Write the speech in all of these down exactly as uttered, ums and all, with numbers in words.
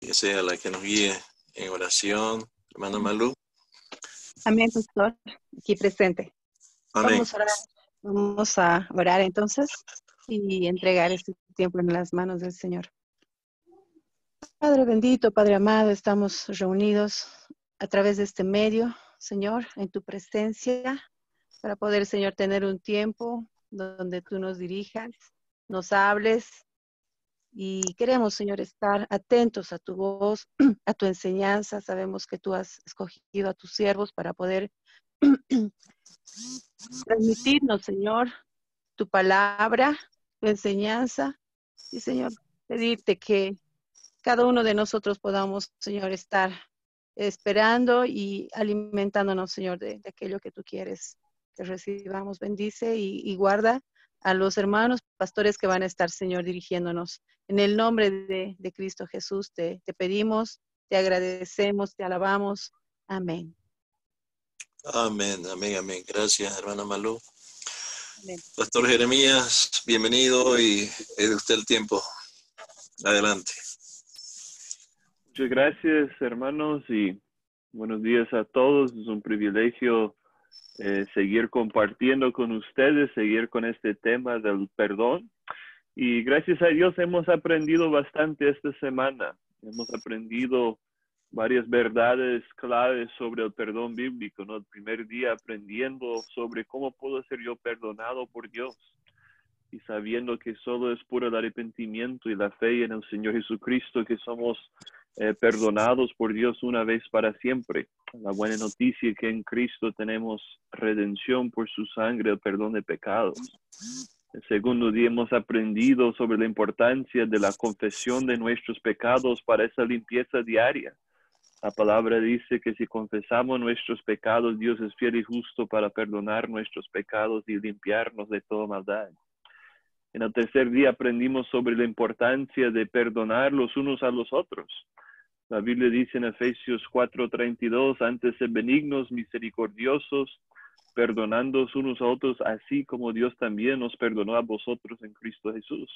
que sea la que nos guíe en oración. Hermana Malú. Amén, pastor. Aquí presente. Amén. Vamos a orar, vamos a orar entonces y entregar este tiempo en las manos del Señor. Padre bendito, Padre amado, estamos reunidos a través de este medio, Señor, en tu presencia, para poder, Señor, tener un tiempo donde tú nos dirijas, nos hables, y queremos, Señor, estar atentos a tu voz, a tu enseñanza. Sabemos que tú has escogido a tus siervos para poder transmitirnos, Señor, tu palabra, tu enseñanza. Y, Señor, pedirte que cada uno de nosotros podamos, Señor, estar esperando y alimentándonos, Señor, de, de aquello que tú quieres que recibamos. Bendice y, y guarda a los hermanos pastores que van a estar, Señor, dirigiéndonos. En el nombre de, de Cristo Jesús te, te pedimos, te agradecemos, te alabamos. Amén. Amén, amén, amén. Gracias, hermana Malú. Amén. Pastor Jeremías, bienvenido y es de usted el tiempo. Adelante. Muchas gracias, hermanos, y buenos días a todos. Es un privilegio eh, seguir compartiendo con ustedes, seguir con este tema del perdón. Y gracias a Dios hemos aprendido bastante esta semana. Hemos aprendido varias verdades claves sobre el perdón bíblico, ¿no? El primer día aprendiendo sobre cómo puedo ser yo perdonado por Dios. Y sabiendo que solo es por el arrepentimiento y la fe en el Señor Jesucristo que somos eh, perdonados por Dios una vez para siempre. La buena noticia es que en Cristo tenemos redención por su sangre, el perdón de pecados. El segundo día hemos aprendido sobre la importancia de la confesión de nuestros pecados para esa limpieza diaria. La palabra dice que si confesamos nuestros pecados, Dios es fiel y justo para perdonar nuestros pecados y limpiarnos de toda maldad. En el tercer día aprendimos sobre la importancia de perdonar los unos a los otros. La Biblia dice en Efesios cuatro treinta y dos, antes sed benignos, misericordiosos, perdonándoos unos a otros, así como Dios también nos perdonó a vosotros en Cristo Jesús.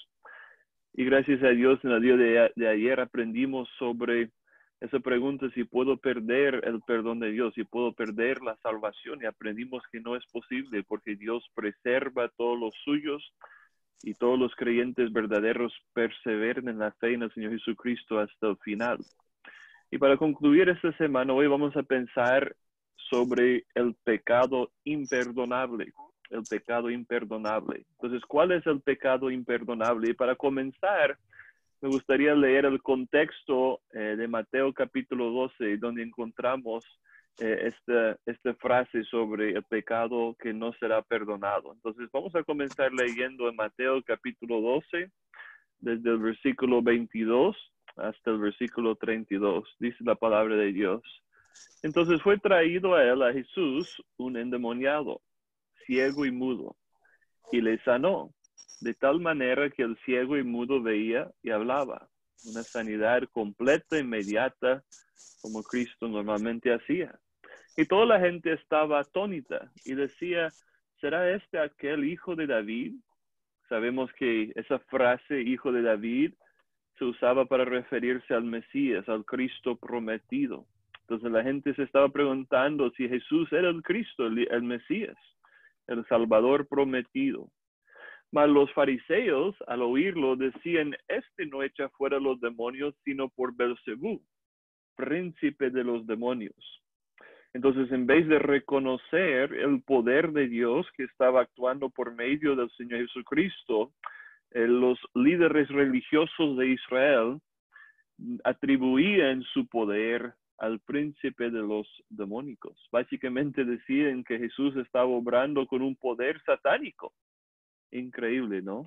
Y gracias a Dios, en el día de, de ayer aprendimos sobre esa pregunta, si puedo perder el perdón de Dios, si puedo perder la salvación, y aprendimos que no es posible porque Dios preserva a todos los suyos, y todos los creyentes verdaderos perseveren en la fe en el Señor Jesucristo hasta el final. Y para concluir esta semana, hoy vamos a pensar sobre el pecado imperdonable. El pecado imperdonable. Entonces, ¿cuál es el pecado imperdonable? Y para comenzar, me gustaría leer el contexto eh, de Mateo capítulo doce, donde encontramos Eh, esta, esta frase sobre el pecado que no será perdonado. Entonces vamos a comenzar leyendo en Mateo capítulo doce, desde el versículo veintidós hasta el versículo treinta y dos. Dice la palabra de Dios. Entonces fue traído a él, a Jesús, un endemoniado, ciego y mudo, y le sanó, de tal manera que el ciego y mudo veía y hablaba. Una sanidad completa, inmediata, como Cristo normalmente hacía. Y toda la gente estaba atónita y decía, ¿será este aquel hijo de David? Sabemos que esa frase, hijo de David, se usaba para referirse al Mesías, al Cristo prometido. Entonces la gente se estaba preguntando si Jesús era el Cristo, el, el Mesías, el Salvador prometido. Mas los fariseos, al oírlo, decían, este no echa fuera los demonios, sino por Belcebú, príncipe de los demonios. Entonces, en vez de reconocer el poder de Dios que estaba actuando por medio del Señor Jesucristo, eh, los líderes religiosos de Israel atribuían su poder al príncipe de los demónicos. Básicamente decían que Jesús estaba obrando con un poder satánico. Increíble, ¿no?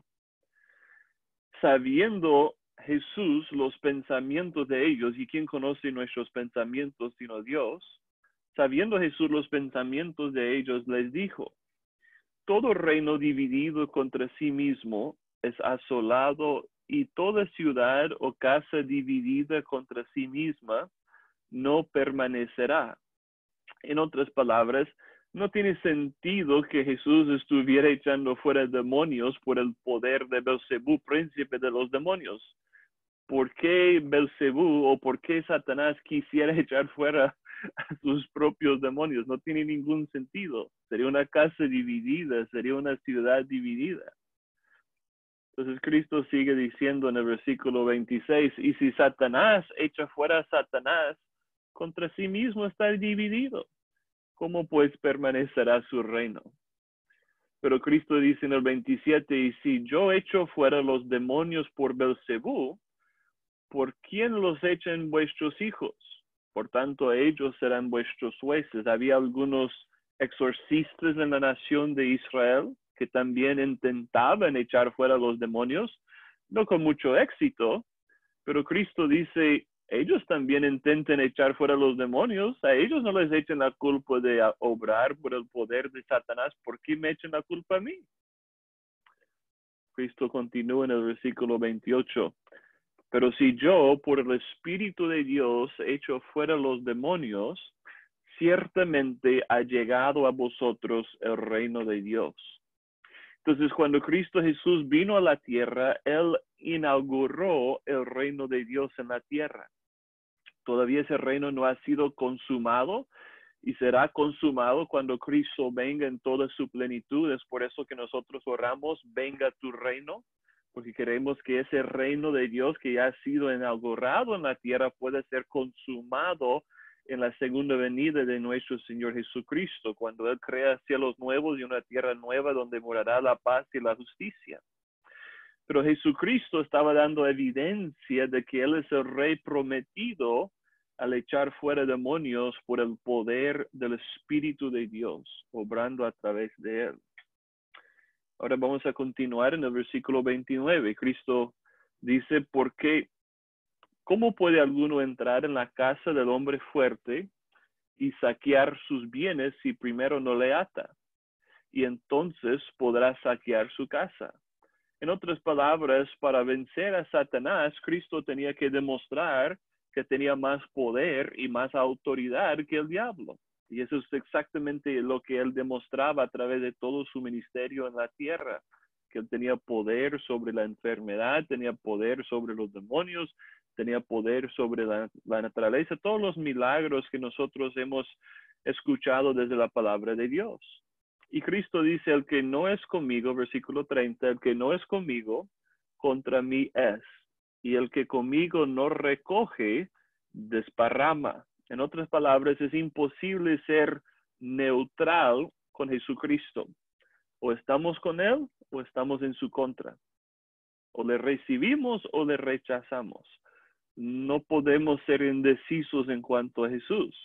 Sabiendo Jesús los pensamientos de ellos, y quién conoce nuestros pensamientos sino Dios, sabiendo Jesús los pensamientos de ellos, les dijo, todo reino dividido contra sí mismo es asolado, y toda ciudad o casa dividida contra sí misma no permanecerá. En otras palabras, no tiene sentido que Jesús estuviera echando fuera demonios por el poder de Belcebú, príncipe de los demonios. ¿por qué Belcebú o por qué Satanás quisiera echar fuera a sus propios demonios? No tiene ningún sentido. Sería una casa dividida, sería una ciudad dividida. Entonces Cristo sigue diciendo en el versículo veintiséis, y si Satanás echa fuera a Satanás, contra sí mismo está dividido. ¿Cómo pues permanecerá su reino? Pero Cristo dice en el veintisiete, y si yo echo fuera los demonios por Belcebú, ¿por quién los echan vuestros hijos? Por tanto, ellos serán vuestros jueces. Había algunos exorcistas en la nación de Israel que también intentaban echar fuera los demonios, no con mucho éxito, pero Cristo dice, ellos también intenten echar fuera los demonios, a ellos no les echen la culpa de obrar por el poder de Satanás, ¿por qué me echan la culpa a mí? Cristo continúa en el versículo veintiocho, pero si yo, por el Espíritu de Dios, echo fuera los demonios, ciertamente ha llegado a vosotros el reino de Dios. Entonces, cuando Cristo Jesús vino a la tierra, Él inauguró el reino de Dios en la tierra. Todavía ese reino no ha sido consumado y será consumado cuando Cristo venga en toda su plenitud. Es por eso que nosotros oramos, venga tu reino, porque queremos que ese reino de Dios que ya ha sido inaugurado en la tierra pueda ser consumado en la segunda venida de nuestro Señor Jesucristo, cuando Él crea cielos nuevos y una tierra nueva donde morará la paz y la justicia. Pero Jesucristo estaba dando evidencia de que Él es el Rey prometido al echar fuera demonios por el poder del Espíritu de Dios, obrando a través de Él. Ahora vamos a continuar en el versículo veintinueve. Cristo dice, ¿por qué? ¿Cómo puede alguno entrar en la casa del hombre fuerte y saquear sus bienes si primero no le ata? Y entonces podrá saquear su casa. En otras palabras, para vencer a Satanás, Cristo tenía que demostrar que tenía más poder y más autoridad que el diablo. Y eso es exactamente lo que él demostraba a través de todo su ministerio en la tierra, que él tenía poder sobre la enfermedad, tenía poder sobre los demonios, tenía poder sobre la, la naturaleza, todos los milagros que nosotros hemos escuchado desde la palabra de Dios. Y Cristo dice, el que no es conmigo, versículo treinta, el que no es conmigo, contra mí es. Y el que conmigo no recoge, desparrama. En otras palabras, es imposible ser neutral con Jesucristo. O estamos con Él o estamos en su contra. O le recibimos o le rechazamos. No podemos ser indecisos en cuanto a Jesús.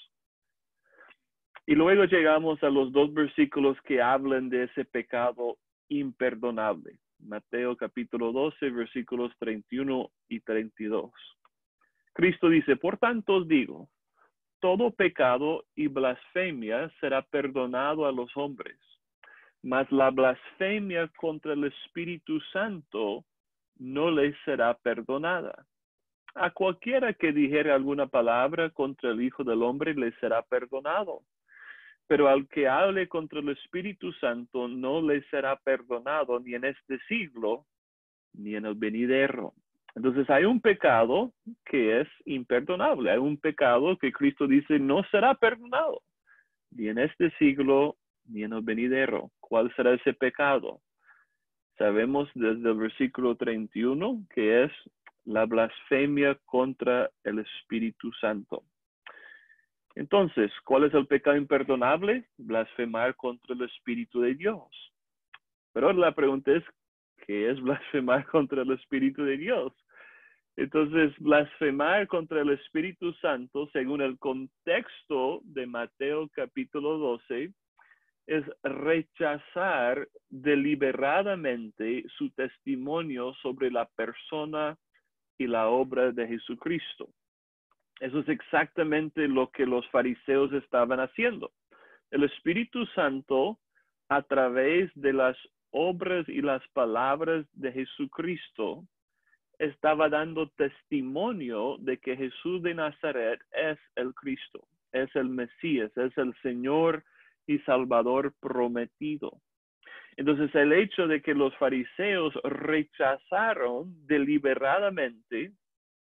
Y luego llegamos a los dos versículos que hablan de ese pecado imperdonable. Mateo capítulo doce, versículos treinta y uno y treinta y dos. Cristo dice, por tanto os digo, todo pecado y blasfemia será perdonado a los hombres, mas la blasfemia contra el Espíritu Santo no les será perdonada. A cualquiera que dijere alguna palabra contra el Hijo del Hombre le será perdonado. Pero al que hable contra el Espíritu Santo no le será perdonado ni en este siglo ni en el venidero. Entonces hay un pecado que es imperdonable. Hay un pecado que Cristo dice no será perdonado ni en este siglo ni en el venidero. ¿Cuál será ese pecado? Sabemos desde el versículo treinta y uno que es la blasfemia contra el Espíritu Santo. Entonces, ¿cuál es el pecado imperdonable? Blasfemar contra el Espíritu de Dios. Pero la pregunta es, ¿qué es blasfemar contra el Espíritu de Dios? Entonces, blasfemar contra el Espíritu Santo, según el contexto de Mateo capítulo doce, es rechazar deliberadamente su testimonio sobre la persona y la obra de Jesucristo. Eso es exactamente lo que los fariseos estaban haciendo. El Espíritu Santo, a través de las obras y las palabras de Jesucristo, estaba dando testimonio de que Jesús de Nazaret es el Cristo, es el Mesías, es el Señor y Salvador prometido. Entonces, el hecho de que los fariseos rechazaron deliberadamente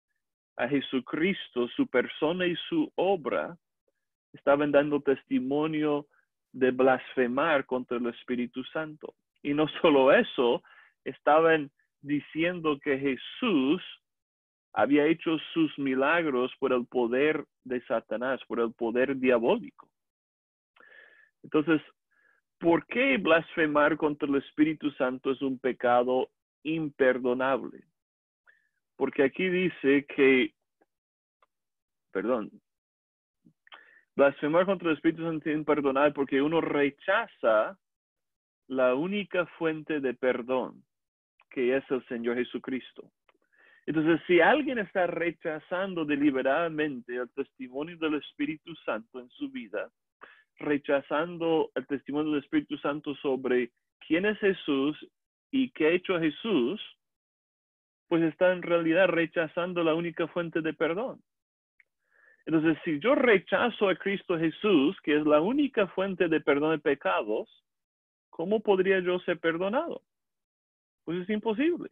a Jesucristo, su persona y su obra, estaban dando testimonio de blasfemar contra el Espíritu Santo. Y no solo eso, estaban diciendo que Jesús había hecho sus milagros por el poder de Satanás, por el poder diabólico. Entonces, ¿por qué blasfemar contra el Espíritu Santo es un pecado imperdonable? Porque aquí dice que, perdón, blasfemar contra el Espíritu Santo es imperdonable porque uno rechaza la única fuente de perdón, que es el Señor Jesucristo. Entonces, si alguien está rechazando deliberadamente el testimonio del Espíritu Santo en su vida, rechazando el testimonio del Espíritu Santo sobre quién es Jesús y qué ha hecho Jesús, pues está en realidad rechazando la única fuente de perdón. Entonces, si yo rechazo a Cristo Jesús, que es la única fuente de perdón de pecados, ¿cómo podría yo ser perdonado? Pues es imposible.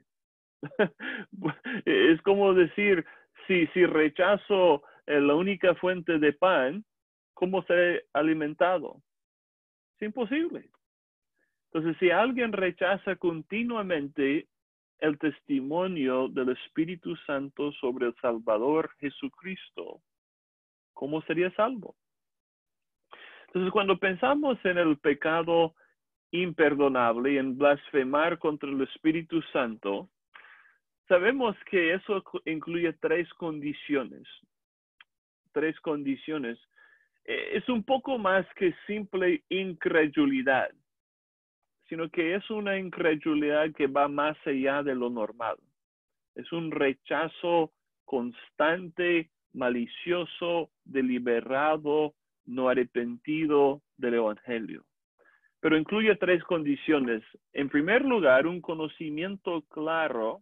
Es como decir, si, si rechazo eh, la única fuente de pan, ¿cómo seré alimentado? Es imposible. Entonces, si alguien rechaza continuamente el testimonio del Espíritu Santo sobre el Salvador Jesucristo, ¿cómo sería salvo? Entonces, cuando pensamos en el pecado imperdonable y en blasfemar contra el Espíritu Santo, sabemos que eso incluye tres condiciones. Tres condiciones. Es un poco más que simple incredulidad, sino que es una incredulidad que va más allá de lo normal. Es un rechazo constante, malicioso, deliberado, no arrepentido del Evangelio. Pero incluye tres condiciones. En primer lugar, un conocimiento claro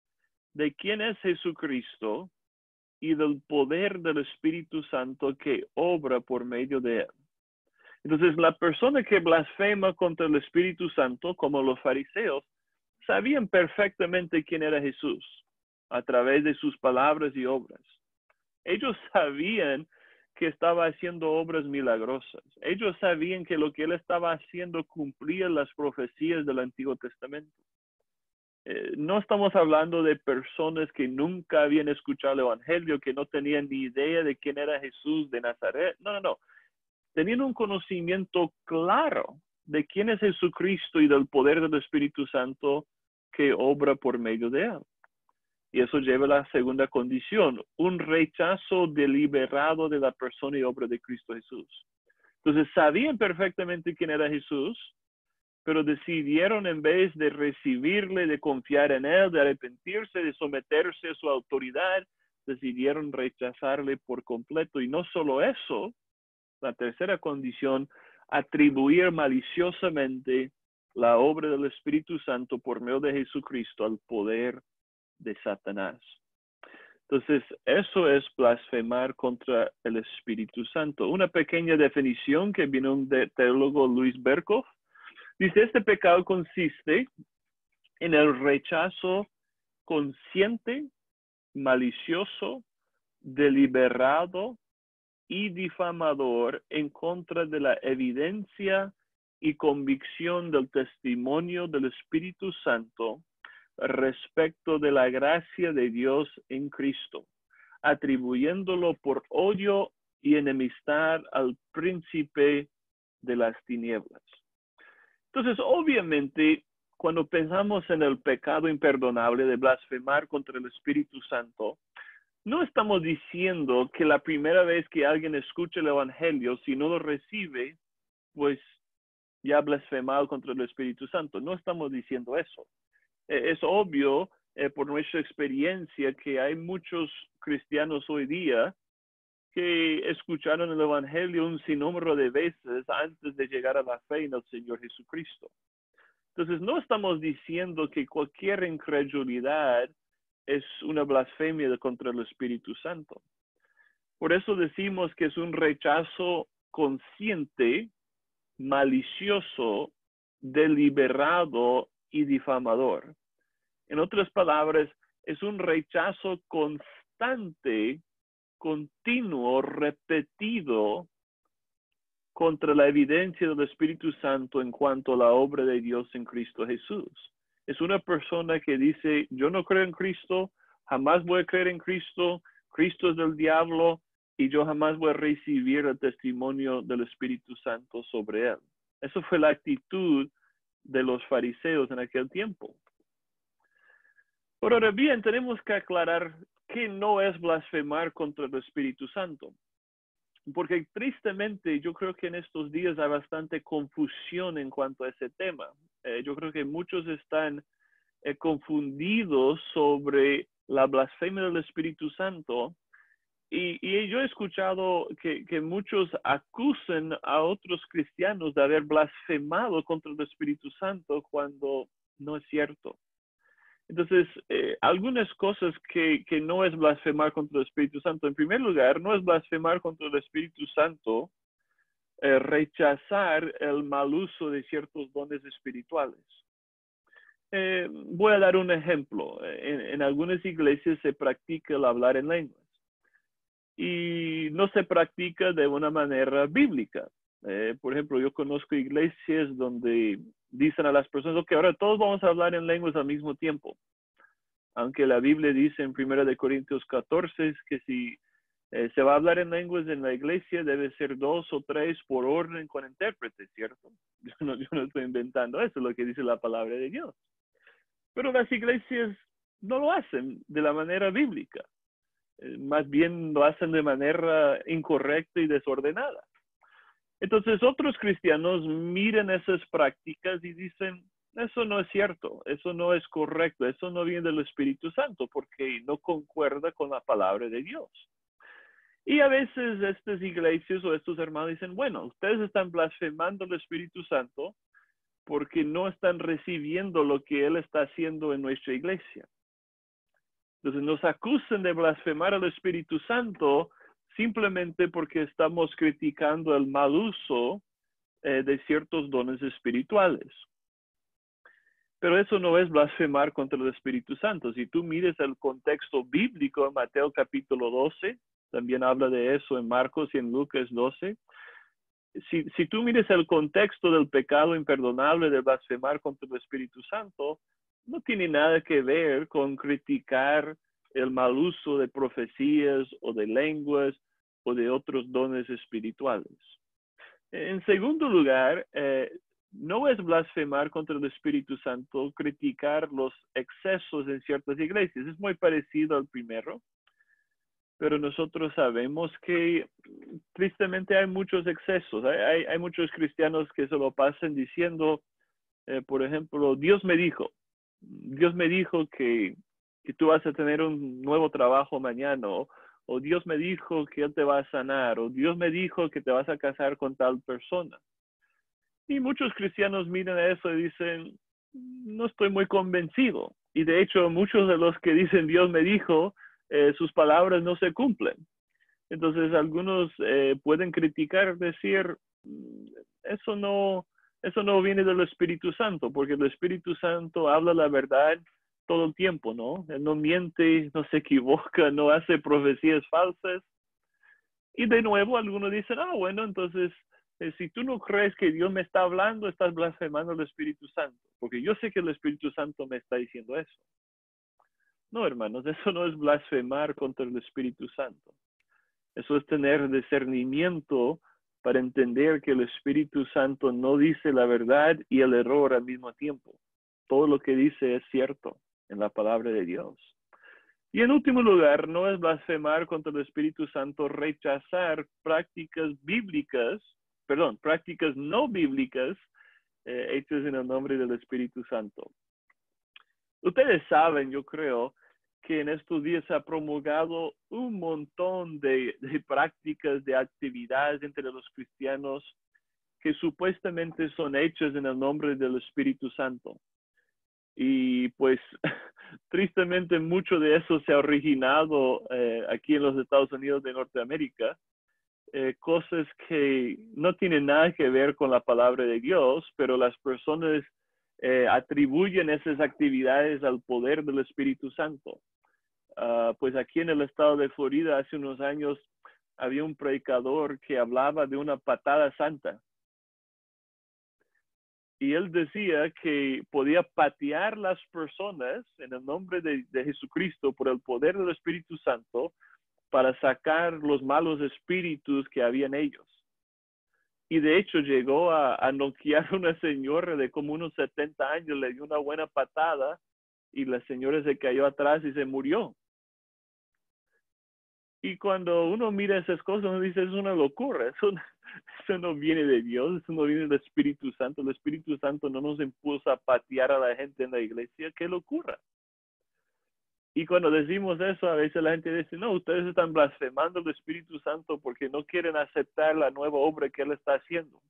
de quién es Jesucristo y del poder del Espíritu Santo que obra por medio de él. Entonces, la persona que blasfema contra el Espíritu Santo, como los fariseos, sabían perfectamente quién era Jesús a través de sus palabras y obras. Ellos sabían que estaba haciendo obras milagrosas. Ellos sabían que lo que él estaba haciendo cumplía las profecías del Antiguo Testamento. Eh, no estamos hablando de personas que nunca habían escuchado el Evangelio, que no tenían ni idea de quién era Jesús de Nazaret. No, no, no. Tenían un conocimiento claro de quién es Jesucristo y del poder del Espíritu Santo que obra por medio de él. Y eso lleva a la segunda condición, un rechazo deliberado de la persona y obra de Cristo Jesús. Entonces, sabían perfectamente quién era Jesús, pero decidieron, en vez de recibirle, de confiar en él, de arrepentirse, de someterse a su autoridad, decidieron rechazarle por completo. Y no solo eso, la tercera condición, atribuir maliciosamente la obra del Espíritu Santo por medio de Jesucristo al poder de Satanás. Entonces, eso es blasfemar contra el Espíritu Santo. Una pequeña definición que vino del teólogo Luis Berkhoff. Dice, este pecado consiste en el rechazo consciente, malicioso, deliberado y difamador en contra de la evidencia y convicción del testimonio del Espíritu Santo respecto de la gracia de Dios en Cristo, atribuyéndolo por odio y enemistad al príncipe de las tinieblas. Entonces, obviamente, cuando pensamos en el pecado imperdonable de blasfemar contra el Espíritu Santo, no estamos diciendo que la primera vez que alguien escucha el Evangelio, si no lo recibe, pues ya ha blasfemado contra el Espíritu Santo. No estamos diciendo eso. Es obvio eh, por nuestra experiencia que hay muchos cristianos hoy día que escucharon el Evangelio un sinnúmero de veces antes de llegar a la fe en el Señor Jesucristo. Entonces, no estamos diciendo que cualquier incredulidad es una blasfemia contra el Espíritu Santo. Por eso decimos que es un rechazo consciente, malicioso, deliberado y difamador. En otras palabras, es un rechazo constante constante, continuo, repetido contra la evidencia del Espíritu Santo en cuanto a la obra de Dios en Cristo Jesús. Es una persona que dice, yo no creo en Cristo, jamás voy a creer en Cristo, Cristo es del diablo y yo jamás voy a recibir el testimonio del Espíritu Santo sobre él. Eso fue la actitud de los fariseos en aquel tiempo. Pero ahora bien, tenemos que aclarar que no es blasfemar contra el Espíritu Santo. Porque tristemente yo creo que en estos días hay bastante confusión en cuanto a ese tema. Eh, yo creo que muchos están eh, confundidos sobre la blasfemia del Espíritu Santo. Y, y yo he escuchado que, que muchos acusan a otros cristianos de haber blasfemado contra el Espíritu Santo cuando no es cierto. Entonces, eh, algunas cosas que, que no es blasfemar contra el Espíritu Santo. En primer lugar, no es blasfemar contra el Espíritu Santo eh, rechazar el mal uso de ciertos dones espirituales. Eh, voy a dar un ejemplo. En, en algunas iglesias se practica el hablar en lenguas. Y no se practica de una manera bíblica. Eh, por ejemplo, yo conozco iglesias donde dicen a las personas, ok, ahora todos vamos a hablar en lenguas al mismo tiempo. Aunque la Biblia dice en primera de Corintios catorce que si eh, se va a hablar en lenguas en la iglesia, debe ser dos o tres por orden con intérprete, ¿cierto? Yo no, yo no estoy inventando eso, es lo que dice la palabra de Dios. Pero las iglesias no lo hacen de la manera bíblica. Más bien lo hacen de manera incorrecta y desordenada. Entonces otros cristianos miran esas prácticas y dicen, eso no es cierto, eso no es correcto, eso no viene del Espíritu Santo porque no concuerda con la palabra de Dios. Y a veces estas iglesias o estos hermanos dicen, bueno, ustedes están blasfemando al Espíritu Santo porque no están recibiendo lo que Él está haciendo en nuestra iglesia. Entonces nos acusan de blasfemar al Espíritu Santo simplemente porque estamos criticando el mal uso eh, de ciertos dones espirituales. Pero eso no es blasfemar contra el Espíritu Santo. Si tú mires el contexto bíblico en Mateo capítulo doce, también habla de eso en Marcos y en Lucas doce. Si, si tú mires el contexto del pecado imperdonable de blasfemar contra el Espíritu Santo, no tiene nada que ver con criticar el mal uso de profecías o de lenguas o de otros dones espirituales. En segundo lugar, eh, no es blasfemar contra el Espíritu Santo criticar los excesos en ciertas iglesias. Es muy parecido al primero, pero nosotros sabemos que tristemente hay muchos excesos. Hay, hay, hay muchos cristianos que se lo pasan diciendo, eh, por ejemplo, Dios me dijo. Dios me dijo que, que tú vas a tener un nuevo trabajo mañana, o, o Dios me dijo que Él te va a sanar, o Dios me dijo que te vas a casar con tal persona. Y muchos cristianos miran eso y dicen, no estoy muy convencido. Y de hecho, muchos de los que dicen Dios me dijo, eh, sus palabras no se cumplen. Entonces, algunos eh, pueden criticar, decir, eso no... Eso no viene del Espíritu Santo, porque el Espíritu Santo habla la verdad todo el tiempo, ¿no? Él no miente, no se equivoca, no hace profecías falsas. Y de nuevo, algunos dicen, ah, bueno, entonces, eh, si tú no crees que Dios me está hablando, estás blasfemando al Espíritu Santo, porque yo sé que el Espíritu Santo me está diciendo eso. No, hermanos, eso no es blasfemar contra el Espíritu Santo. Eso es tener discernimiento para entender que el Espíritu Santo no dice la verdad y el error al mismo tiempo. Todo lo que dice es cierto en la palabra de Dios. Y en último lugar, no es blasfemar contra el Espíritu Santo rechazar prácticas bíblicas, perdón, prácticas no bíblicas eh, hechas en el nombre del Espíritu Santo. Ustedes saben, yo creo, que en estos días se ha promulgado un montón de, de prácticas, de actividades entre los cristianos que supuestamente son hechas en el nombre del Espíritu Santo. Y pues, tristemente, mucho de eso se ha originado eh, aquí en los Estados Unidos de Norteamérica. Eh, cosas que no tienen nada que ver con la palabra de Dios, pero las personas eh, atribuyen esas actividades al poder del Espíritu Santo. uh, pues aquí en el estado de Florida hace unos años había un predicador que hablaba de una patada santa. Y él decía que podía patear las personas en el nombre de, de Jesucristo por el poder del Espíritu Santo para sacar los malos espíritus que había en ellos. Y de hecho llegó a, a noquear a una señora de como unos setenta años, le dio una buena patada y la señora se cayó atrás y se murió. Y cuando uno mira esas cosas, uno dice, es una locura, eso, eso no viene de Dios, eso no viene del Espíritu Santo. El Espíritu Santo no nos impulsa a patear a la gente en la iglesia, qué locura. Y cuando decimos eso, a veces la gente dice, no, ustedes están blasfemando al Espíritu Santo porque no quieren aceptar la nueva obra que Él está haciendo.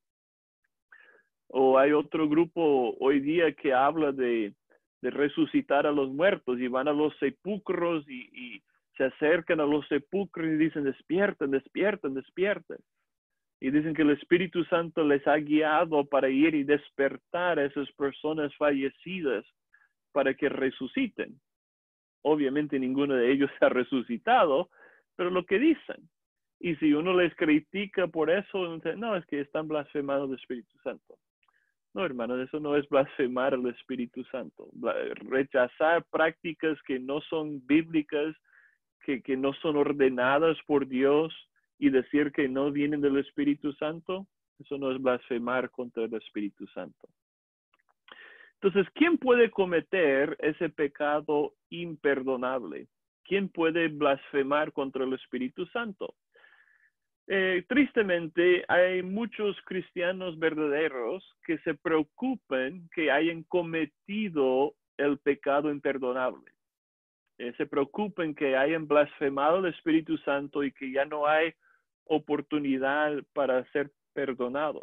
O hay otro grupo hoy día que habla de, de resucitar a los muertos y van a los sepulcros y, y se acercan a los sepulcros y dicen, despierten, despierten, despierten. Y dicen que el Espíritu Santo les ha guiado para ir y despertar a esas personas fallecidas para que resuciten. Obviamente ninguno de ellos ha resucitado, pero lo que dicen. Y si uno les critica por eso, no, es que están blasfemando al Espíritu Santo. No, hermanos, eso no es blasfemar al Espíritu Santo. Rechazar prácticas que no son bíblicas, que, que no son ordenadas por Dios y decir que no vienen del Espíritu Santo, eso no es blasfemar contra el Espíritu Santo. Entonces, ¿quién puede cometer ese pecado imperdonable? ¿Quién puede blasfemar contra el Espíritu Santo? Eh, tristemente, hay muchos cristianos verdaderos que se preocupan que hayan cometido el pecado imperdonable. Eh, se preocupan que hayan blasfemado el Espíritu Santo y que ya no hay oportunidad para ser perdonado.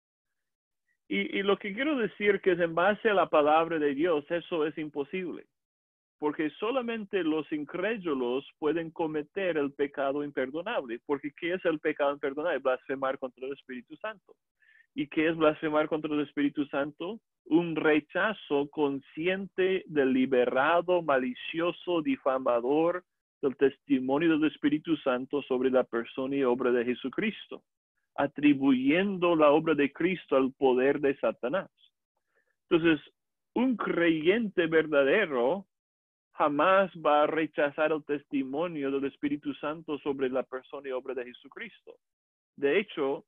Y, y lo que quiero decir que es en base a la palabra de Dios, eso es imposible. Porque solamente los incrédulos pueden cometer el pecado imperdonable. Porque ¿qué es el pecado imperdonable? Blasfemar contra el Espíritu Santo. ¿Y qué es blasfemar contra el Espíritu Santo? Un rechazo consciente, deliberado, malicioso, difamador del testimonio del Espíritu Santo sobre la persona y obra de Jesucristo, atribuyendo la obra de Cristo al poder de Satanás. Entonces, un creyente verdadero jamás va a rechazar el testimonio del Espíritu Santo sobre la persona y obra de Jesucristo. De hecho,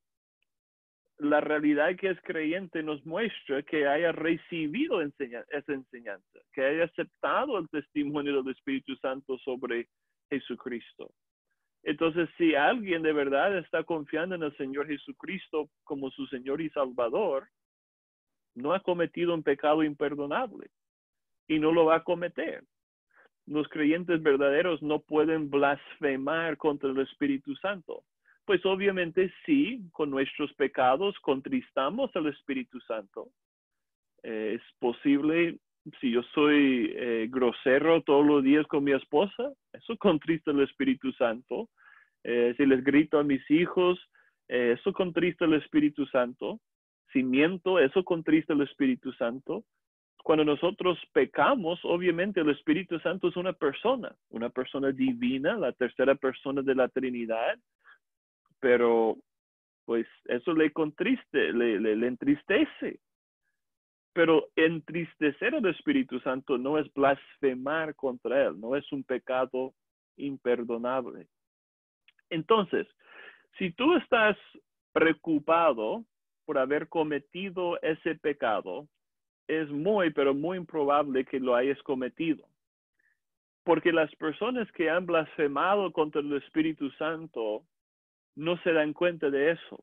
la realidad que es creyente nos muestra que haya recibido enseña esa enseñanza, que haya aceptado el testimonio del Espíritu Santo sobre Jesucristo. Entonces, si alguien de verdad está confiando en el Señor Jesucristo como su Señor y Salvador, no ha cometido un pecado imperdonable y no lo va a cometer. Los creyentes verdaderos no pueden blasfemar contra el Espíritu Santo. Pues obviamente sí, con nuestros pecados contristamos al Espíritu Santo. Eh, es posible, si yo soy eh, grosero todos los días con mi esposa, eso contrista al Espíritu Santo. Eh, si les grito a mis hijos, eh, eso contrista al Espíritu Santo. Si miento, eso contrista al Espíritu Santo. Cuando nosotros pecamos, obviamente el Espíritu Santo es una persona, una persona divina, la tercera persona de la Trinidad, pero pues eso le contriste, le, le, le entristece. Pero entristecer al Espíritu Santo no es blasfemar contra Él, no es un pecado imperdonable. Entonces, si tú estás preocupado por haber cometido ese pecado, es muy, pero muy improbable que lo hayas cometido. Porque las personas que han blasfemado contra el Espíritu Santo no se dan cuenta de eso.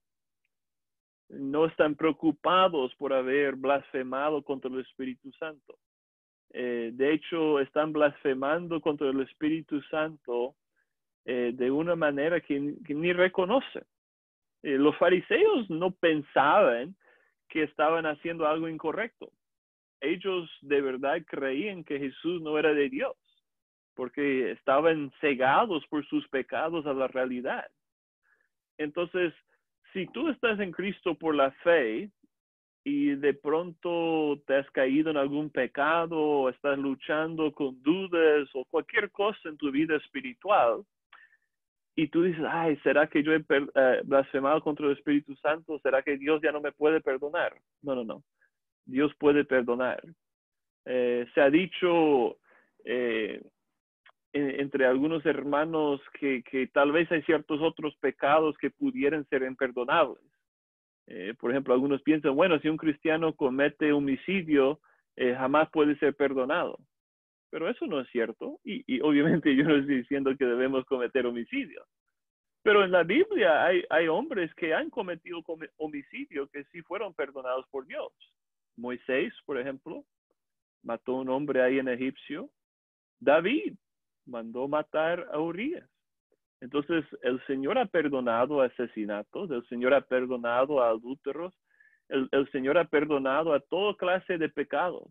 No están preocupados por haber blasfemado contra el Espíritu Santo. Eh, de hecho, están blasfemando contra el Espíritu Santo eh, de una manera que, que ni reconocen. Eh, los fariseos no pensaban que estaban haciendo algo incorrecto. Ellos de verdad creían que Jesús no era de Dios, porque estaban cegados por sus pecados a la realidad. Entonces, si tú estás en Cristo por la fe, y de pronto te has caído en algún pecado o estás luchando con dudas o cualquier cosa en tu vida espiritual, y tú dices, ay, ¿será que yo he eh, blasfemado contra el Espíritu Santo? ¿Será que Dios ya no me puede perdonar? No, no, no. Dios puede perdonar. Eh, se ha dicho eh, en, entre algunos hermanos que, que tal vez hay ciertos otros pecados que pudieran ser imperdonables. Eh, por ejemplo, algunos piensan, bueno, si un cristiano comete homicidio, eh, jamás puede ser perdonado. Pero eso no es cierto. Y, y obviamente yo no estoy diciendo que debemos cometer homicidio. Pero en la Biblia hay, hay hombres que han cometido homicidio que sí fueron perdonados por Dios. Moisés, por ejemplo, mató a un hombre ahí en Egipcio. David mandó matar a Urías. Entonces, el Señor ha perdonado asesinatos, el Señor ha perdonado a adúlteros, el, el Señor ha perdonado a toda clase de pecados,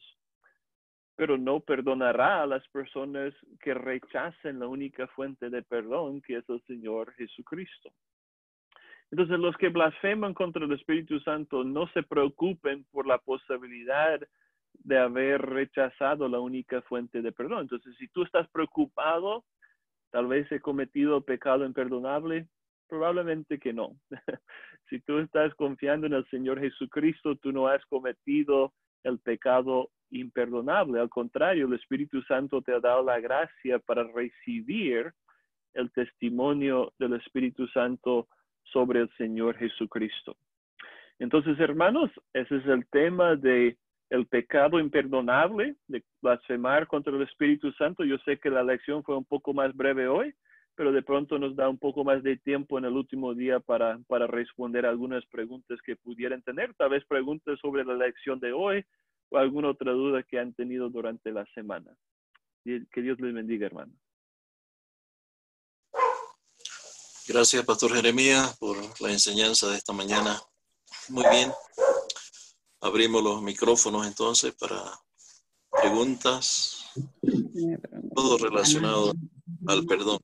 pero no perdonará a las personas que rechacen la única fuente de perdón, que es el Señor Jesucristo. Entonces, los que blasfeman contra el Espíritu Santo no se preocupen por la posibilidad de haber rechazado la única fuente de perdón. Entonces, si tú estás preocupado, tal vez he cometido pecado imperdonable, probablemente que no. Si tú estás confiando en el Señor Jesucristo, tú no has cometido el pecado imperdonable. Al contrario, el Espíritu Santo te ha dado la gracia para recibir el testimonio del Espíritu Santo sobre el Señor Jesucristo. Entonces, hermanos, ese es el tema de el pecado imperdonable, de blasfemar contra el Espíritu Santo. Yo sé que la lección fue un poco más breve hoy, pero de pronto nos da un poco más de tiempo en el último día para, para responder algunas preguntas que pudieran tener, tal vez preguntas sobre la lección de hoy o alguna otra duda que han tenido durante la semana. Y que Dios les bendiga, hermano. Gracias, Pastor Jeremías, por la enseñanza de esta mañana. Muy bien. Abrimos los micrófonos entonces para preguntas, todo relacionado al perdón.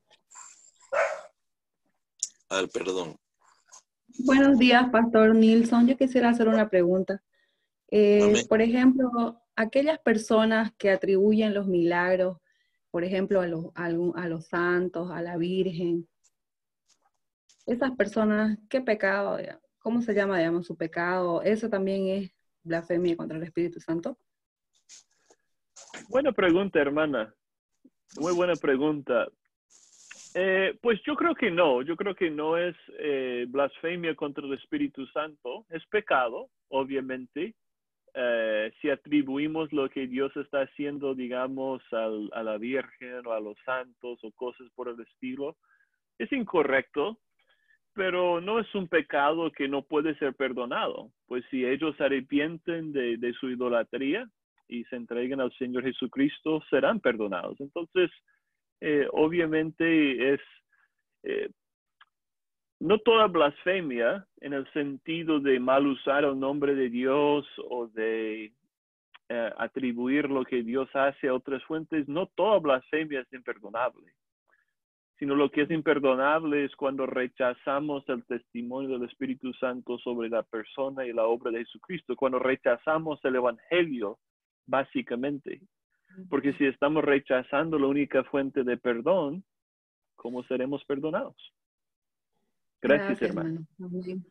Al perdón. Buenos días, Pastor Nilsson. Yo quisiera hacer una pregunta. Eh, por ejemplo, aquellas personas que atribuyen los milagros, por ejemplo, a los, a, a los santos, a la Virgen, esas personas, ¿qué pecado, cómo se llama, digamos, su pecado? ¿Eso también es blasfemia contra el Espíritu Santo? Buena pregunta, hermana. Muy buena pregunta. Eh, pues yo creo que no. Yo creo que no es eh, blasfemia contra el Espíritu Santo. Es pecado, obviamente. Eh, si atribuimos lo que Dios está haciendo, digamos, al, a la Virgen o a los santos o cosas por el estilo, es incorrecto. Pero no es un pecado que no puede ser perdonado. Pues si ellos se arrepienten de, de su idolatría y se entreguen al Señor Jesucristo, serán perdonados. Entonces, eh, obviamente es, eh, no toda blasfemia en el sentido de mal usar el nombre de Dios o de eh, atribuir lo que Dios hace a otras fuentes, no toda blasfemia es imperdonable. Sino lo que es imperdonable es cuando rechazamos el testimonio del Espíritu Santo sobre la persona y la obra de Jesucristo, cuando rechazamos el Evangelio, básicamente. Porque si estamos rechazando la única fuente de perdón, ¿cómo seremos perdonados? Gracias, Gracias hermano. hermano.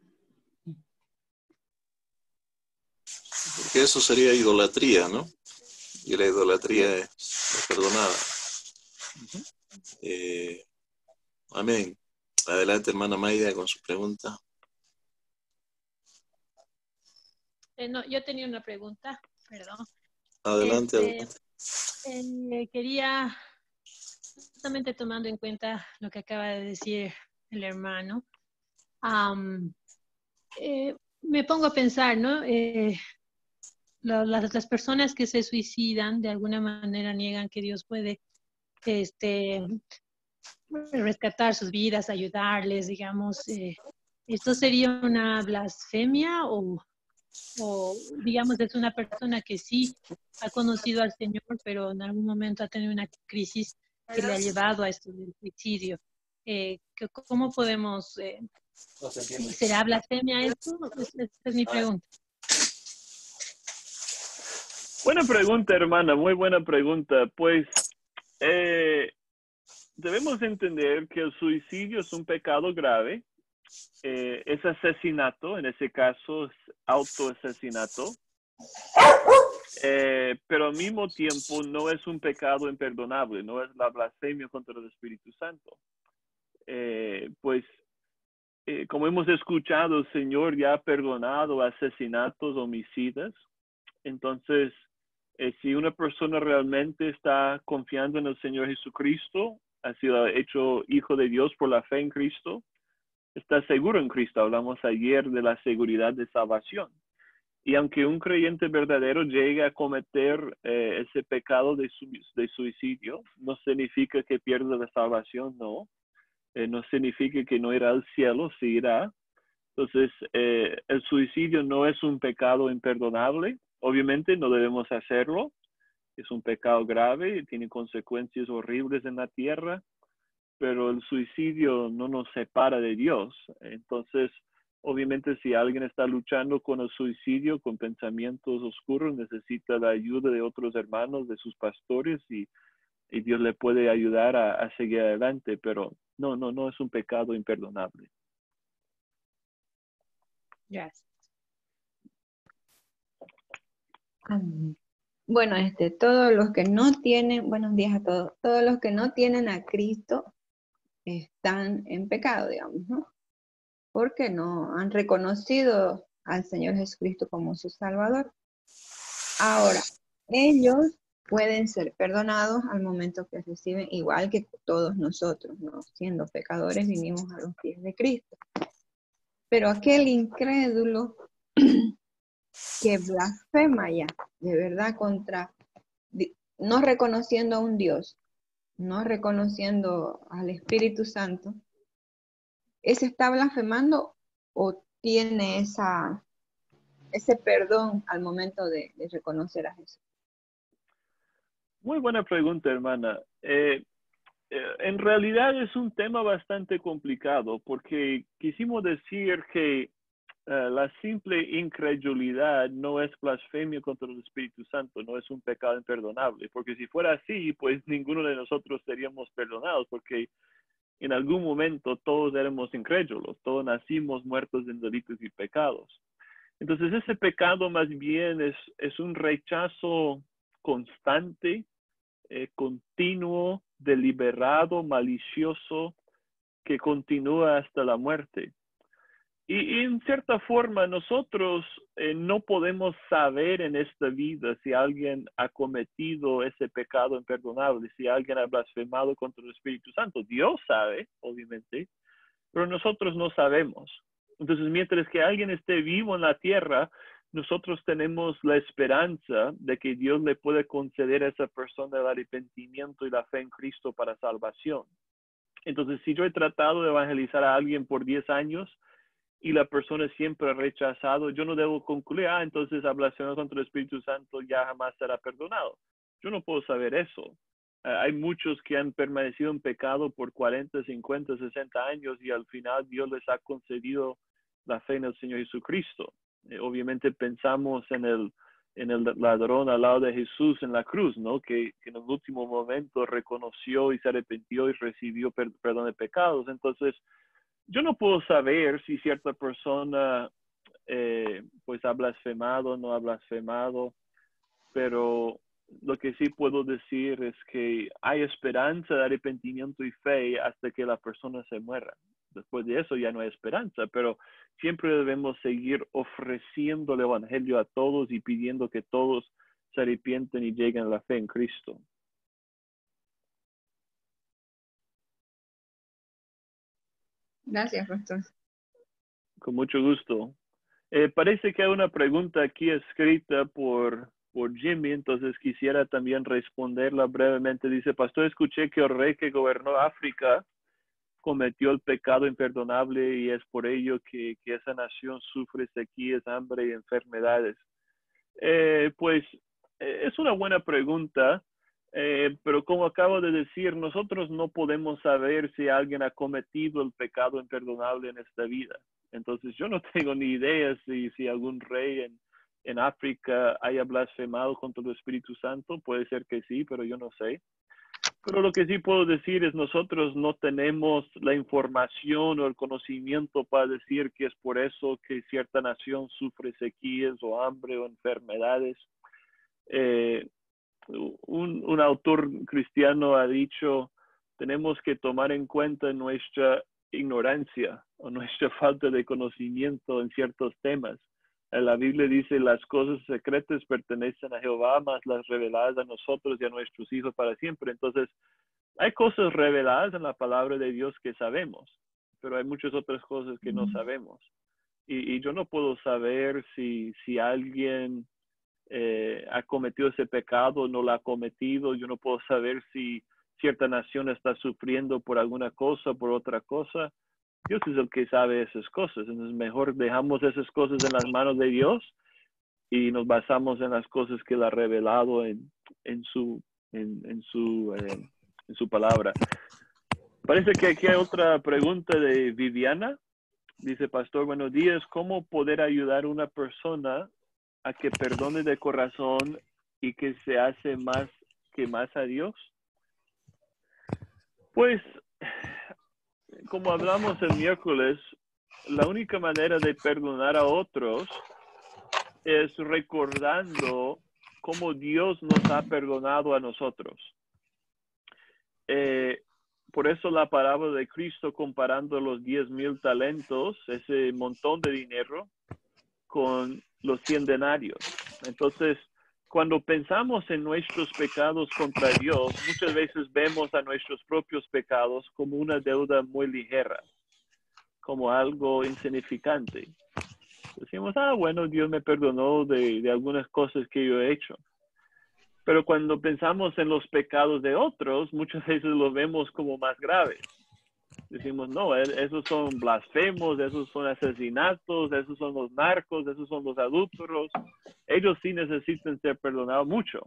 Porque eso sería idolatría, ¿no? Y la idolatría es perdonada. Uh-huh. eh, Amén. Adelante, hermana Maida, con su pregunta. Eh, no, yo tenía una pregunta, perdón. Adelante, este, adelante. Eh, quería, justamente tomando en cuenta lo que acaba de decir el hermano, um, eh, me pongo a pensar, ¿no? Eh, lo, las, las personas que se suicidan de alguna manera niegan que Dios puede este, rescatar sus vidas, ayudarles, digamos. Eh, ¿esto sería una blasfemia o, o, digamos, es una persona que sí ha conocido al Señor, pero en algún momento ha tenido una crisis que le ha llevado a esto del suicidio? Eh, ¿Cómo podemos... Eh, ¿será blasfemia esto? Esa es mi pregunta. Buena pregunta, hermana, muy buena pregunta. Pues eh, debemos entender que el suicidio es un pecado grave. Eh, es asesinato, en ese caso es autoasesinato. Eh, pero al mismo tiempo no es un pecado imperdonable, no es la blasfemia contra el Espíritu Santo. Eh, pues, eh, como hemos escuchado, el Señor ya ha perdonado asesinatos, homicidas. Entonces, eh, si una persona realmente está confiando en el Señor Jesucristo, ha sido hecho hijo de Dios por la fe en Cristo, está seguro en Cristo. Hablamos ayer de la seguridad de salvación. Y aunque un creyente verdadero llegue a cometer eh, ese pecado de, su, de suicidio, no significa que pierda la salvación, no. Eh, no significa que no irá al cielo, sí irá. Entonces, eh, el suicidio no es un pecado imperdonable. Obviamente no debemos hacerlo. Es un pecado grave y tiene consecuencias horribles en la tierra, pero el suicidio no nos separa de Dios. Entonces, obviamente, si alguien está luchando con el suicidio, con pensamientos oscuros, necesita la ayuda de otros hermanos, de sus pastores, y, y Dios le puede ayudar a, a seguir adelante, pero no, no, no es un pecado imperdonable. Gracias. Bueno, este, todos los que no tienen, buenos días a todos, todos los que no tienen a Cristo están en pecado, digamos, ¿no? Porque no han reconocido al Señor Jesucristo como su Salvador. Ahora, ellos pueden ser perdonados al momento que reciben, igual que todos nosotros, ¿no? Siendo pecadores, vinimos a los pies de Cristo. Pero aquel incrédulo que blasfema ya, de verdad, contra, no reconociendo a un Dios, no reconociendo al Espíritu Santo, ¿ese está blasfemando o tiene esa, ese perdón al momento de, de reconocer a Jesús? Muy buena pregunta, hermana. Eh, eh, en realidad es un tema bastante complicado porque quisimos decir que Uh, la simple incredulidad no es blasfemia contra el Espíritu Santo, no es un pecado imperdonable, porque si fuera así, pues ninguno de nosotros seríamos perdonados, porque en algún momento todos éramos incrédulos, todos nacimos muertos en delitos y pecados. Entonces ese pecado más bien es, es un rechazo constante, eh, continuo, deliberado, malicioso, que continúa hasta la muerte. Y, y en cierta forma nosotros eh, no podemos saber en esta vida si alguien ha cometido ese pecado imperdonable, si alguien ha blasfemado contra el Espíritu Santo. Dios sabe, obviamente, pero nosotros no sabemos. Entonces, mientras que alguien esté vivo en la tierra, nosotros tenemos la esperanza de que Dios le puede conceder a esa persona el arrepentimiento y la fe en Cristo para salvación. Entonces, si yo he tratado de evangelizar a alguien por diez años, y la persona siempre ha rechazado, yo no debo concluir, ah, entonces ha blasfemado contra el Espíritu Santo, ya jamás será perdonado. Yo no puedo saber eso. Uh, hay muchos que han permanecido en pecado por cuarenta, cincuenta, sesenta años y al final Dios les ha concedido la fe en el Señor Jesucristo. Eh, obviamente pensamos en el, en el ladrón al lado de Jesús en la cruz, ¿no? Que, que en el último momento reconoció y se arrepintió y recibió per perdón de pecados. Entonces, yo no puedo saber si cierta persona eh, pues ha blasfemado o no ha blasfemado, pero lo que sí puedo decir es que hay esperanza de arrepentimiento y fe hasta que la persona se muera. Después de eso ya no hay esperanza, pero siempre debemos seguir ofreciendo el evangelio a todos y pidiendo que todos se arrepienten y lleguen a la fe en Cristo. Gracias, pastor. Con mucho gusto. Eh, parece que hay una pregunta aquí escrita por, por Jimmy, entonces quisiera también responderla brevemente. Dice, pastor, escuché que el rey que gobernó África cometió el pecado imperdonable y es por ello que, que esa nación sufre sequías, hambre y enfermedades. Eh, pues eh, es una buena pregunta. Eh, pero como acabo de decir, nosotros no podemos saber si alguien ha cometido el pecado imperdonable en esta vida. Entonces yo no tengo ni idea si, si algún rey en, en África haya blasfemado contra el Espíritu Santo. Puede ser que sí, pero yo no sé. Pero lo que sí puedo decir es nosotros no tenemos la información o el conocimiento para decir que es por eso que cierta nación sufre sequías o hambre o enfermedades. Eh, un, un autor cristiano ha dicho, tenemos que tomar en cuenta nuestra ignorancia o nuestra falta de conocimiento en ciertos temas. La Biblia dice, las cosas secretas pertenecen a Jehová, más las reveladas a nosotros y a nuestros hijos para siempre. Entonces, hay cosas reveladas en la palabra de Dios que sabemos, pero hay muchas otras cosas que no sabemos. Y, y yo no puedo saber si, si alguien eh, ha cometido ese pecado o no lo ha cometido. Yo no puedo saber si cierta nación está sufriendo por alguna cosa, por otra cosa. Dios es el que sabe esas cosas. Entonces mejor dejamos esas cosas en las manos de Dios y nos basamos en las cosas que Él ha revelado en, en, su, en, en, su, eh, en su palabra. Parece que aquí hay otra pregunta de Viviana. Dice, pastor, buenos días. ¿Cómo poder ayudar a una persona a que perdone de corazón y que se hace más que más a Dios? Pues, como hablamos el miércoles, la única manera de perdonar a otros es recordando cómo Dios nos ha perdonado a nosotros. Eh, por eso la parábola de Cristo comparando los diez mil talentos, ese montón de dinero, con los cien denarios. Entonces, cuando pensamos en nuestros pecados contra Dios, muchas veces vemos a nuestros propios pecados como una deuda muy ligera, como algo insignificante. Decimos, ah, bueno, Dios me perdonó de, de algunas cosas que yo he hecho. Pero cuando pensamos en los pecados de otros, muchas veces los vemos como más graves. Decimos, no, esos son blasfemos, esos son asesinatos, esos son los narcos, esos son los adúlteros. Ellos sí necesitan ser perdonados mucho.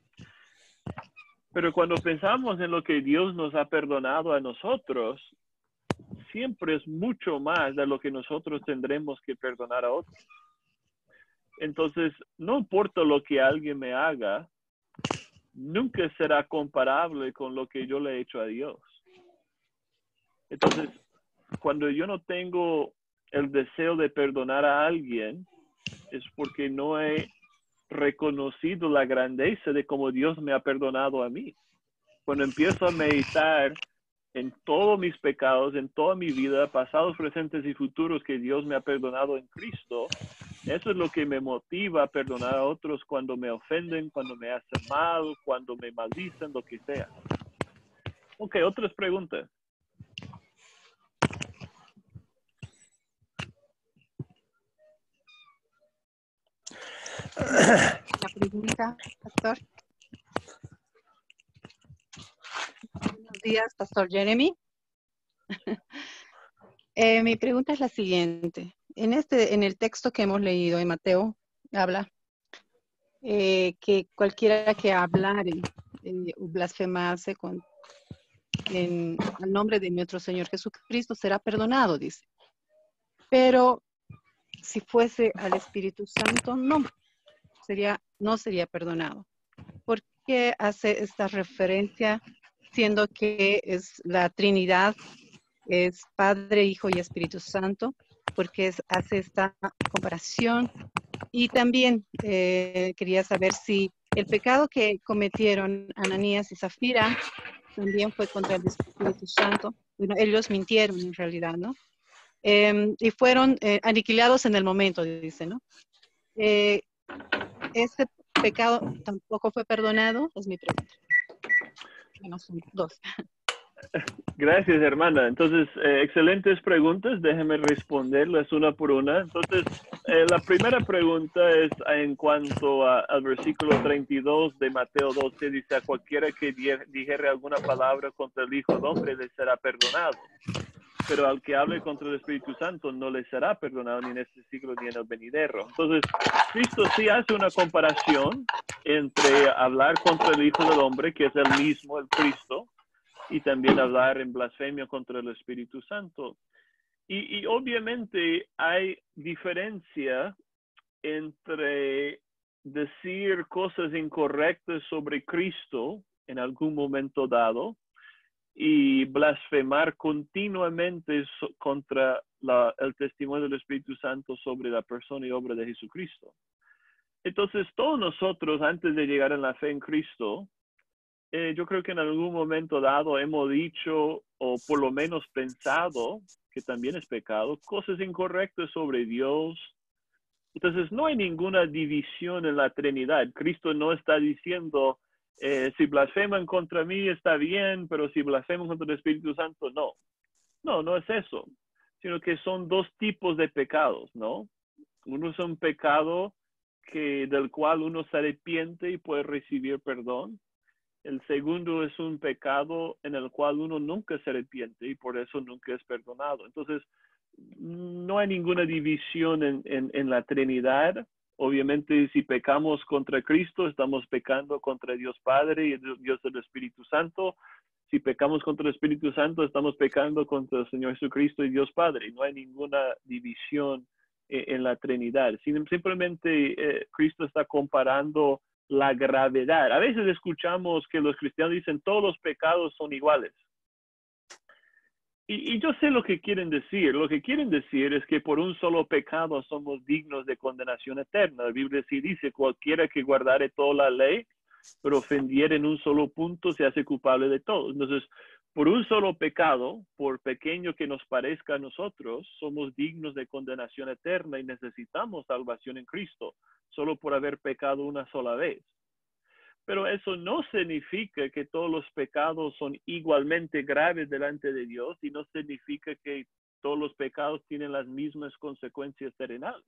Pero cuando pensamos en lo que Dios nos ha perdonado a nosotros, siempre es mucho más de lo que nosotros tendremos que perdonar a otros. Entonces, no importa lo que alguien me haga, nunca será comparable con lo que yo le he hecho a Dios. Entonces, cuando yo no tengo el deseo de perdonar a alguien, es porque no he reconocido la grandeza de cómo Dios me ha perdonado a mí. Cuando empiezo a meditar en todos mis pecados, en toda mi vida, pasados, presentes y futuros que Dios me ha perdonado en Cristo, eso es lo que me motiva a perdonar a otros cuando me ofenden, cuando me hacen mal, cuando me maldicen, lo que sea. Ok, otras preguntas. La pregunta, pastor. Buenos días, pastor Jeremy. eh, mi pregunta es la siguiente. En, este, en el texto que hemos leído en Mateo, habla eh, que cualquiera que hablare eh, o blasfemase con, en el nombre de nuestro Señor Jesucristo será perdonado, dice. Pero si fuese al Espíritu Santo, no. Sería, no sería perdonado. ¿Por qué hace esta referencia siendo que es la Trinidad, es Padre, Hijo y Espíritu Santo? Porque es, hace esta comparación. Y también eh, quería saber si el pecado que cometieron Ananías y Zafira también fue contra el Espíritu Santo. Bueno, ellos mintieron en realidad, ¿no? Eh, y fueron eh, aniquilados en el momento, dice, ¿no? Eh, ¿Este pecado tampoco fue perdonado? Es mi pregunta. Bueno, son dos. Gracias, hermana. Entonces, eh, excelentes preguntas. Déjeme responderlas una por una. Entonces, eh, la primera pregunta es en cuanto a, al versículo treinta y dos de Mateo doce. Dice, a cualquiera que dijere alguna palabra contra el Hijo del Hombre le será perdonado. Pero al que hable contra el Espíritu Santo no le será perdonado ni en este siglo ni en el venidero. Entonces, Cristo sí hace una comparación entre hablar contra el Hijo del Hombre, que es el mismo, el Cristo, y también hablar en blasfemia contra el Espíritu Santo. Y, y obviamente hay diferencia entre decir cosas incorrectas sobre Cristo en algún momento dado y blasfemar continuamente so, contra la, el testimonio del Espíritu Santo sobre la persona y obra de Jesucristo. Entonces, todos nosotros, antes de llegar a la fe en Cristo, eh, yo creo que en algún momento dado hemos dicho, o por lo menos pensado, que también es pecado, cosas incorrectas sobre Dios. Entonces, no hay ninguna división en la Trinidad. Cristo no está diciendo, eh, si blasfeman contra mí está bien, pero si blasfeman contra el Espíritu Santo, no. No, no es eso, sino que son dos tipos de pecados, ¿no? Uno es un pecado que, del cual uno se arrepiente y puede recibir perdón. El segundo es un pecado en el cual uno nunca se arrepiente y por eso nunca es perdonado. Entonces, no hay ninguna división en, en, en la Trinidad. Obviamente, si pecamos contra Cristo, estamos pecando contra Dios Padre y Dios del Espíritu Santo. Si pecamos contra el Espíritu Santo, estamos pecando contra el Señor Jesucristo y Dios Padre. No hay ninguna división en, en la Trinidad. Simplemente eh, Cristo está comparando la gravedad. A veces escuchamos que los cristianos dicen todos los pecados son iguales. Y, y yo sé lo que quieren decir. Lo que quieren decir es que por un solo pecado somos dignos de condenación eterna. La Biblia sí dice, cualquiera que guardare toda la ley, pero ofendiera en un solo punto, se hace culpable de todo. Entonces, por un solo pecado, por pequeño que nos parezca a nosotros, somos dignos de condenación eterna y necesitamos salvación en Cristo, solo por haber pecado una sola vez. Pero eso no significa que todos los pecados son igualmente graves delante de Dios y no significa que todos los pecados tienen las mismas consecuencias terrenales.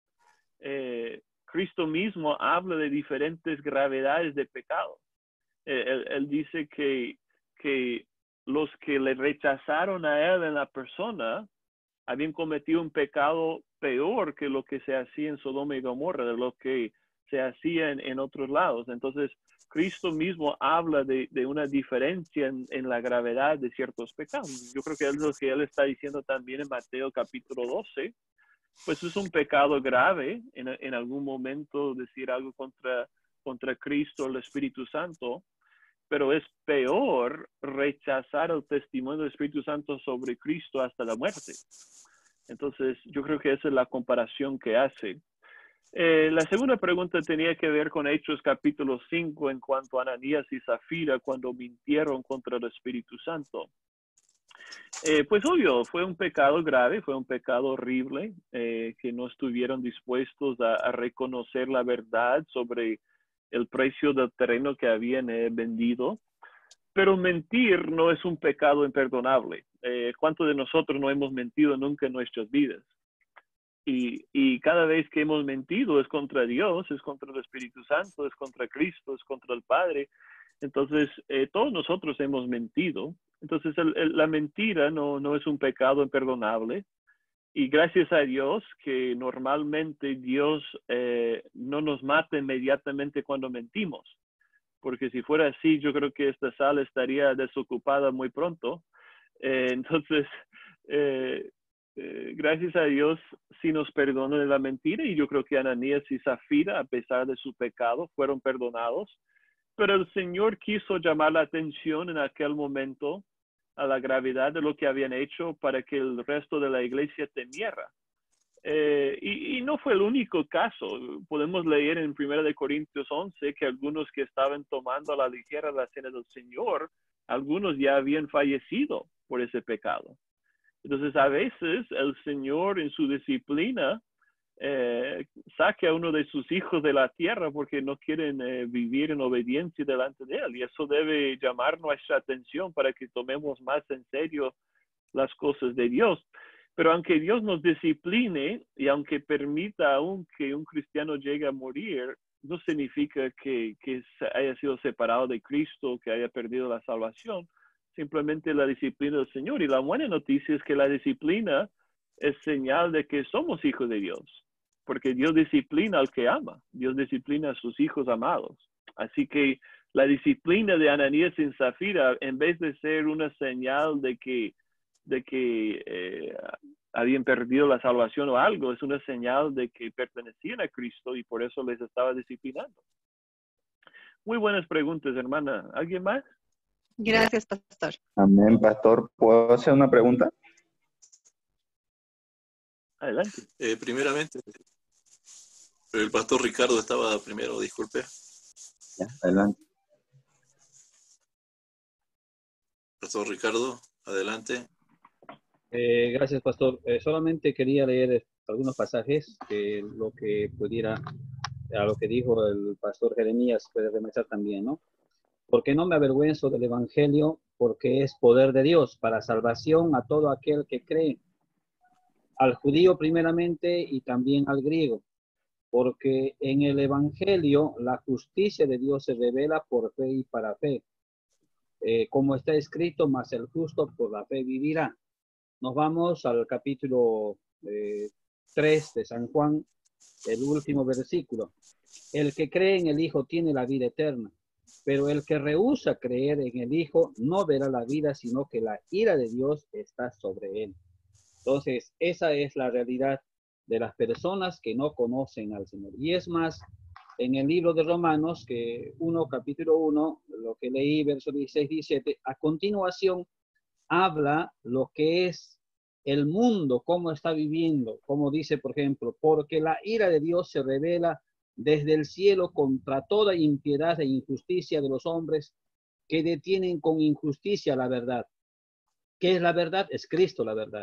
Eh, Cristo mismo habla de diferentes gravedades de pecado. Eh, él, él dice que, que los que le rechazaron a él en la persona habían cometido un pecado peor que lo que se hacía en Sodoma y Gomorra, de lo que se hacía en, en otros lados. Entonces, Cristo mismo habla de, de una diferencia en, en la gravedad de ciertos pecados. Yo creo que es lo que él está diciendo también en Mateo capítulo doce. Pues es un pecado grave en, en algún momento decir algo contra, contra Cristo, el Espíritu Santo, pero es peor rechazar el testimonio del Espíritu Santo sobre Cristo hasta la muerte. Entonces, yo creo que esa es la comparación que hace. Eh, la segunda pregunta tenía que ver con Hechos capítulo cinco en cuanto a Ananías y Zafira cuando mintieron contra el Espíritu Santo. Eh, pues obvio, fue un pecado grave, fue un pecado horrible, eh, que no estuvieron dispuestos a, a reconocer la verdad sobre el precio del terreno que habían eh, vendido. Pero mentir no es un pecado imperdonable. Eh, ¿Cuántos de nosotros no hemos mentido nunca en nuestras vidas? Y, y cada vez que hemos mentido es contra Dios, es contra el Espíritu Santo, es contra Cristo, es contra el Padre. Entonces, eh, todos nosotros hemos mentido. Entonces, el, el, la mentira no, no es un pecado imperdonable. Y gracias a Dios que normalmente Dios eh, no nos mata inmediatamente cuando mentimos. Porque si fuera así, yo creo que esta sala estaría desocupada muy pronto. Eh, entonces, eh, eh, gracias a Dios sí nos perdona de la mentira. Y yo creo que Ananías y Zafira, a pesar de su pecado, fueron perdonados. Pero el Señor quiso llamar la atención en aquel momento a la gravedad de lo que habían hecho para que el resto de la iglesia temiera. Eh, y, y no fue el único caso. Podemos leer en primera de Corintios once que algunos que estaban tomando a la ligera la cena del Señor, algunos ya habían fallecido por ese pecado. Entonces, a veces el Señor en su disciplina eh, saque a uno de sus hijos de la tierra porque no quieren eh, vivir en obediencia delante de Él. Y eso debe llamar nuestra atención para que tomemos más en serio las cosas de Dios. Pero aunque Dios nos discipline y aunque permita aún que un cristiano llegue a morir, no significa que, que haya sido separado de Cristo, que haya perdido la salvación. Simplemente la disciplina del Señor. Y la buena noticia es que la disciplina es señal de que somos hijos de Dios. Porque Dios disciplina al que ama. Dios disciplina a sus hijos amados. Así que la disciplina de Ananías y Zafira, en vez de ser una señal de que de que eh, habían perdido la salvación o algo, es una señal de que pertenecían a Cristo y por eso les estaba disciplinando. Muy buenas preguntas, hermana. ¿Alguien más? Gracias, pastor. Amén, pastor. ¿Puedo hacer una pregunta? Adelante. Eh, primeramente, el pastor Ricardo estaba primero, disculpe. Ya, adelante. Pastor Ricardo, adelante. Eh, gracias, pastor. Eh, solamente quería leer algunos pasajes que lo que pudiera, a lo que dijo el pastor Jeremías, puede remezclar también, ¿no? Porque no me avergüenzo del evangelio, porque es poder de Dios para salvación a todo aquel que cree, al judío primeramente y también al griego. Porque en el evangelio la justicia de Dios se revela por fe y para fe. Eh, como está escrito, mas el justo por la fe vivirá. Nos vamos al capítulo eh, tres de San Juan, el último versículo. El que cree en el Hijo tiene la vida eterna, pero el que rehúsa creer en el Hijo no verá la vida, sino que la ira de Dios está sobre él. Entonces, esa es la realidad de las personas que no conocen al Señor. Y es más, en el libro de Romanos, que uno, capítulo uno, lo que leí, verso dieciséis, diecisiete, a continuación habla lo que es el mundo, cómo está viviendo, como dice, por ejemplo, porque la ira de Dios se revela desde el cielo contra toda impiedad e injusticia de los hombres que detienen con injusticia la verdad. ¿Qué es la verdad? Es Cristo la verdad.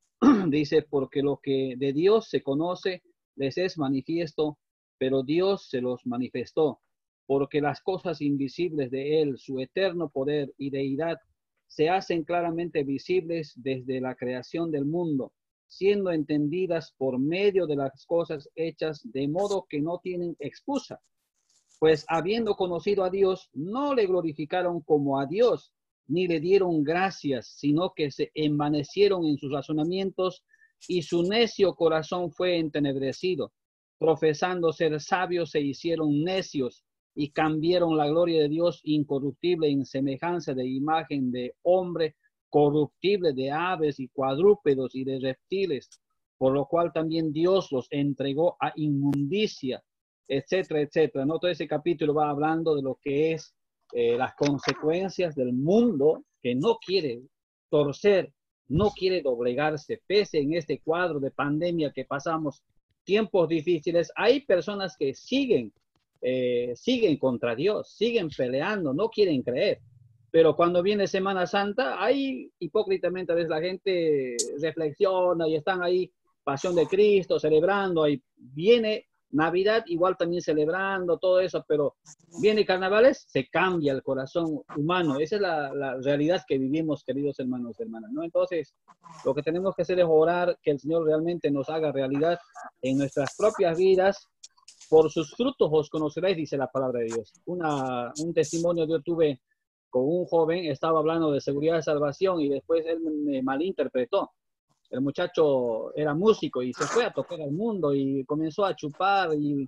Dice, porque lo que de Dios se conoce les es manifiesto, pero Dios se los manifestó, porque las cosas invisibles de Él, su eterno poder y deidad, se hacen claramente visibles desde la creación del mundo, siendo entendidas por medio de las cosas hechas, de modo que no tienen excusa. Pues habiendo conocido a Dios, no le glorificaron como a Dios, ni le dieron gracias, sino que se envanecieron en sus razonamientos y su necio corazón fue entenebrecido. Profesando ser sabios, se hicieron necios y cambiaron la gloria de Dios incorruptible en semejanza de imagen de hombre corruptible, de aves y cuadrúpedos y de reptiles, por lo cual también Dios los entregó a inmundicia, etcétera, etcétera. ¿No? Todo ese capítulo va hablando de lo que es Eh, las consecuencias del mundo que no quiere torcer, no quiere doblegarse, pese en este cuadro de pandemia que pasamos, tiempos difíciles, hay personas que siguen, eh, siguen contra Dios, siguen peleando, no quieren creer. Pero cuando viene Semana Santa, ahí hipócritamente a veces la gente reflexiona y están ahí, Pasión de Cristo, celebrando, ahí viene Navidad igual también celebrando todo eso, pero viene carnavales, se cambia el corazón humano. Esa es la, la realidad que vivimos, queridos hermanos y hermanas, ¿no? Entonces, lo que tenemos que hacer es orar que el Señor realmente nos haga realidad en nuestras propias vidas. Por sus frutos os conoceréis, dice la palabra de Dios. Una, un testimonio que yo tuve con un joven, estaba hablando de seguridad de salvación y después él me malinterpretó. El muchacho era músico y se fue a tocar al mundo y comenzó a chupar y,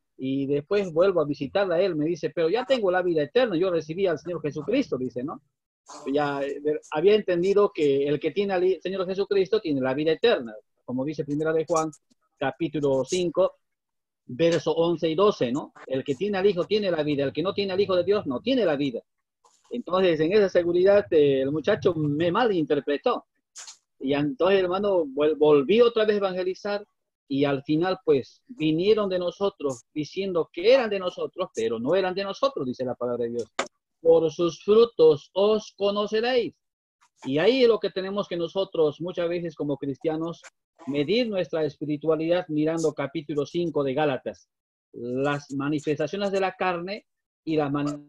y después vuelvo a visitarle a él. Me dice, pero ya tengo la vida eterna, yo recibí al Señor Jesucristo, dice, ¿no? Ya eh, había entendido que el que tiene al Señor Jesucristo tiene la vida eterna. Como dice Primera de Juan, capítulo cinco, verso once y doce, ¿no? El que tiene al Hijo tiene la vida, el que no tiene al Hijo de Dios no tiene la vida. Entonces, en esa seguridad, eh, el muchacho me malinterpretó. Y entonces, hermano, volví otra vez a evangelizar y al final, pues, vinieron de nosotros diciendo que eran de nosotros, pero no eran de nosotros, dice la palabra de Dios. Por sus frutos os conoceréis. Y ahí es lo que tenemos que nosotros, muchas veces como cristianos, medir nuestra espiritualidad mirando capítulo cinco de Gálatas. Las manifestaciones de la carne y las manifestaciones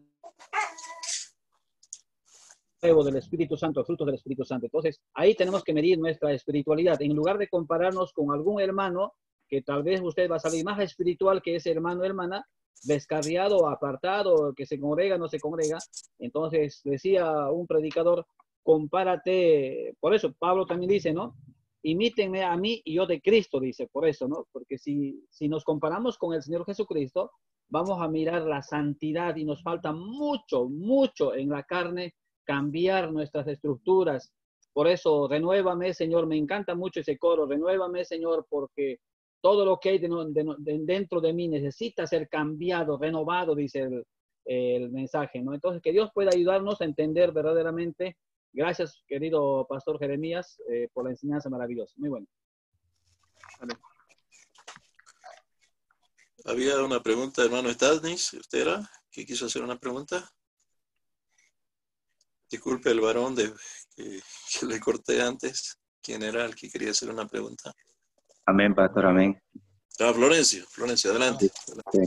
del Espíritu Santo, frutos del Espíritu Santo. Entonces, ahí tenemos que medir nuestra espiritualidad. En lugar de compararnos con algún hermano, que tal vez usted va a salir más espiritual que ese hermano o hermana, descarriado, apartado, que se congrega, no se congrega. Entonces, decía un predicador, compárate, por eso Pablo también dice, ¿no? Imítenme a mí y yo de Cristo, dice, por eso, ¿no? Porque si, si nos comparamos con el Señor Jesucristo, vamos a mirar la santidad y nos falta mucho, mucho en la carne cambiar nuestras estructuras, Por eso, renuévame, Señor, me encanta mucho ese coro, renuévame, Señor, porque todo lo que hay de, de, de, dentro de mí necesita ser cambiado, renovado, dice el, el mensaje, ¿no? Entonces, que Dios pueda ayudarnos a entender verdaderamente. Gracias, querido Pastor Jeremías, eh, por la enseñanza maravillosa. Muy bueno. Amén. Había una pregunta, hermano Stanis, ¿usted era? ¿Que quiso hacer una pregunta? Disculpe el varón de, que, que le corté antes. ¿Quién era el que quería hacer una pregunta? Amén, pastor, amén. Ah, Florencio, Florencio, adelante. Sí.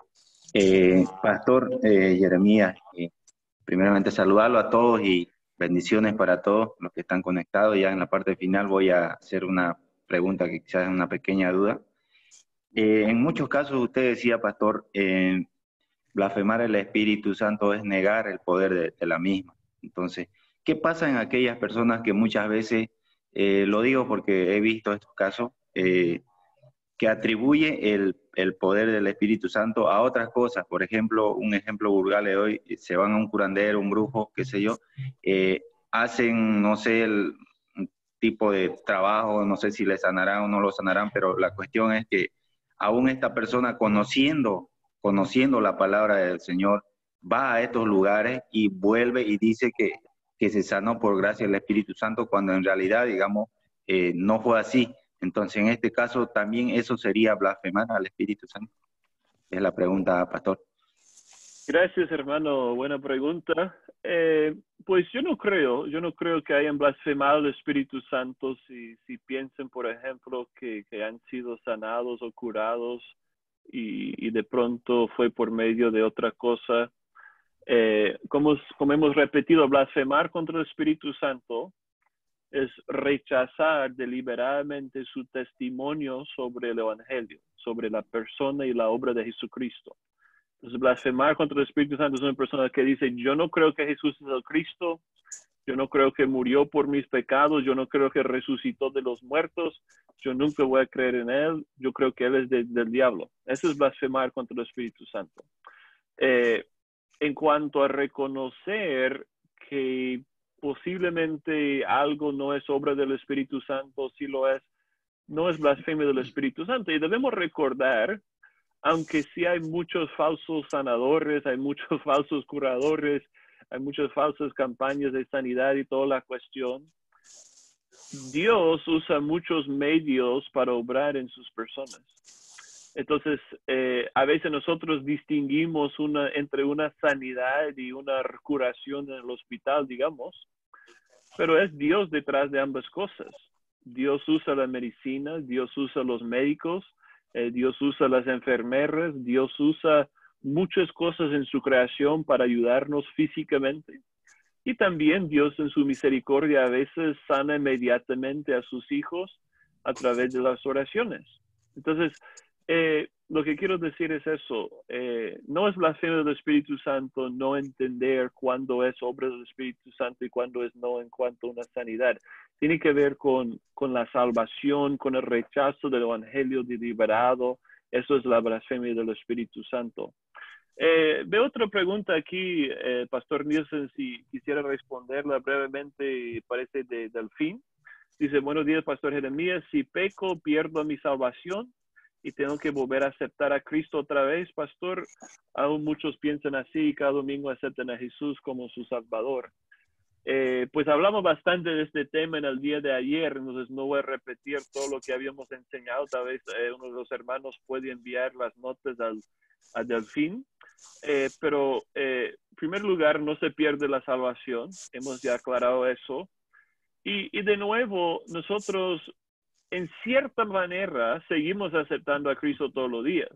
Eh, pastor eh, Jeremías, eh, primeramente saludarlo a todos y bendiciones para todos los que están conectados. Ya en la parte final voy a hacer una pregunta que quizás es una pequeña duda. Eh, en muchos casos usted decía, pastor, eh, blasfemar el Espíritu Santo es negar el poder de, de la misma. Entonces, ¿qué pasa en aquellas personas que muchas veces, eh, lo digo porque he visto estos casos, eh, que atribuye el, el poder del Espíritu Santo a otras cosas? Por ejemplo, un ejemplo vulgar de hoy, se van a un curandero, un brujo, qué sé yo, eh, hacen, no sé, el tipo de trabajo, no sé si le sanarán o no lo sanarán, pero la cuestión es que aún esta persona conociendo, conociendo la palabra del Señor, va a estos lugares y vuelve y dice que, que se sanó por gracia del Espíritu Santo, cuando en realidad, digamos, eh, no fue así. Entonces, en este caso, también eso sería blasfemar al Espíritu Santo. Es la pregunta, pastor. Gracias, hermano. Buena pregunta. Eh, pues yo no creo, yo no creo que hayan blasfemado al Espíritu Santo si, si piensen, por ejemplo, que, que han sido sanados o curados y, y de pronto fue por medio de otra cosa. Eh, como, como hemos repetido, blasfemar contra el Espíritu Santo es rechazar deliberadamente su testimonio sobre el Evangelio, sobre la persona y la obra de Jesucristo. Entonces, blasfemar contra el Espíritu Santo es una persona que dice, yo no creo que Jesús es el Cristo, yo no creo que murió por mis pecados, yo no creo que resucitó de los muertos, yo nunca voy a creer en Él, yo creo que Él es de, del diablo. Eso es blasfemar contra el Espíritu Santo. Eh, en cuanto a reconocer que posiblemente algo no es obra del Espíritu Santo, sí lo es, no es blasfemia del Espíritu Santo. Y debemos recordar, aunque sí hay muchos falsos sanadores, hay muchos falsos curadores, hay muchas falsas campañas de sanidad y toda la cuestión, Dios usa muchos medios para obrar en sus personas. Entonces, eh, a veces nosotros distinguimos una, entre una sanidad y una curación en el hospital, digamos, pero es Dios detrás de ambas cosas. Dios usa la medicina, Dios usa los médicos, eh, Dios usa las enfermeras, Dios usa muchas cosas en su creación para ayudarnos físicamente. Y también Dios en su misericordia a veces sana inmediatamente a sus hijos a través de las oraciones. Entonces, eh, lo que quiero decir es eso, eh, no es blasfemia del Espíritu Santo no entender cuándo es obra del Espíritu Santo y cuándo es no en cuanto a una sanidad. Tiene que ver con, con la salvación, con el rechazo del Evangelio deliberado. Eso es la blasfemia del Espíritu Santo. Eh, veo otra pregunta aquí, eh, Pastor Nielsen, si quisiera responderla brevemente, parece de Delfín. Dice, buenos días, Pastor Jeremías, si peco, pierdo mi salvación y tengo que volver a aceptar a Cristo otra vez, Pastor. Aún muchos piensan así y cada domingo aceptan a Jesús como su Salvador. Eh, pues hablamos bastante de este tema en el día de ayer, entonces no voy a repetir todo lo que habíamos enseñado. Tal vez eh, uno de los hermanos puede enviar las notas al, a Delfín. Eh, pero eh, en primer lugar, no se pierde la salvación. Hemos ya aclarado eso. Y, y de nuevo, nosotros en cierta manera seguimos aceptando a Cristo todos los días.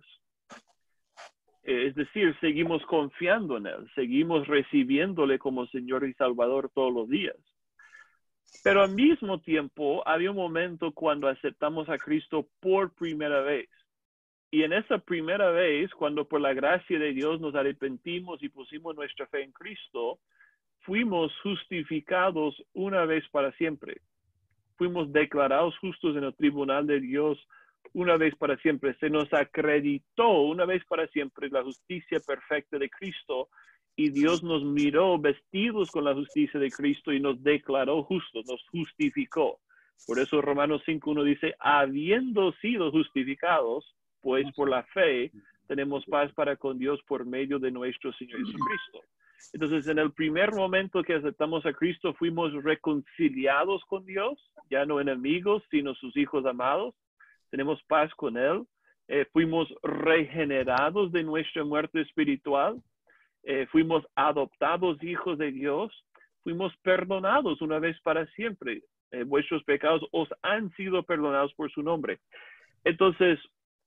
Eh, es decir, seguimos confiando en Él, seguimos recibiéndole como Señor y Salvador todos los días. Pero al mismo tiempo, había un momento cuando aceptamos a Cristo por primera vez. Y en esa primera vez, cuando por la gracia de Dios nos arrepentimos y pusimos nuestra fe en Cristo, fuimos justificados una vez para siempre. Fuimos declarados justos en el tribunal de Dios una vez para siempre. Se nos acreditó una vez para siempre la justicia perfecta de Cristo y Dios nos miró vestidos con la justicia de Cristo y nos declaró justos, nos justificó. Por eso Romanos cinco uno dice, habiendo sido justificados, pues por la fe, tenemos paz para con Dios por medio de nuestro Señor Jesucristo. Entonces, en el primer momento que aceptamos a Cristo, fuimos reconciliados con Dios, ya no enemigos, sino sus hijos amados. Tenemos paz con Él. Eh, fuimos regenerados de nuestra muerte espiritual. Eh, fuimos adoptados hijos de Dios. Fuimos perdonados una vez para siempre. Eh, vuestros pecados os han sido perdonados por su nombre. Entonces,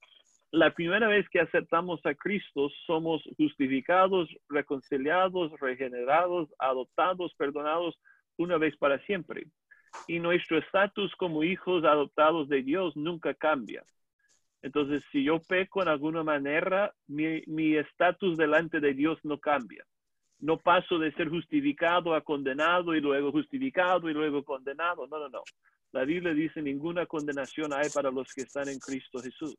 la primera vez que aceptamos a Cristo, somos justificados, reconciliados, regenerados, adoptados, perdonados una vez para siempre. Y nuestro estatus como hijos adoptados de Dios nunca cambia. Entonces, si yo peco en alguna manera, mi, mi estatus delante de Dios no cambia. No paso de ser justificado a condenado y luego justificado y luego condenado. No, no, no. La Biblia dice, ninguna condenación hay para los que están en Cristo Jesús.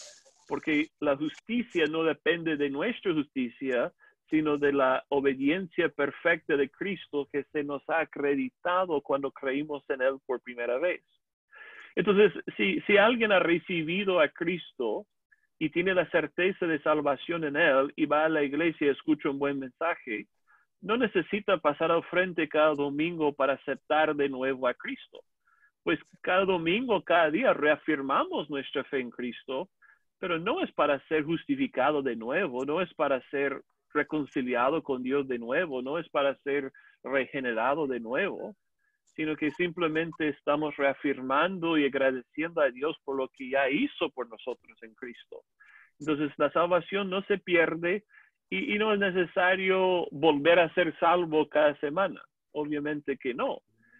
Porque la justicia no depende de nuestra justicia, sino de la obediencia perfecta de Cristo que se nos ha acreditado cuando creímos en Él por primera vez. Entonces, si, si alguien ha recibido a Cristo y tiene la certeza de salvación en Él y va a la iglesia y escucha un buen mensaje, no necesita pasar al frente cada domingo para aceptar de nuevo a Cristo. Pues cada domingo, cada día reafirmamos nuestra fe en Cristo, pero no es para ser justificado de nuevo, no es para ser reconciliado con Dios de nuevo, no es para ser regenerado de nuevo, sino que simplemente estamos reafirmando y agradeciendo a Dios por lo que ya hizo por nosotros en Cristo. Entonces, la salvación no se pierde y, y no es necesario volver a ser salvo cada semana. Obviamente que no.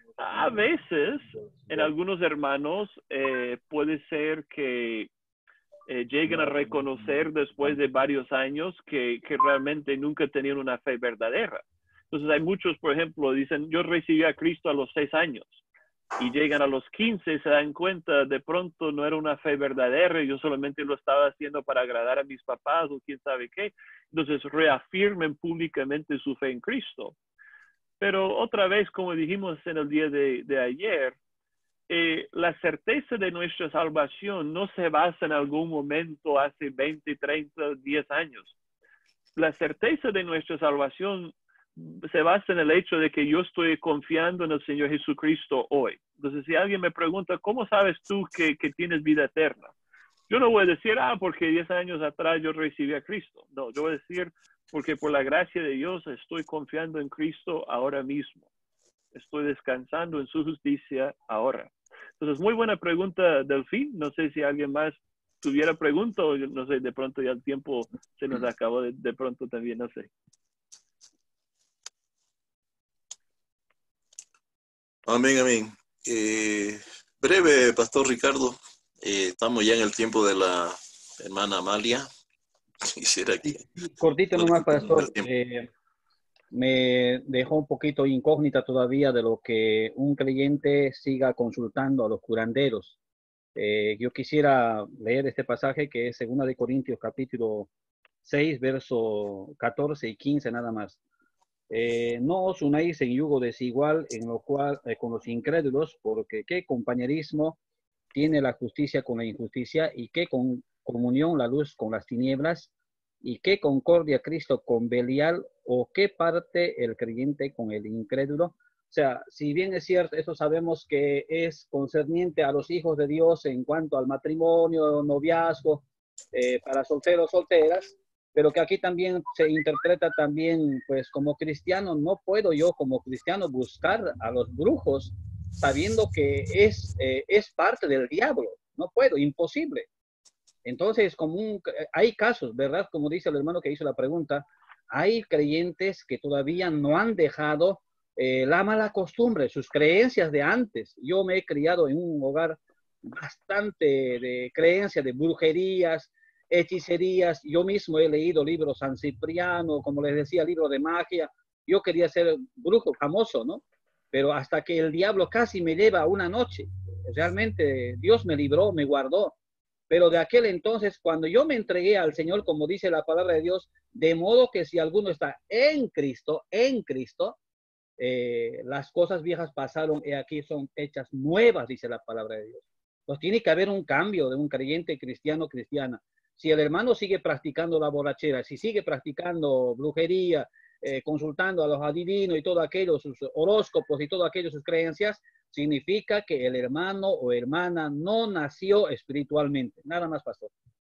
A veces, en algunos hermanos, eh, puede ser que Eh, lleguen a reconocer después de varios años que, que realmente nunca tenían una fe verdadera. Entonces hay muchos, por ejemplo, dicen, yo recibí a Cristo a los seis años y llegan a los quince y se dan cuenta, de pronto no era una fe verdadera, yo solamente lo estaba haciendo para agradar a mis papás o quién sabe qué. Entonces reafirmen públicamente su fe en Cristo. Pero otra vez, como dijimos en el día de, de ayer, Eh, la certeza de nuestra salvación no se basa en algún momento hace veinte, treinta, diez años. La certeza de nuestra salvación se basa en el hecho de que yo estoy confiando en el Señor Jesucristo hoy. Entonces, si alguien me pregunta, ¿cómo sabes tú que, que tienes vida eterna? Yo no voy a decir, ah, porque diez años atrás yo recibí a Cristo. No, yo voy a decir, porque por la gracia de Dios estoy confiando en Cristo ahora mismo. Estoy descansando en su justicia ahora. Entonces, muy buena pregunta, Delfín. No sé si alguien más tuviera pregunta o no sé, de pronto ya el tiempo se nos acabó de, de pronto también, no sé. Amén, amén. Eh, breve, Pastor Ricardo. Eh, estamos ya en el tiempo de la hermana Amalia. Quisiera que... Sí, cortito nomás, Pastor. Eh, me dejó un poquito incógnita todavía de lo que un creyente siga consultando a los curanderos. Eh, yo quisiera leer este pasaje que es segunda de Corintios capítulo seis, verso catorce y quince nada más. Eh, no os unáis en yugo desigual en lo cual, eh, con los incrédulos, porque qué compañerismo tiene la justicia con la injusticia y qué con, comunión la luz con las tinieblas. ¿Y qué concordia Cristo con Belial o qué parte el creyente con el incrédulo? O sea, si bien es cierto, eso sabemos que es concerniente a los hijos de Dios en cuanto al matrimonio, noviazgo, eh, para solteros, solteras, pero que aquí también se interpreta también, pues como cristiano, no puedo yo como cristiano buscar a los brujos sabiendo que es, eh, es parte del diablo. No puedo, imposible. Entonces, como un, hay casos, ¿verdad? Como dice el hermano que hizo la pregunta, hay creyentes que todavía no han dejado eh, la mala costumbre, sus creencias de antes. Yo me he criado en un hogar bastante de creencias de brujerías, hechicerías. Yo mismo he leído libros San Cipriano, como les decía, libros de magia. Yo quería ser brujo famoso, ¿no? Pero hasta que el diablo casi me lleva una noche. Realmente Dios me libró, me guardó. pero de aquel entonces, cuando yo me entregué al Señor, como dice la palabra de Dios, de modo que si alguno está en Cristo, en Cristo, eh, las cosas viejas pasaron y aquí son hechas nuevas, dice la palabra de Dios. Pues tiene que haber un cambio de un creyente cristiano, cristiana. Si el hermano sigue practicando la borrachera, si sigue practicando brujería, eh, consultando a los adivinos y todo aquello, sus horóscopos y todo aquello, sus creencias, significa que el hermano o hermana no nació espiritualmente. Nada más, pastor.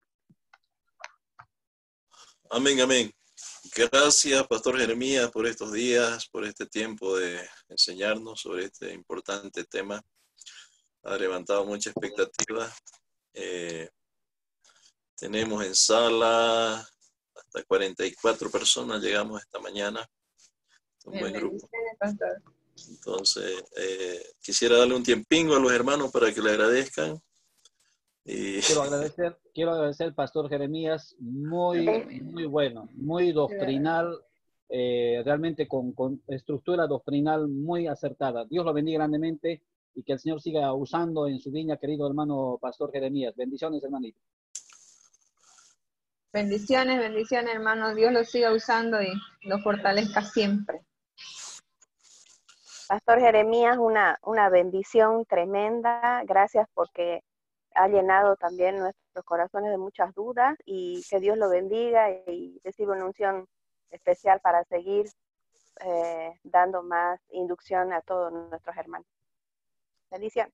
Amén, amén. Gracias, Pastor Jeremías, por estos días, por este tiempo de enseñarnos sobre este importante tema. Ha levantado mucha expectativa. Eh, tenemos en sala hasta cuarenta y cuatro personas, llegamos esta mañana. Un buen grupo. Entonces, eh, quisiera darle un tiempingo a los hermanos para que le agradezcan. Y... Quiero agradecer, quiero agradecer al Pastor Jeremías, muy, muy bueno, muy doctrinal, eh, realmente con, con estructura doctrinal muy acertada. Dios lo bendiga grandemente y que el Señor siga usando en su viña, querido hermano Pastor Jeremías. Bendiciones, hermanito. Bendiciones, bendiciones, hermanos. Dios lo siga usando y lo fortalezca siempre. Pastor Jeremías, una, una bendición tremenda. Gracias porque ha llenado también nuestros corazones de muchas dudas y que Dios lo bendiga y reciba una unción especial para seguir eh, dando más inducción a todos nuestros hermanos. Bendición.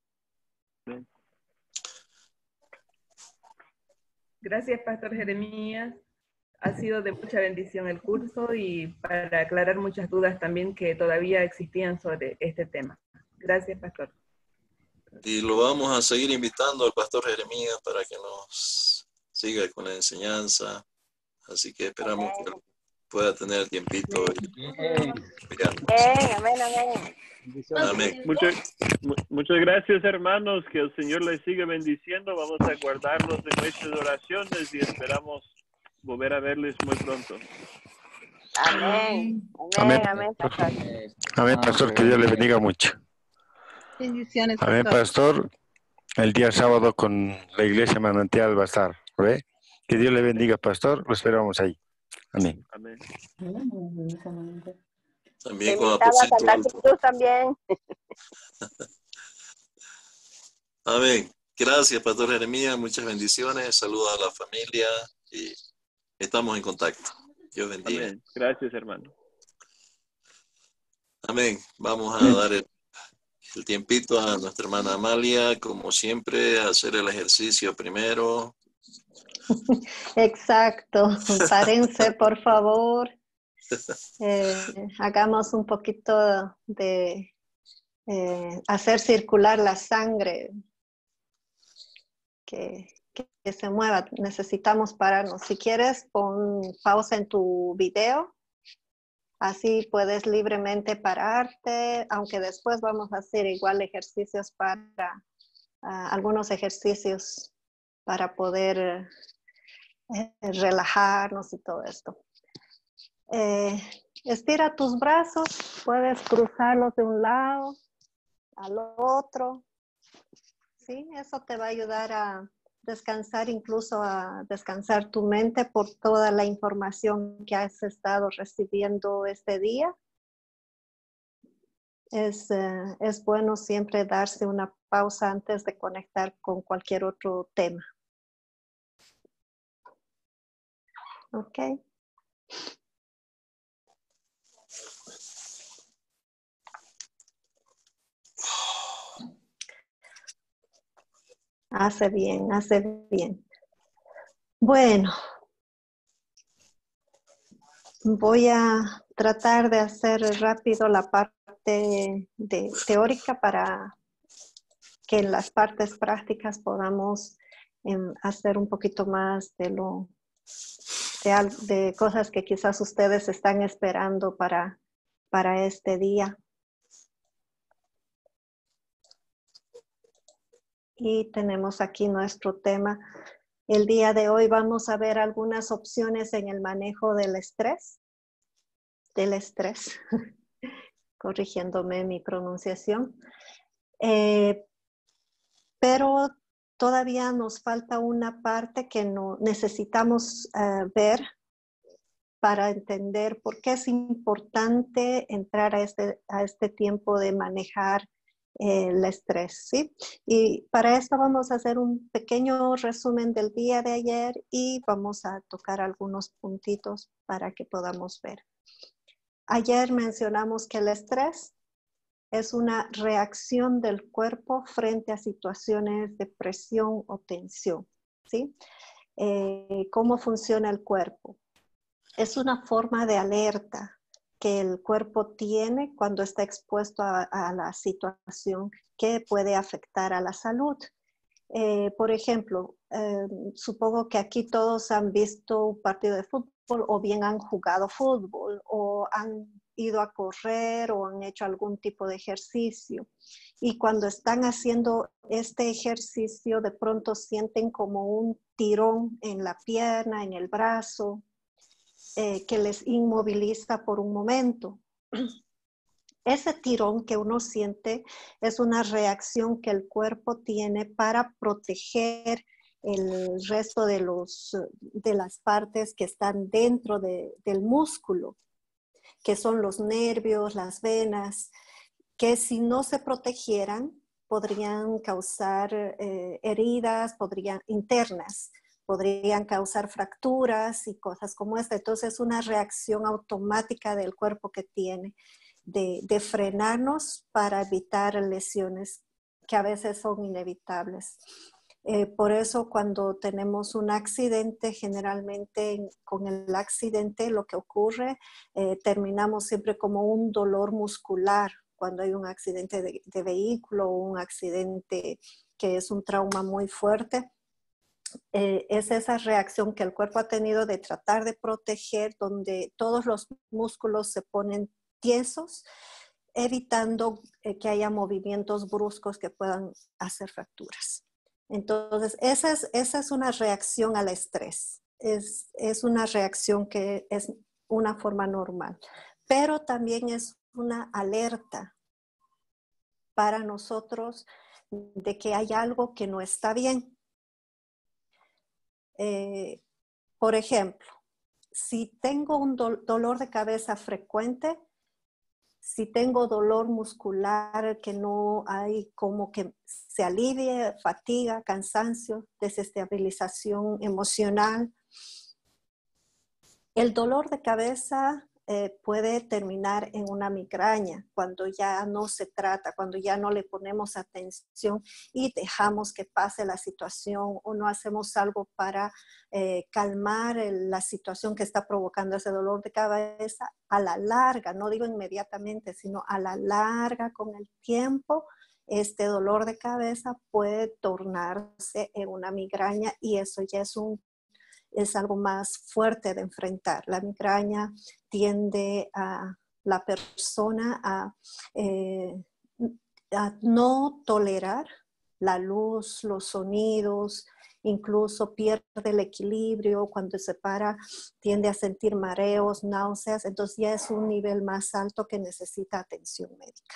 Gracias, Pastor Jeremías. Ha sido de mucha bendición el curso y para aclarar muchas dudas también que todavía existían sobre este tema. Gracias, Pastor. Y lo vamos a seguir invitando al Pastor Jeremías para que nos siga con la enseñanza. Así que esperamos amén. Que pueda tener tiempito. Amén, amén, amén. Amén. Muchas, muchas gracias, hermanos. Que el Señor les siga bendiciendo. Vamos a guardarlos en nuestras oraciones y esperamos volver a verles muy pronto. Amén. Amén, amén, pastor. Amén, pastor. Que Dios le bendiga mucho. Bendiciones, pastor. Amén, pastor. El día sábado con la iglesia Manantial va a estar. ¿Ve? Que Dios le bendiga, pastor. Lo esperamos ahí. Amén. Amén. También con Santa Cruz también. Amén. Gracias, Pastor Jeremías. Muchas bendiciones. Saludos a la familia y estamos en contacto. Dios bendiga. Amén. Gracias, hermano. Amén. Vamos a dar el, el tiempito a nuestra hermana Amalia, como siempre, a hacer el ejercicio primero. Exacto. Párense, por favor. Eh, hagamos un poquito de eh, hacer circular la sangre, que, que, que se mueva. Necesitamos pararnos. Si quieres, pon pausa en tu video, así puedes libremente pararte, aunque después vamos a hacer igual ejercicios para uh, algunos ejercicios para poder eh, relajarnos y todo esto. Eh, estira tus brazos, puedes cruzarlos de un lado al otro, ¿sí? Eso te va a ayudar a descansar, incluso a descansar tu mente por toda la información que has estado recibiendo este día. Es, eh, es bueno siempre darse una pausa antes de conectar con cualquier otro tema. ¿Ok? Hace bien, hace bien. Bueno, voy a tratar de hacer rápido la parte de, teórica para que en las partes prácticas podamos eh, hacer un poquito más de, lo, de, de cosas que quizás ustedes están esperando para, para este día. Y tenemos aquí nuestro tema. El día de hoy vamos a ver algunas opciones en el manejo del estrés. Del estrés. Corrigiéndome mi pronunciación. Eh, pero todavía nos falta una parte que no, necesitamos uh, ver para entender por qué es importante entrar a este, a este tiempo de manejar eh, el estrés, ¿sí? Y para esto vamos a hacer un pequeño resumen del día de ayer y vamos a tocar algunos puntitos para que podamos ver. Ayer mencionamos que el estrés es una reacción del cuerpo frente a situaciones de presión o tensión, ¿sí? Eh, ¿Cómo funciona el cuerpo? Es una forma de alerta que el cuerpo tiene cuando está expuesto a, a la situación que puede afectar a la salud. Eh, por ejemplo, eh, supongo que aquí todos han visto un partido de fútbol o bien han jugado fútbol o han ido a correr o han hecho algún tipo de ejercicio. Y cuando están haciendo este ejercicio, de pronto sienten como un tirón en la pierna, en el brazo, Eh, que les inmoviliza por un momento. Ese tirón que uno siente es una reacción que el cuerpo tiene para proteger el resto de, los, de las partes que están dentro de, del músculo, que son los nervios, las venas, que si no se protegieran podrían causar eh, heridas podrían, internas, podrían causar fracturas y cosas como esta. Entonces es una reacción automática del cuerpo que tiene de, de frenarnos para evitar lesiones que a veces son inevitables. Eh, por eso cuando tenemos un accidente, generalmente con el accidente lo que ocurre, eh, terminamos siempre como un dolor muscular cuando hay un accidente de, de vehículo o un accidente que es un trauma muy fuerte. Eh, es esa reacción que el cuerpo ha tenido de tratar de proteger, donde todos los músculos se ponen tiesos, evitando eh, que haya movimientos bruscos que puedan hacer fracturas. Entonces, esa es, esa es una reacción al estrés. Es, es una reacción que es una forma normal, pero también es una alerta para nosotros de que hay algo que no está bien. Eh, por ejemplo, si tengo un do dolor de cabeza frecuente, si tengo dolor muscular que no hay como que se alivie, fatiga, cansancio, desestabilización emocional, el dolor de cabeza eh, puede terminar en una migraña cuando ya no se trata, cuando ya no le ponemos atención y dejamos que pase la situación o no hacemos algo para eh, calmar el, la situación que está provocando ese dolor de cabeza. A la larga, no digo inmediatamente, sino a la larga con el tiempo, este dolor de cabeza puede tornarse en una migraña y eso ya es un es algo más fuerte de enfrentar. La migraña tiende a la persona a, eh, a no tolerar la luz, los sonidos, incluso pierde el equilibrio, cuando se para tiende a sentir mareos, náuseas, entonces ya es un nivel más alto que necesita atención médica.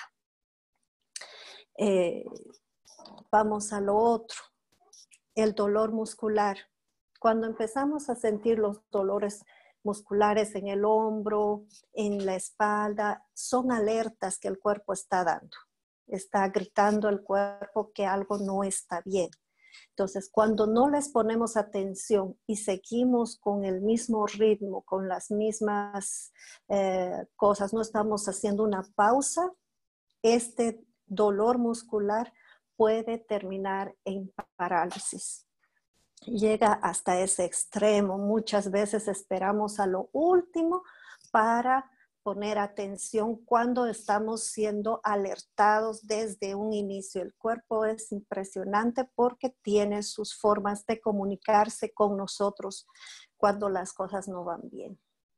Eh, vamos a lo otro, el dolor muscular. Cuando empezamos a sentir los dolores musculares en el hombro, en la espalda, son alertas que el cuerpo está dando. Está gritando el cuerpo que algo no está bien. Entonces, cuando no les ponemos atención y seguimos con el mismo ritmo, con las mismas eh, cosas, no estamos haciendo una pausa, este dolor muscular puede terminar en parálisis. Llega hasta ese extremo. Muchas veces esperamos a lo último para poner atención cuando estamos siendo alertados desde un inicio. El cuerpo es impresionante porque tiene sus formas de comunicarse con nosotros cuando las cosas no van bien.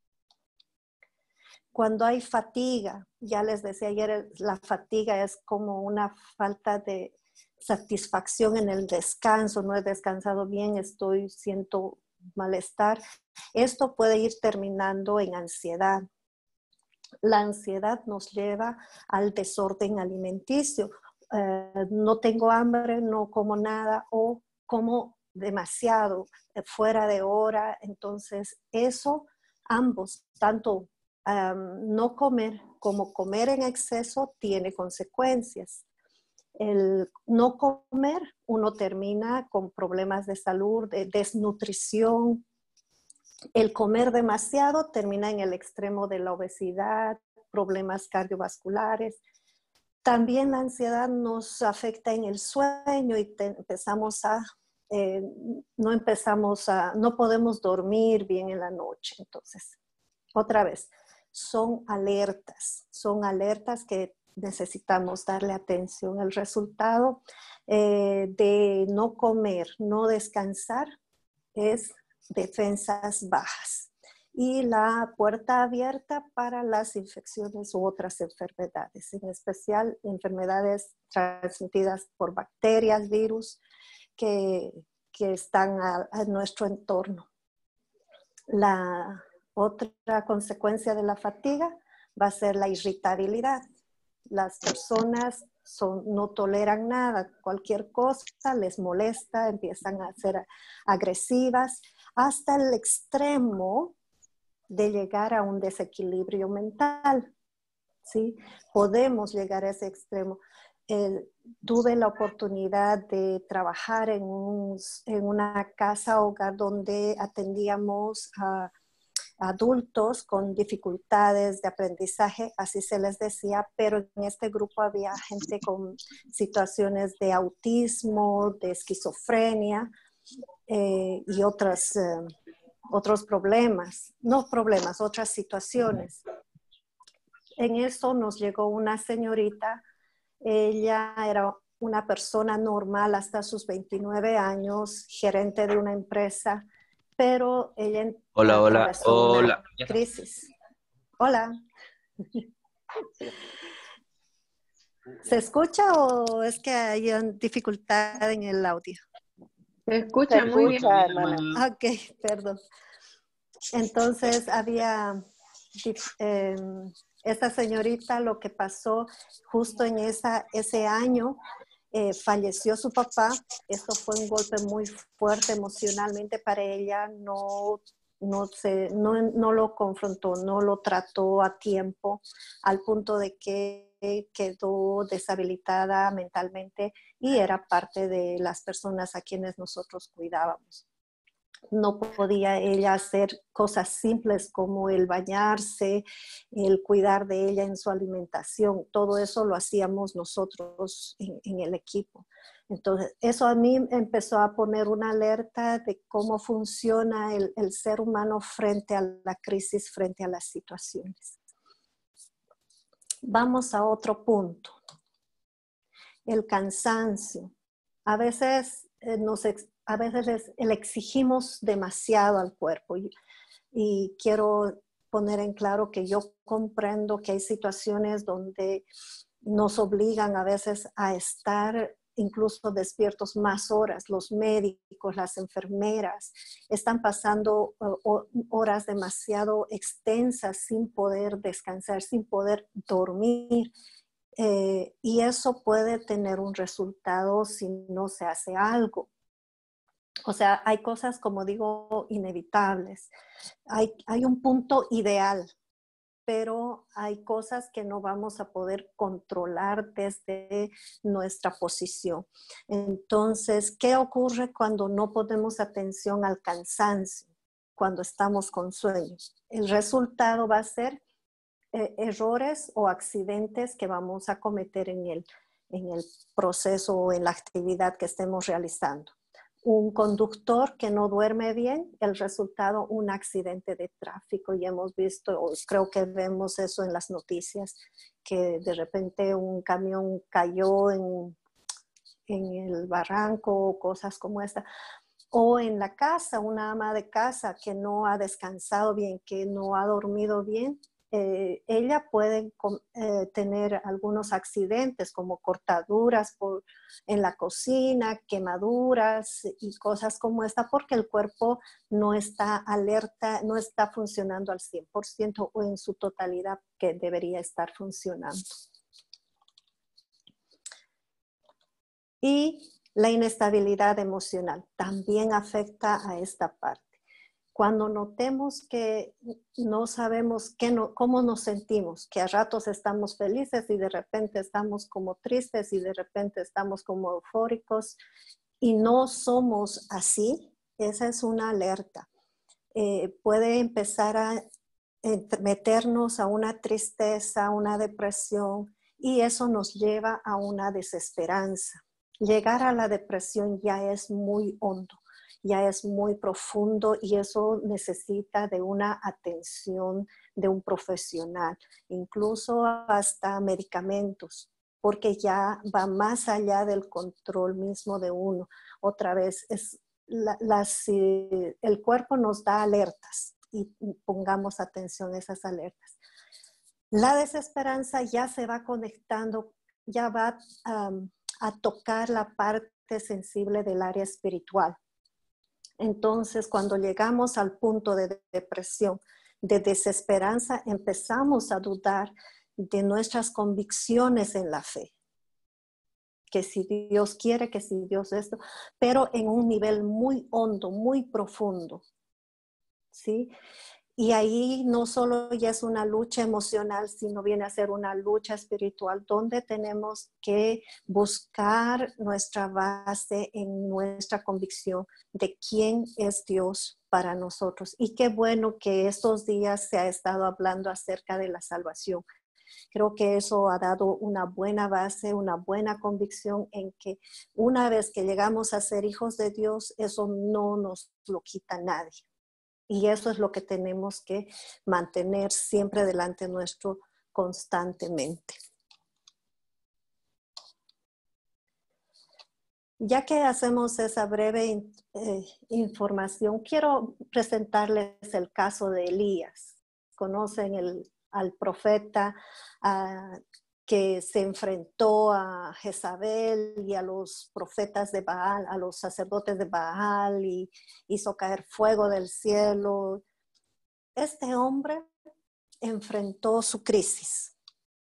Cuando hay fatiga, ya les decía ayer, la fatiga es como una falta de satisfacción en el descanso, no he descansado bien, estoy, siento malestar. Esto puede ir terminando en ansiedad. La ansiedad nos lleva al desorden alimenticio. Eh, no tengo hambre, no como nada o como demasiado, fuera de hora. Entonces, eso, ambos, tanto um, no comer como comer en exceso, tiene consecuencias. El no comer, uno termina con problemas de salud, de desnutrición. El comer demasiado termina en el extremo de la obesidad, problemas cardiovasculares. También la ansiedad nos afecta en el sueño y te, empezamos a, eh, no empezamos a, no podemos dormir bien en la noche. Entonces, otra vez, son alertas, son alertas que necesitamos darle atención. El resultado eh, de no comer, no descansar, es defensas bajas y la puerta abierta para las infecciones u otras enfermedades, en especial enfermedades transmitidas por bacterias, virus que, que están a, a nuestro entorno. La otra consecuencia de la fatiga va a ser la irritabilidad. Las personas son, no toleran nada, cualquier cosa les molesta, empiezan a ser agresivas, hasta el extremo de llegar a un desequilibrio mental, ¿sí? Podemos llegar a ese extremo. Eh, tuve la oportunidad de trabajar en, un, en una casa hogar donde atendíamos a adultos con dificultades de aprendizaje, así se les decía, pero en este grupo había gente con situaciones de autismo, de esquizofrenia eh, y otras, eh, otros problemas, no problemas, otras situaciones. En eso nos llegó una señorita, ella era una persona normal hasta sus veintinueve años, gerente de una empresa, pero ella Hola, hola, atravesó hola. una crisis. Hola. ¿Se escucha o es que hay dificultad en el audio? Se escucha Se muy escucha, bien, hermana. Ok, perdón. Entonces había eh, esta señorita, lo que pasó justo en esa, ese año, eh, falleció su papá. Esto fue un golpe muy fuerte emocionalmente para ella. No, no, se, no, no lo confrontó, no lo trató a tiempo, al punto de que quedó deshabilitada mentalmente y era parte de las personas a quienes nosotros cuidábamos. No podía ella hacer cosas simples como el bañarse, el cuidar de ella en su alimentación. Todo eso lo hacíamos nosotros en, en el equipo. Entonces, eso a mí empezó a poner una alerta de cómo funciona el, el ser humano frente a la crisis, frente a las situaciones. Vamos a otro punto. El cansancio. A veces eh, nos A veces le exigimos demasiado al cuerpo y, y quiero poner en claro que yo comprendo que hay situaciones donde nos obligan a veces a estar incluso despiertos más horas. Los médicos, las enfermeras están pasando uh, horas demasiado extensas sin poder descansar, sin poder dormir. Eh, y eso puede tener un resultado si no se hace algo. O sea, hay cosas, como digo, inevitables. Hay, hay un punto ideal, pero hay cosas que no vamos a poder controlar desde nuestra posición. Entonces, ¿qué ocurre cuando no ponemos atención al cansancio? Cuando estamos con sueño. El resultado va a ser eh, errores o accidentes que vamos a cometer en el, en el proceso o en la actividad que estemos realizando. Un conductor que no duerme bien, el resultado, un accidente de tráfico. Y hemos visto, o creo que vemos eso en las noticias, que de repente un camión cayó en, en el barranco o cosas como esta. O en la casa, una ama de casa que no ha descansado bien, que no ha dormido bien, Eh, ella puede eh, tener algunos accidentes como cortaduras por, en la cocina, quemaduras y cosas como esta porque el cuerpo no está alerta, no está funcionando al cien por ciento o en su totalidad que debería estar funcionando. Y La inestabilidad emocional también afecta a esta parte. Cuando notemos que no sabemos qué no, cómo nos sentimos, que a ratos estamos felices y de repente estamos como tristes y de repente estamos como eufóricos y no somos así, esa es una alerta. Eh, puede empezar a meternos a una tristeza, una depresión, y eso nos lleva a una desesperanza. Llegar a la depresión ya es muy hondo, ya es muy profundo y eso necesita de una atención de un profesional, incluso hasta medicamentos, porque ya va más allá del control mismo de uno. Otra vez, es la, las, el cuerpo nos da alertas y pongamos atención a esas alertas. La desesperanza ya se va conectando, ya va um, a tocar la parte sensible del área espiritual. Entonces, cuando llegamos al punto de depresión, de desesperanza, empezamos a dudar de nuestras convicciones en la fe. Que si Dios quiere, que si Dios esto, pero en un nivel muy hondo, muy profundo. ¿Sí? Y ahí no solo ya es una lucha emocional, sino viene a ser una lucha espiritual donde tenemos que buscar nuestra base en nuestra convicción de quién es Dios para nosotros. Y qué bueno que estos días se ha estado hablando acerca de la salvación. Creo que eso ha dado una buena base, una buena convicción en que una vez que llegamos a ser hijos de Dios, eso no nos lo quita nadie. Y eso es lo que tenemos que mantener siempre delante nuestro constantemente. Ya que hacemos esa breve eh, información, quiero presentarles el caso de Elías. Conocen el, al profeta uh, que se enfrentó a Jezabel y a los profetas de Baal, a los sacerdotes de Baal, y hizo caer fuego del cielo. Este hombre enfrentó su crisis,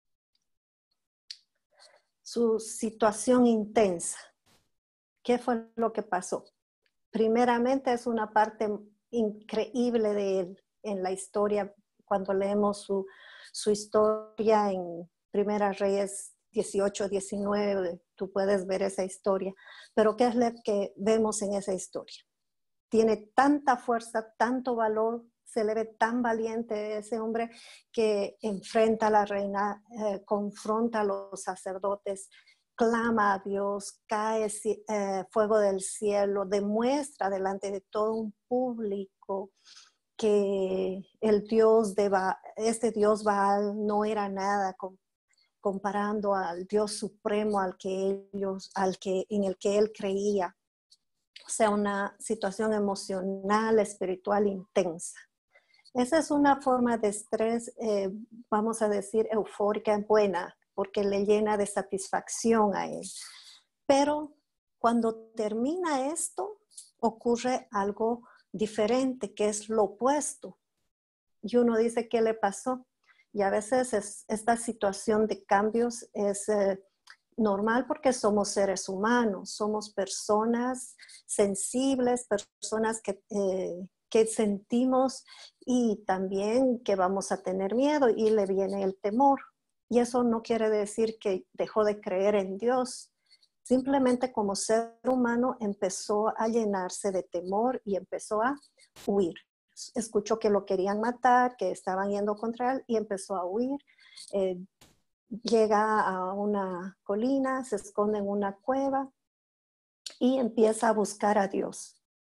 su situación intensa. ¿Qué fue lo que pasó? Primeramente, es una parte increíble de él en la historia, cuando leemos su, su historia en Primera Reyes dieciocho, diecinueve, tú puedes ver esa historia. Pero ¿qué es lo que vemos en esa historia? Tiene tanta fuerza, tanto valor, se le ve tan valiente ese hombre que enfrenta a la reina, eh, confronta a los sacerdotes, clama a Dios, cae eh, fuego del cielo, demuestra delante de todo un público que el Dios de Baal, este Dios Baal no era nada con comparando al Dios supremo al que ellos, al que, en el que él creía. O sea, una situación emocional, espiritual intensa. Esa es una forma de estrés, eh, vamos a decir, eufórica, buena, porque le llena de satisfacción a él. Pero cuando termina esto, ocurre algo diferente, que es lo opuesto. Y uno dice, ¿qué le pasó? Y a veces es, esta situación de cambios es eh, normal porque somos seres humanos, somos personas sensibles, personas que, eh, que sentimos y también que vamos a tener miedo y le viene el temor. Y eso no quiere decir que dejó de creer en Dios. Simplemente como ser humano empezó a llenarse de temor y empezó a huir. Escuchó que lo querían matar, que estaban yendo contra él y empezó a huir. Eh, llega a una colina, se esconde en una cueva y empieza a buscar a Dios.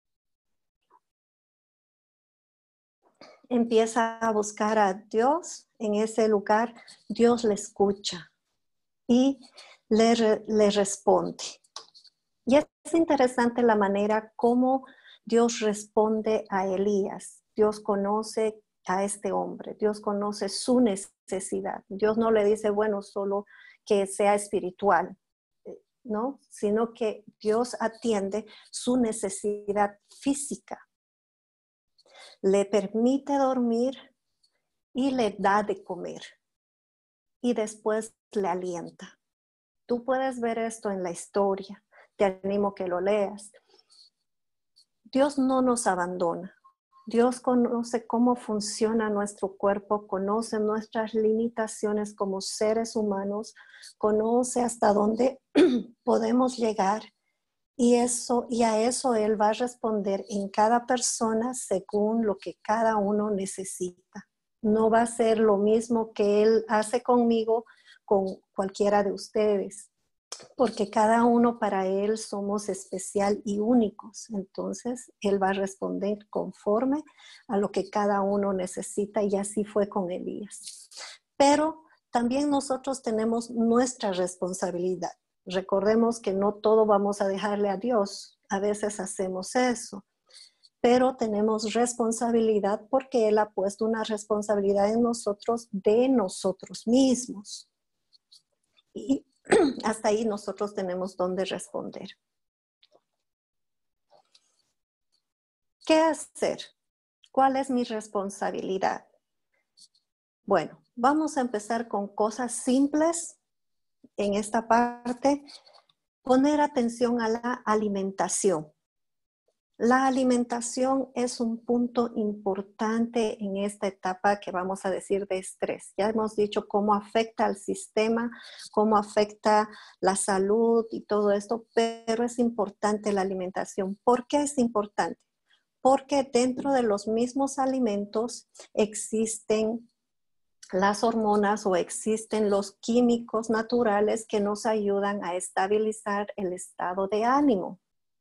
Empieza a buscar a Dios en ese lugar. Dios le escucha y le, le responde. Y es interesante la manera como Dios responde a Elías. Dios conoce a este hombre. Dios conoce su necesidad. Dios no le dice, bueno, solo que sea espiritual, ¿no? Sino que Dios atiende su necesidad física. Le permite dormir y le da de comer. Y después le alienta. Tú puedes ver esto en la historia. te animo que lo leas. Dios no nos abandona. Dios conoce cómo funciona nuestro cuerpo, conoce nuestras limitaciones como seres humanos, conoce hasta dónde podemos llegar y, eso, y a eso Él va a responder en cada persona según lo que cada uno necesita. No va a ser lo mismo que Él hace conmigo con cualquiera de ustedes, porque cada uno para Él somos especial y únicos. Entonces, Él va a responder conforme a lo que cada uno necesita, y así fue con Elías. Pero también nosotros tenemos nuestra responsabilidad. Recordemos que no todo vamos a dejarle a Dios. A veces hacemos eso. Pero tenemos responsabilidad porque Él ha puesto una responsabilidad en nosotros de nosotros mismos. Y hasta ahí nosotros tenemos donde responder. ¿Qué hacer? ¿Cuál es mi responsabilidad? Bueno, vamos a empezar con cosas simples en esta parte. Poner atención a la alimentación. La alimentación es un punto importante en esta etapa que vamos a decir de estrés. Ya hemos dicho cómo afecta al sistema, cómo afecta la salud y todo esto, pero es importante la alimentación. ¿Por qué es importante? Porque dentro de los mismos alimentos existen las hormonas o existen los químicos naturales que nos ayudan a estabilizar el estado de ánimo.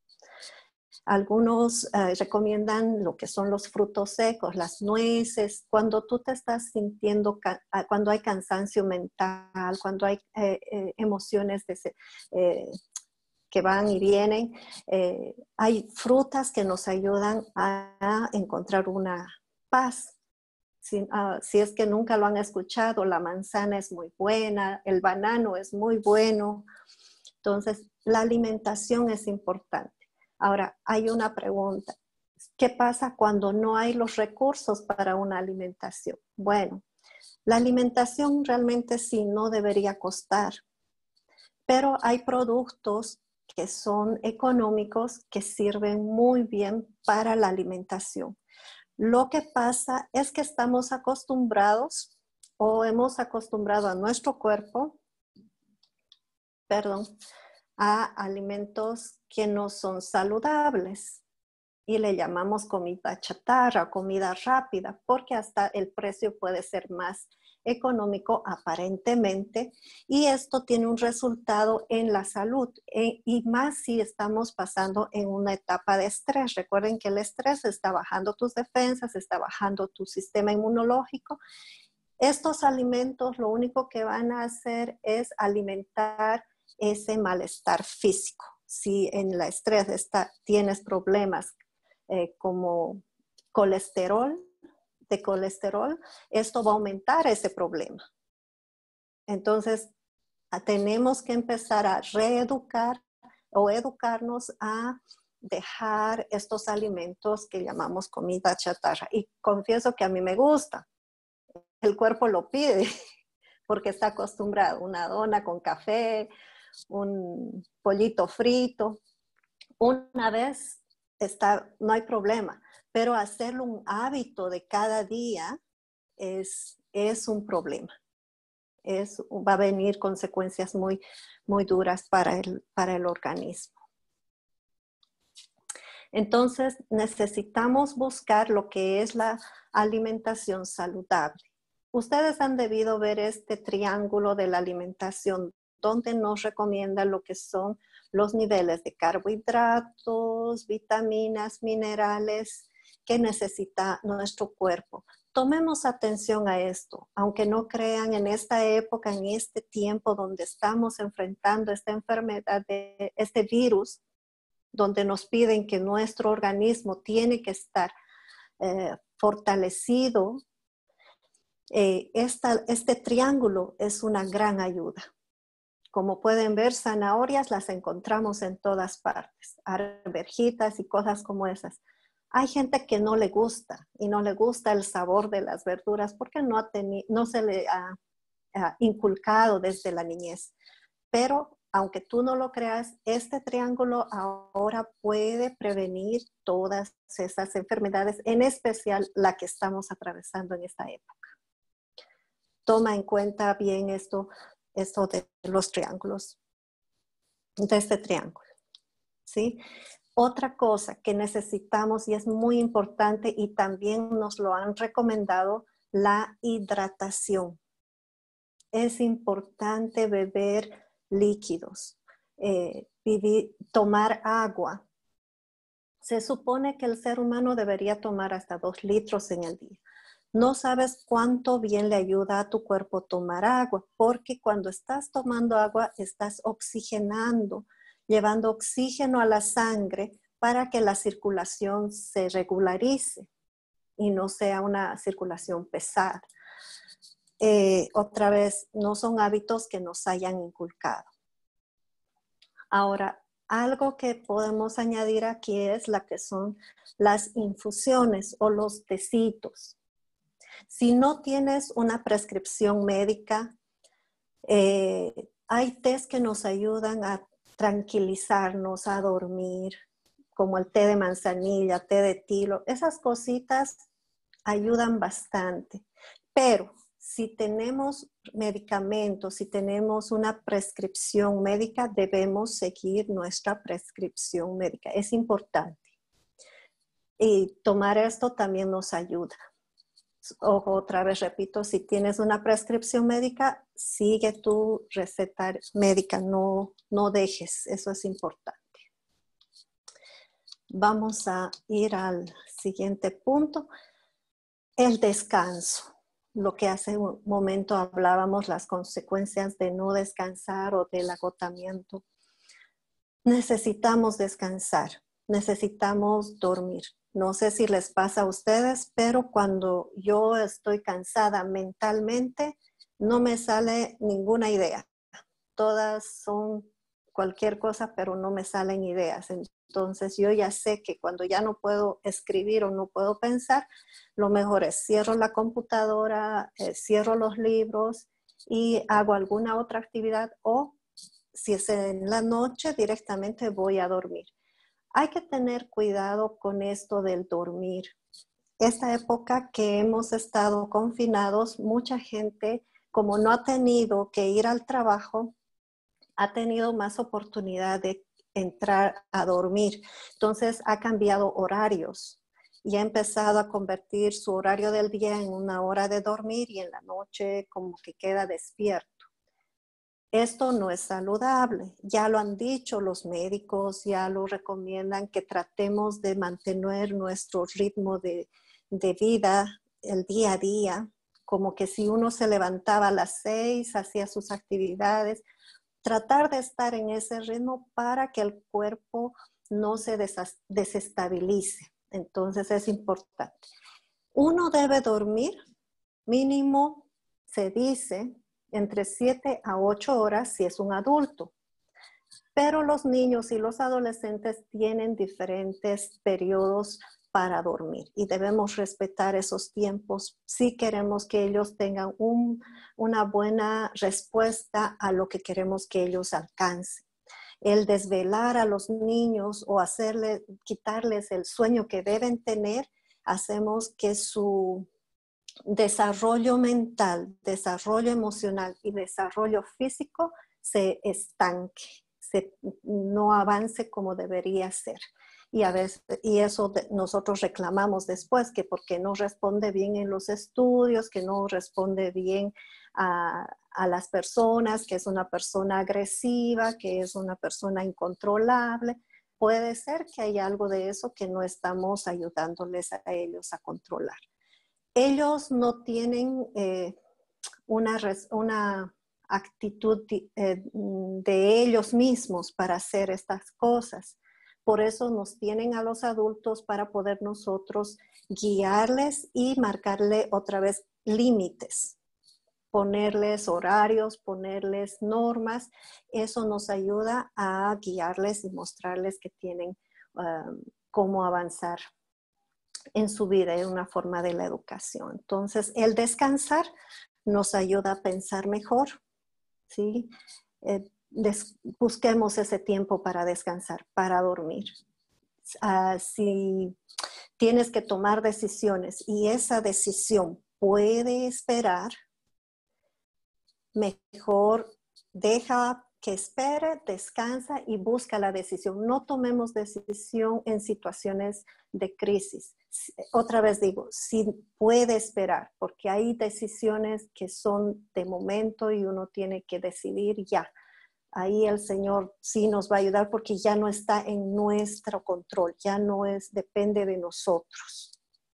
Algunos uh, recomiendan lo que son los frutos secos, las nueces. Cuando tú te estás sintiendo, cuando hay cansancio mental, cuando hay eh, eh, emociones de, eh, que van y vienen, eh, hay frutas que nos ayudan a encontrar una paz. Si, uh, si es que nunca lo han escuchado, la manzana es muy buena, el banano es muy bueno. Entonces, la alimentación es importante. Ahora, hay una pregunta. ¿Qué pasa cuando no hay los recursos para una alimentación? Bueno, la alimentación realmente sí no debería costar, pero hay productos que son económicos que sirven muy bien para la alimentación. Lo que pasa es que estamos acostumbrados o hemos acostumbrado a nuestro cuerpo, perdón, a alimentos que no son saludables y le llamamos comida chatarra, comida rápida, porque hasta el precio puede ser más económico aparentemente, y esto tiene un resultado en la salud, eh, y más si estamos pasando en una etapa de estrés. Recuerden que el estrés está bajando tus defensas, está bajando tu sistema inmunológico. Estos alimentos lo único que van a hacer es alimentar ese malestar físico. Si en el estrés está, tienes problemas eh, como colesterol, de colesterol, esto va a aumentar ese problema. Entonces, tenemos que empezar a reeducar o educarnos a dejar estos alimentos que llamamos comida chatarra. Y confieso que a mí me gusta. El cuerpo lo pide porque está acostumbrado. Una dona con café, un pollito frito. Una vez está, no hay problema, pero hacerlo un hábito de cada día es, es un problema. Es, va a venir consecuencias muy, muy duras para el, para el organismo. Entonces, necesitamos buscar lo que es la alimentación saludable. Ustedes han debido ver este triángulo de la alimentación donde nos recomienda lo que son los niveles de carbohidratos, vitaminas, minerales que necesita nuestro cuerpo. Tomemos atención a esto, aunque no crean, en esta época, en este tiempo donde estamos enfrentando esta enfermedad, de este virus, donde nos piden que nuestro organismo tiene que estar eh, fortalecido, eh, esta, este triángulo es una gran ayuda. Como pueden ver, zanahorias las encontramos en todas partes, arvejitas y cosas como esas. Hay gente que no le gusta y no le gusta el sabor de las verduras porque no, ha tenido, no se le ha, ha inculcado desde la niñez. Pero aunque tú no lo creas, este triángulo ahora puede prevenir todas esas enfermedades, en especial la que estamos atravesando en esta época. Toma en cuenta bien esto, esto de los triángulos, de este triángulo, ¿sí? Otra cosa que necesitamos y es muy importante y también nos lo han recomendado, la hidratación. Es importante beber líquidos, eh, vivir, tomar agua. Se supone que el ser humano debería tomar hasta dos litros en el día. No sabes cuánto bien le ayuda a tu cuerpo tomar agua, porque cuando estás tomando agua estás oxigenando, llevando oxígeno a la sangre para que la circulación se regularice y no sea una circulación pesada. Eh, otra vez, no son hábitos que nos hayan inculcado. Ahora, algo que podemos añadir aquí es la que son las infusiones o los tecitos. Si no tienes una prescripción médica, eh, hay tés que nos ayudan a tranquilizarnos, a dormir, como el té de manzanilla, té de tilo. Esas cositas ayudan bastante. Pero si tenemos medicamentos, si tenemos una prescripción médica, debemos seguir nuestra prescripción médica. Es importante. Y tomar esto también nos ayuda. Ojo, otra vez repito, si tienes una prescripción médica, sigue tu receta médica, no, no dejes, eso es importante. Vamos a ir al siguiente punto, el descanso. Lo que hace un momento hablábamos, las consecuencias de no descansar o del agotamiento. Necesitamos descansar, necesitamos dormir. No sé si les pasa a ustedes, pero cuando yo estoy cansada mentalmente, no me sale ninguna idea. Todas son cualquier cosa, pero no me salen ideas. Entonces yo ya sé que cuando ya no puedo escribir o no puedo pensar, lo mejor es cierro la computadora, eh, cierro los libros y hago alguna otra actividad, o si es en la noche directamente voy a dormir. Hay que tener cuidado con esto del dormir. Esta época que hemos estado confinados, mucha gente, como no ha tenido que ir al trabajo, ha tenido más oportunidad de entrar a dormir. Entonces ha cambiado horarios y ha empezado a convertir su horario del día en una hora de dormir y en la noche como que queda despierto. Esto no es saludable, ya lo han dicho los médicos, ya lo recomiendan que tratemos de mantener nuestro ritmo de, de vida el día a día, como que si uno se levantaba a las seis, hacía sus actividades, tratar de estar en ese ritmo para que el cuerpo no se desestabilice. Entonces es importante. Uno debe dormir mínimo, se dice, entre siete a ocho horas si es un adulto. Pero los niños y los adolescentes tienen diferentes periodos para dormir y debemos respetar esos tiempos si queremos que ellos tengan un, una buena respuesta a lo que queremos que ellos alcancen. El desvelar a los niños o hacerle, quitarles el sueño que deben tener, hacemos que su desarrollo mental, desarrollo emocional y desarrollo físico se estanque, se, no avance como debería ser. Y, a veces, y eso de, nosotros reclamamos después, que porque no responde bien en los estudios, que no responde bien a, a las personas, que es una persona agresiva, que es una persona incontrolable. Puede ser que hay algo de eso que no estamos ayudándoles a ellos a controlar. Ellos no tienen eh, una, una actitud de, eh, de ellos mismos para hacer estas cosas. Por eso nos tienen a los adultos para poder nosotros guiarles y marcarle otra vez límites, ponerles horarios, ponerles normas. Eso nos ayuda a guiarles y mostrarles que tienen um, cómo avanzar en su vida, en una forma de la educación. Entonces, el descansar nos ayuda a pensar mejor, ¿sí? Eh, busquemos ese tiempo para descansar, para dormir. Uh, si tienes que tomar decisiones y esa decisión puede esperar, mejor deja que espere, descansa y busca la decisión. No tomemos decisión en situaciones de crisis. Otra vez digo, si puede esperar, porque hay decisiones que son de momento y uno tiene que decidir ya. Ahí el Señor sí nos va a ayudar porque ya no está en nuestro control, ya no es, depende de nosotros.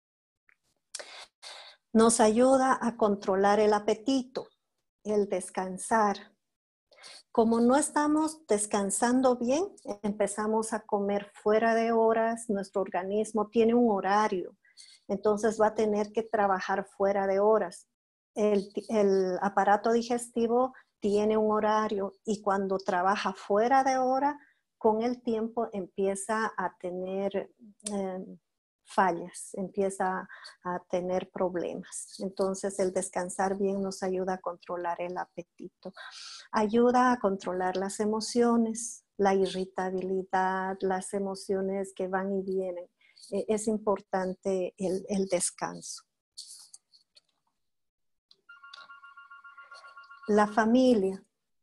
Nos ayuda a controlar el apetito, el descansar. Como no estamos descansando bien, empezamos a comer fuera de horas, nuestro organismo tiene un horario, entonces va a tener que trabajar fuera de horas. El, el aparato digestivo tiene un horario y cuando trabaja fuera de hora, con el tiempo empieza a tener eh, fallas, empieza a tener problemas. Entonces el descansar bien nos ayuda a controlar el apetito. Ayuda a controlar las emociones, la irritabilidad, las emociones que van y vienen. Eh, es importante el, el descanso. La familia.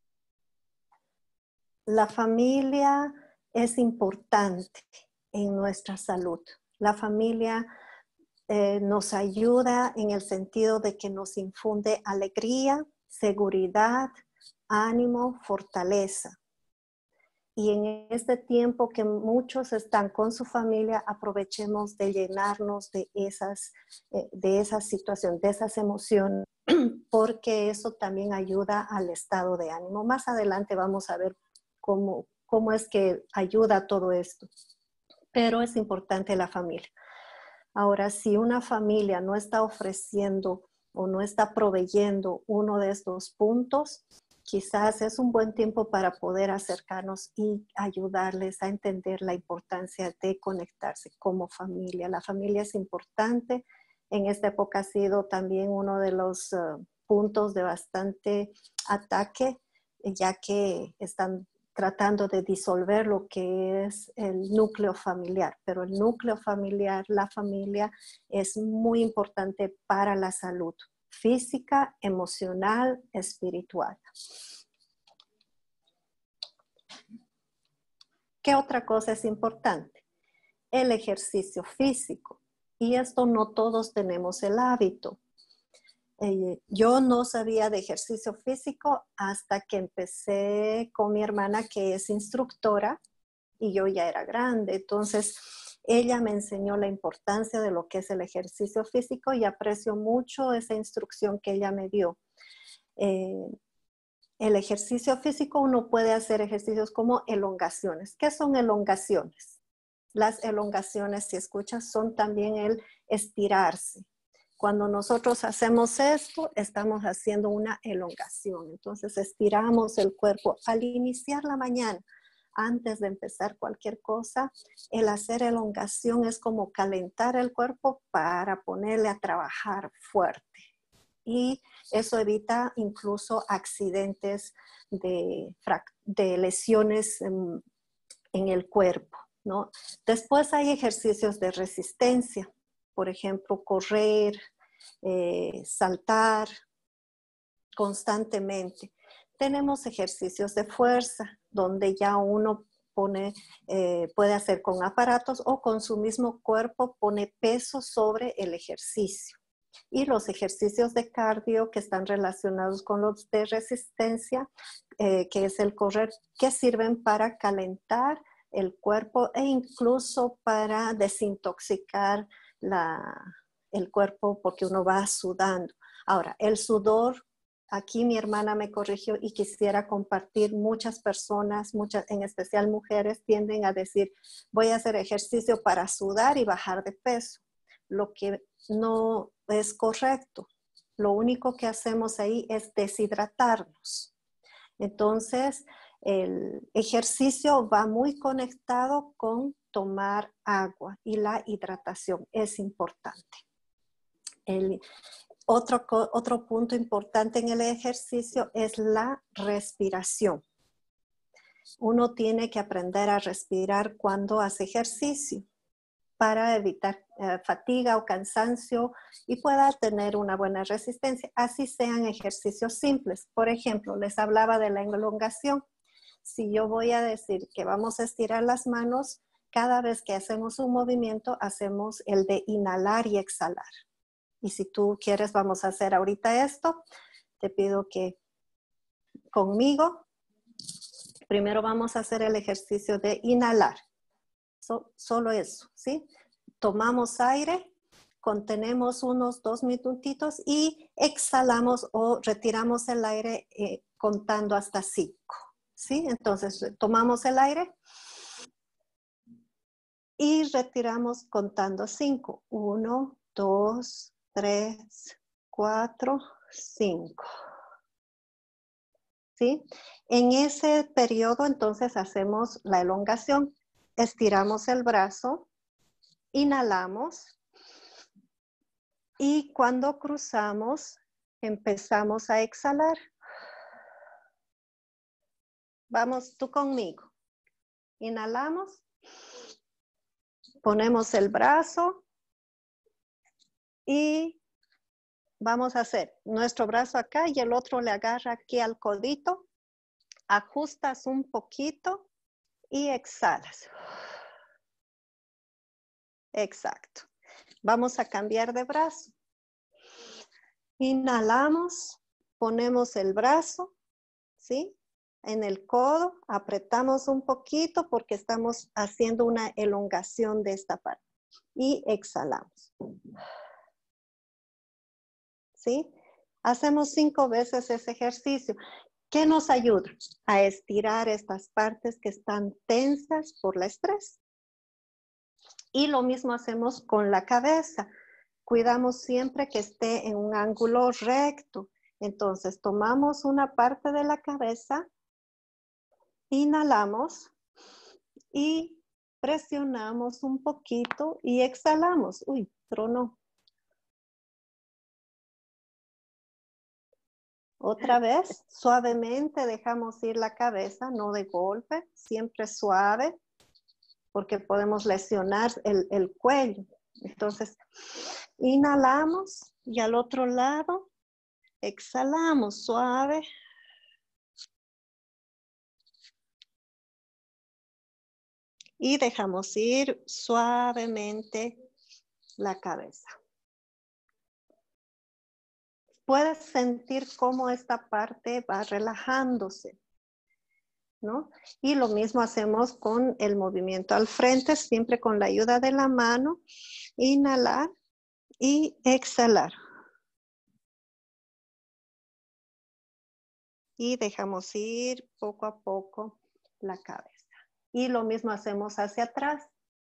La familia es importante en nuestra salud. La familia eh, nos ayuda en el sentido de que nos infunde alegría, seguridad, ánimo, fortaleza. Y en este tiempo que muchos están con su familia, aprovechemos de llenarnos de esas, eh, de esas situaciones, de esas emociones, porque eso también ayuda al estado de ánimo. Más adelante vamos a ver cómo, cómo es que ayuda todo esto. Pero es importante la familia. Ahora, si una familia no está ofreciendo o no está proveyendo uno de estos puntos, quizás es un buen tiempo para poder acercarnos y ayudarles a entender la importancia de conectarse como familia. La familia es importante. En esta época ha sido también uno de los uh, puntos de bastante ataque, ya que están tratando de disolver lo que es el núcleo familiar. Pero el núcleo familiar, la familia, es muy importante para la salud física, emocional, espiritual. ¿Qué otra cosa es importante? El ejercicio físico. Y esto no todos tenemos el hábito. Eh, yo no sabía de ejercicio físico hasta que empecé con mi hermana, que es instructora, y yo ya era grande. Entonces, ella me enseñó la importancia de lo que es el ejercicio físico y aprecio mucho esa instrucción que ella me dio. Eh, el ejercicio físico, uno puede hacer ejercicios como elongaciones. ¿Qué son elongaciones? Las elongaciones, si escuchas, son también el estirarse. Cuando nosotros hacemos esto, estamos haciendo una elongación. Entonces, estiramos el cuerpo al iniciar la mañana. Antes de empezar cualquier cosa, el hacer elongación es como calentar el cuerpo para ponerle a trabajar fuerte. Y eso evita incluso accidentes de, de lesiones en, en el cuerpo, ¿no? Después hay ejercicios de resistencia. Por ejemplo, correr, eh, saltar constantemente. Tenemos ejercicios de fuerza, donde ya uno pone, eh, puede hacer con aparatos o con su mismo cuerpo, pone peso sobre el ejercicio. Y los ejercicios de cardio que están relacionados con los de resistencia, eh, que es el correr, que sirven para calentar el cuerpo e incluso para desintoxicar la, el cuerpo, porque uno va sudando. Ahora, el sudor, aquí mi hermana me corrigió y quisiera compartir, muchas personas, muchas, en especial mujeres, tienden a decir, voy a hacer ejercicio para sudar y bajar de peso, lo que no es correcto. Lo único que hacemos ahí es deshidratarnos. Entonces, el ejercicio va muy conectado con tomar agua y la hidratación es importante. El otro, otro punto importante en el ejercicio es la respiración. Uno tiene que aprender a respirar cuando hace ejercicio para evitar eh, fatiga o cansancio y pueda tener una buena resistencia. Así sean ejercicios simples. Por ejemplo, les hablaba de la elongación. Si yo voy a decir que vamos a estirar las manos, cada vez que hacemos un movimiento, hacemos el de inhalar y exhalar. Y si tú quieres, vamos a hacer ahorita esto. Te pido que conmigo, primero vamos a hacer el ejercicio de inhalar. So, solo eso, ¿sí? Tomamos aire, contenemos unos dos minutitos y exhalamos o retiramos el aire eh, contando hasta cinco, ¿sí? Entonces, tomamos el aire y retiramos contando cinco. Uno, dos, tres, cuatro, cinco. ¿Sí? En ese periodo, entonces, hacemos la elongación. Estiramos el brazo, inhalamos y cuando cruzamos, empezamos a exhalar. Vamos tú conmigo. Inhalamos, ponemos el brazo y vamos a hacer nuestro brazo acá y el otro le agarra aquí al codito. Ajustas un poquito y exhalas. Exacto. Vamos a cambiar de brazo. Inhalamos, ponemos el brazo, ¿sí? En el codo, apretamos un poquito porque estamos haciendo una elongación de esta parte. Y exhalamos. ¿Sí? Hacemos cinco veces ese ejercicio. ¿Qué nos ayuda? A estirar estas partes que están tensas por el estrés. Y lo mismo hacemos con la cabeza. Cuidamos siempre que esté en un ángulo recto. Entonces, tomamos una parte de la cabeza, inhalamos y presionamos un poquito y exhalamos. Uy, tronó. Otra vez, suavemente dejamos ir la cabeza, no de golpe, siempre suave, porque podemos lesionar el, el cuello. Entonces, inhalamos y al otro lado, exhalamos suave. Y dejamos ir suavemente la cabeza. Puedes sentir cómo esta parte va relajándose, ¿no? Y lo mismo hacemos con el movimiento al frente, siempre con la ayuda de la mano. Inhalar y exhalar. Y dejamos ir poco a poco la cabeza. Y lo mismo hacemos hacia atrás.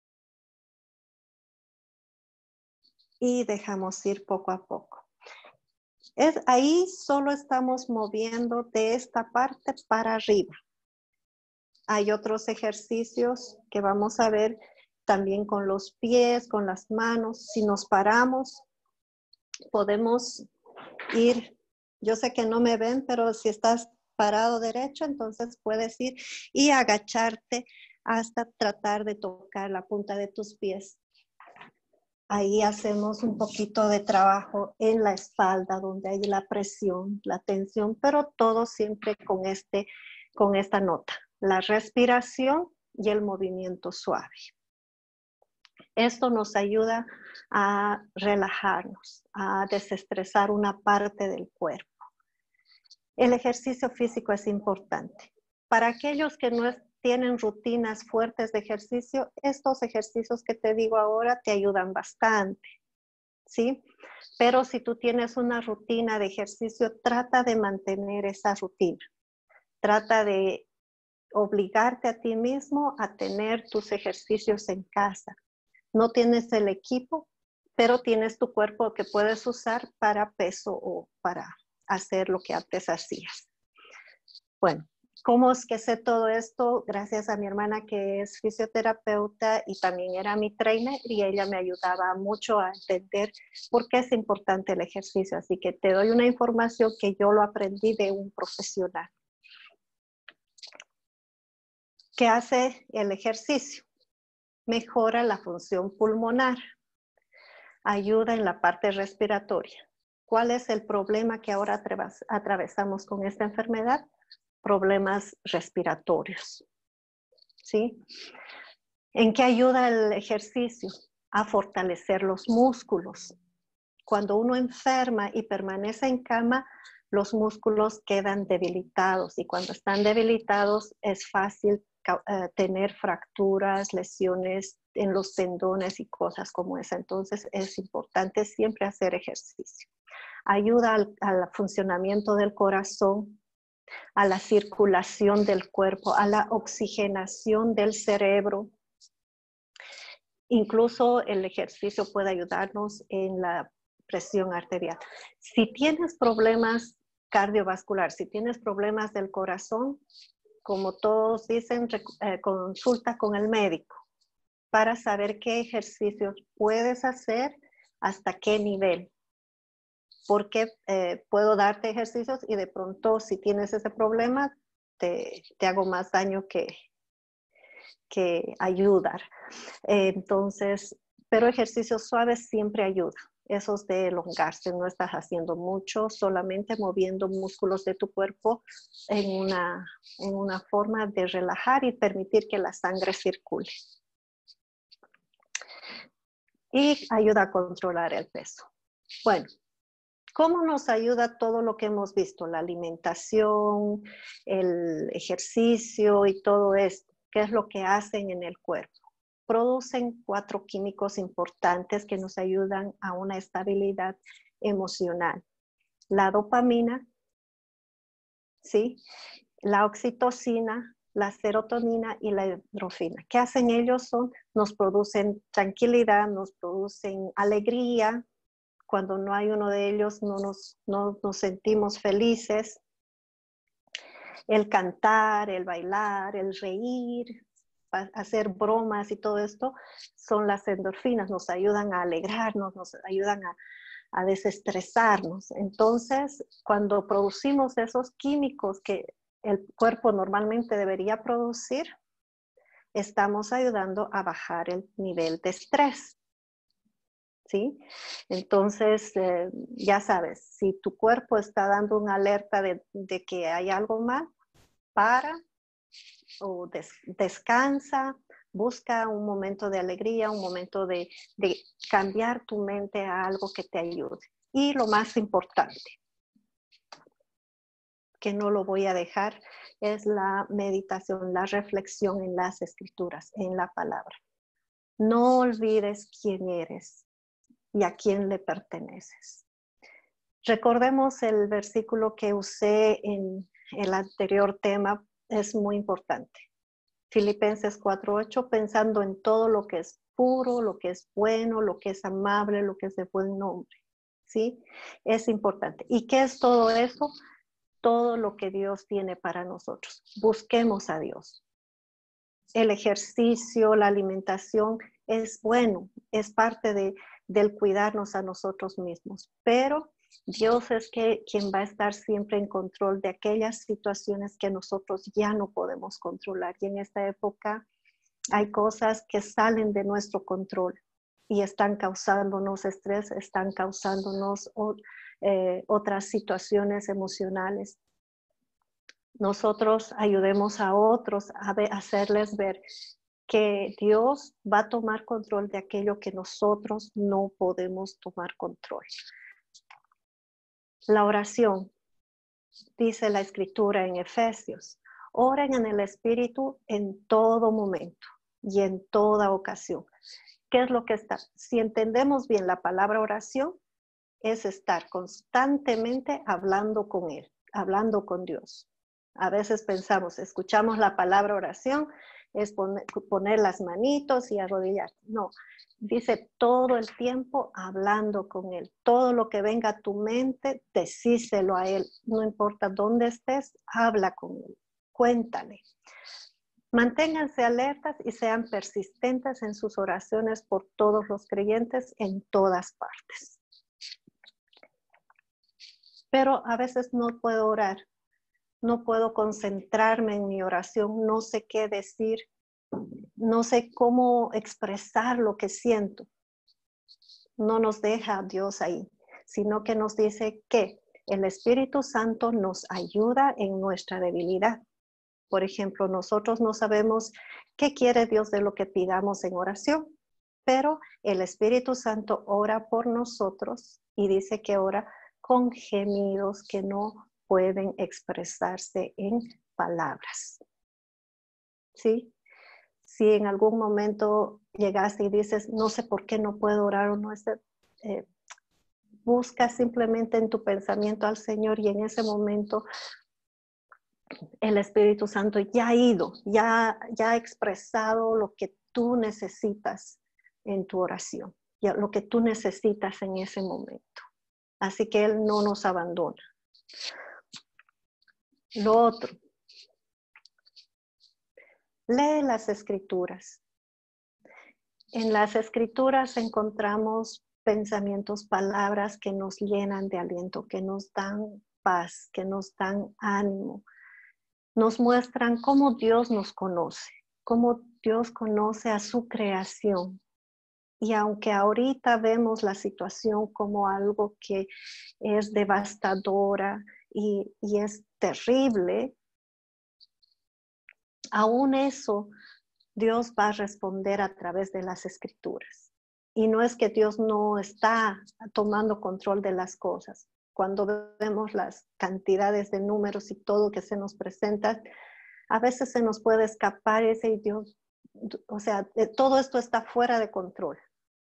Y dejamos ir poco a poco. Es, ahí solo estamos moviendo de esta parte para arriba. Hay otros ejercicios que vamos a ver también con los pies, con las manos. Si nos paramos, podemos ir. Yo sé que no me ven, pero si estás parado derecho, entonces puedes ir y agacharte hasta tratar de tocar la punta de tus pies. Ahí hacemos un poquito de trabajo en la espalda, donde hay la presión, la tensión, pero todo siempre con, este, con esta nota, la respiración y el movimiento suave. Esto nos ayuda a relajarnos, a desestresar una parte del cuerpo. El ejercicio físico es importante. Para aquellos que no tienen rutinas fuertes de ejercicio, estos ejercicios que te digo ahora te ayudan bastante, ¿sí? Pero si tú tienes una rutina de ejercicio, trata de mantener esa rutina. Trata de obligarte a ti mismo a tener tus ejercicios en casa. No tienes el equipo, pero tienes tu cuerpo que puedes usar para peso o para hacer lo que antes hacías. Bueno, ¿cómo es que sé todo esto? Gracias a mi hermana que es fisioterapeuta y también era mi trainer y ella me ayudaba mucho a entender por qué es importante el ejercicio. Así que te doy una información que yo lo aprendí de un profesional. ¿Qué hace el ejercicio? Mejora la función pulmonar, ayuda en la parte respiratoria. ¿Cuál es el problema que ahora atravesamos con esta enfermedad? Problemas respiratorios. ¿Sí? ¿En qué ayuda el ejercicio? A fortalecer los músculos. Cuando uno enferma y permanece en cama, los músculos quedan debilitados y cuando están debilitados es fácil uh, tener fracturas, lesiones en los tendones y cosas como esa. Entonces es importante siempre hacer ejercicio. Ayuda al, al funcionamiento del corazón, a la circulación del cuerpo, a la oxigenación del cerebro. Incluso el ejercicio puede ayudarnos en la presión arterial. Si tienes problemas cardiovasculares, si tienes problemas del corazón, como todos dicen, eh, consulta con el médico para saber qué ejercicios puedes hacer, hasta qué nivel. Porque eh, puedo darte ejercicios y de pronto si tienes ese problema, te, te hago más daño que, que ayudar. Eh, entonces, pero ejercicios suaves siempre ayudan. Esos de elongarse, no estás haciendo mucho, solamente moviendo músculos de tu cuerpo en una, en una forma de relajar y permitir que la sangre circule. Y ayuda a controlar el peso. Bueno, ¿cómo nos ayuda todo lo que hemos visto? La alimentación, el ejercicio y todo esto. ¿Qué es lo que hacen en el cuerpo? Producen cuatro químicos importantes que nos ayudan a una estabilidad emocional. La dopamina, ¿sí? La oxitocina, la serotonina y la endorfina. ¿Qué hacen ellos? Son, nos producen tranquilidad, nos producen alegría. Cuando no hay uno de ellos no nos, no nos sentimos felices. El cantar, el bailar, el reír, hacer bromas y todo esto son las endorfinas, nos ayudan a alegrarnos, nos ayudan a, a desestresarnos. Entonces, cuando producimos esos químicos que el cuerpo normalmente debería producir, estamos ayudando a bajar el nivel de estrés. ¿Sí? Entonces, eh, ya sabes, si tu cuerpo está dando una alerta de, de que hay algo mal, para o des, descansa, busca un momento de alegría, un momento de, de cambiar tu mente a algo que te ayude. Y lo más importante, que no lo voy a dejar, es la meditación, la reflexión en las escrituras, en la palabra. No olvides quién eres y a quién le perteneces. Recordemos el versículo que usé en el anterior tema, es muy importante. Filipenses cuatro ocho, pensando en todo lo que es puro, lo que es bueno, lo que es amable, lo que es de buen nombre. ¿Sí? Es importante. ¿Y qué es todo eso? Todo lo que Dios tiene para nosotros. Busquemos a Dios. El ejercicio, la alimentación es bueno, es parte de, del cuidarnos a nosotros mismos, pero Dios es que, quien va a estar siempre en control de aquellas situaciones que nosotros ya no podemos controlar. Y en esta época hay cosas que salen de nuestro control y están causándonos estrés, están causándonos eh, otras situaciones emocionales. Nosotros ayudemos a otros a ver, hacerles ver que Dios va a tomar control de aquello que nosotros no podemos tomar control. La oración, dice la escritura en Efesios, oren en el Espíritu en todo momento y en toda ocasión. ¿Qué es lo que está? Si entendemos bien la palabra oración, es estar constantemente hablando con Él, hablando con Dios. A veces pensamos, escuchamos la palabra oración, es poner, poner las manitos y arrodillar. No, dice todo el tiempo hablando con Él. Todo lo que venga a tu mente, decíselo a Él. No importa dónde estés, habla con Él. Cuéntale. Manténganse alertas y sean persistentes en sus oraciones por todos los creyentes en todas partes. Pero a veces no puedo orar. no puedo concentrarme en mi oración, no sé qué decir, no sé cómo expresar lo que siento. No nos deja Dios ahí, sino que nos dice que el Espíritu Santo nos ayuda en nuestra debilidad. Por ejemplo, nosotros no sabemos qué quiere Dios de lo que pidamos en oración, pero el Espíritu Santo ora por nosotros y dice que ora con gemidos que no pueden expresarse en palabras. ¿Sí? Si en algún momento llegaste y dices, no sé por qué no puedo orar o no, eh, busca simplemente en tu pensamiento al Señor y en ese momento el Espíritu Santo ya ha ido, ya, ya ha expresado lo que tú necesitas en tu oración, ya, lo que tú necesitas en ese momento. Así que Él no nos abandona. Lo otro, lee las Escrituras. En las Escrituras encontramos pensamientos, palabras que nos llenan de aliento, que nos dan paz, que nos dan ánimo. Nos muestran cómo Dios nos conoce, cómo Dios conoce a su creación. Y aunque ahorita vemos la situación como algo que es devastadora y, y es terrible, aún eso Dios va a responder a través de las Escrituras. Y no es que Dios no está tomando control de las cosas. Cuando vemos las cantidades de números y todo que se nos presenta, a veces se nos puede escapar ese Dios, o sea, todo esto está fuera de control.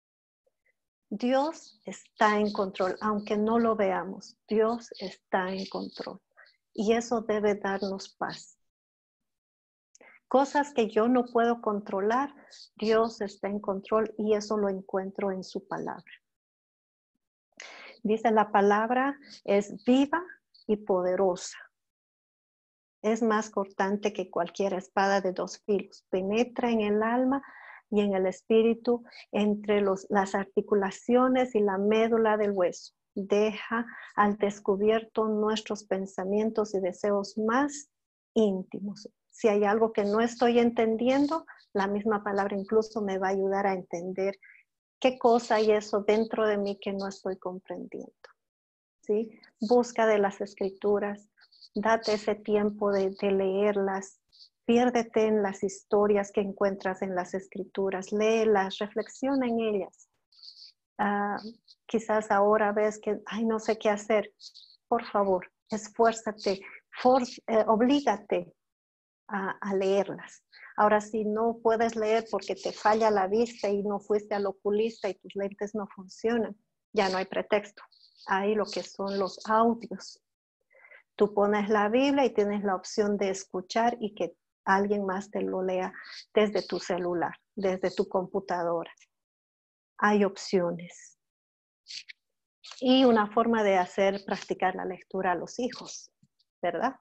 Dios está en control, aunque no lo veamos. Dios está en control. Y eso debe darnos paz. Cosas que yo no puedo controlar, Dios está en control y eso lo encuentro en su palabra. Dice, la palabra es viva y poderosa. Es más cortante que cualquier espada de dos filos. Penetra en el alma y en el espíritu, entre los, las articulaciones y la médula del hueso. Deja al descubierto nuestros pensamientos y deseos más íntimos. Si hay algo que no estoy entendiendo, la misma palabra incluso me va a ayudar a entender qué cosa hay eso dentro de mí que no estoy comprendiendo. ¿Sí? Busca de las Escrituras, date ese tiempo de, de leerlas, piérdete en las historias que encuentras en las Escrituras, léelas, reflexiona en ellas. Uh, quizás ahora ves que, ay, no sé qué hacer. Por favor, esfuérzate, for, eh, oblígate a, a leerlas. Ahora, si no puedes leer porque te falla la vista y no fuiste al oculista y tus lentes no funcionan, ya no hay pretexto. Hay lo que son los audios. Tú pones la Biblia y tienes la opción de escuchar y que alguien más te lo lea desde tu celular, desde tu computadora. Hay opciones. Y una forma de hacer practicar la lectura a los hijos, ¿verdad?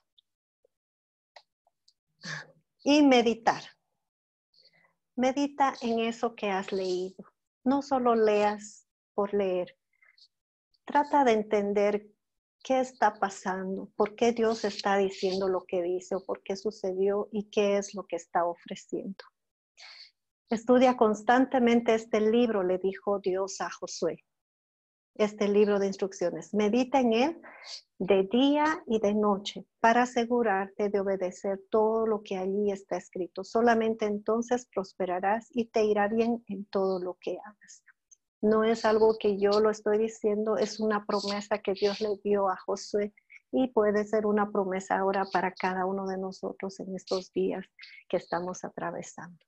Y meditar. Medita en eso que has leído. No solo leas por leer. Trata de entender qué está pasando, por qué Dios está diciendo lo que dice o por qué sucedió y qué es lo que está ofreciendo. Estudia constantemente este libro, le dijo Dios a Josué. Este libro de instrucciones. Medita en él de día y de noche para asegurarte de obedecer todo lo que allí está escrito. Solamente entonces prosperarás y te irá bien en todo lo que hagas. No es algo que yo lo estoy diciendo, es una promesa que Dios le dio a Josué y puede ser una promesa ahora para cada uno de nosotros en estos días que estamos atravesando.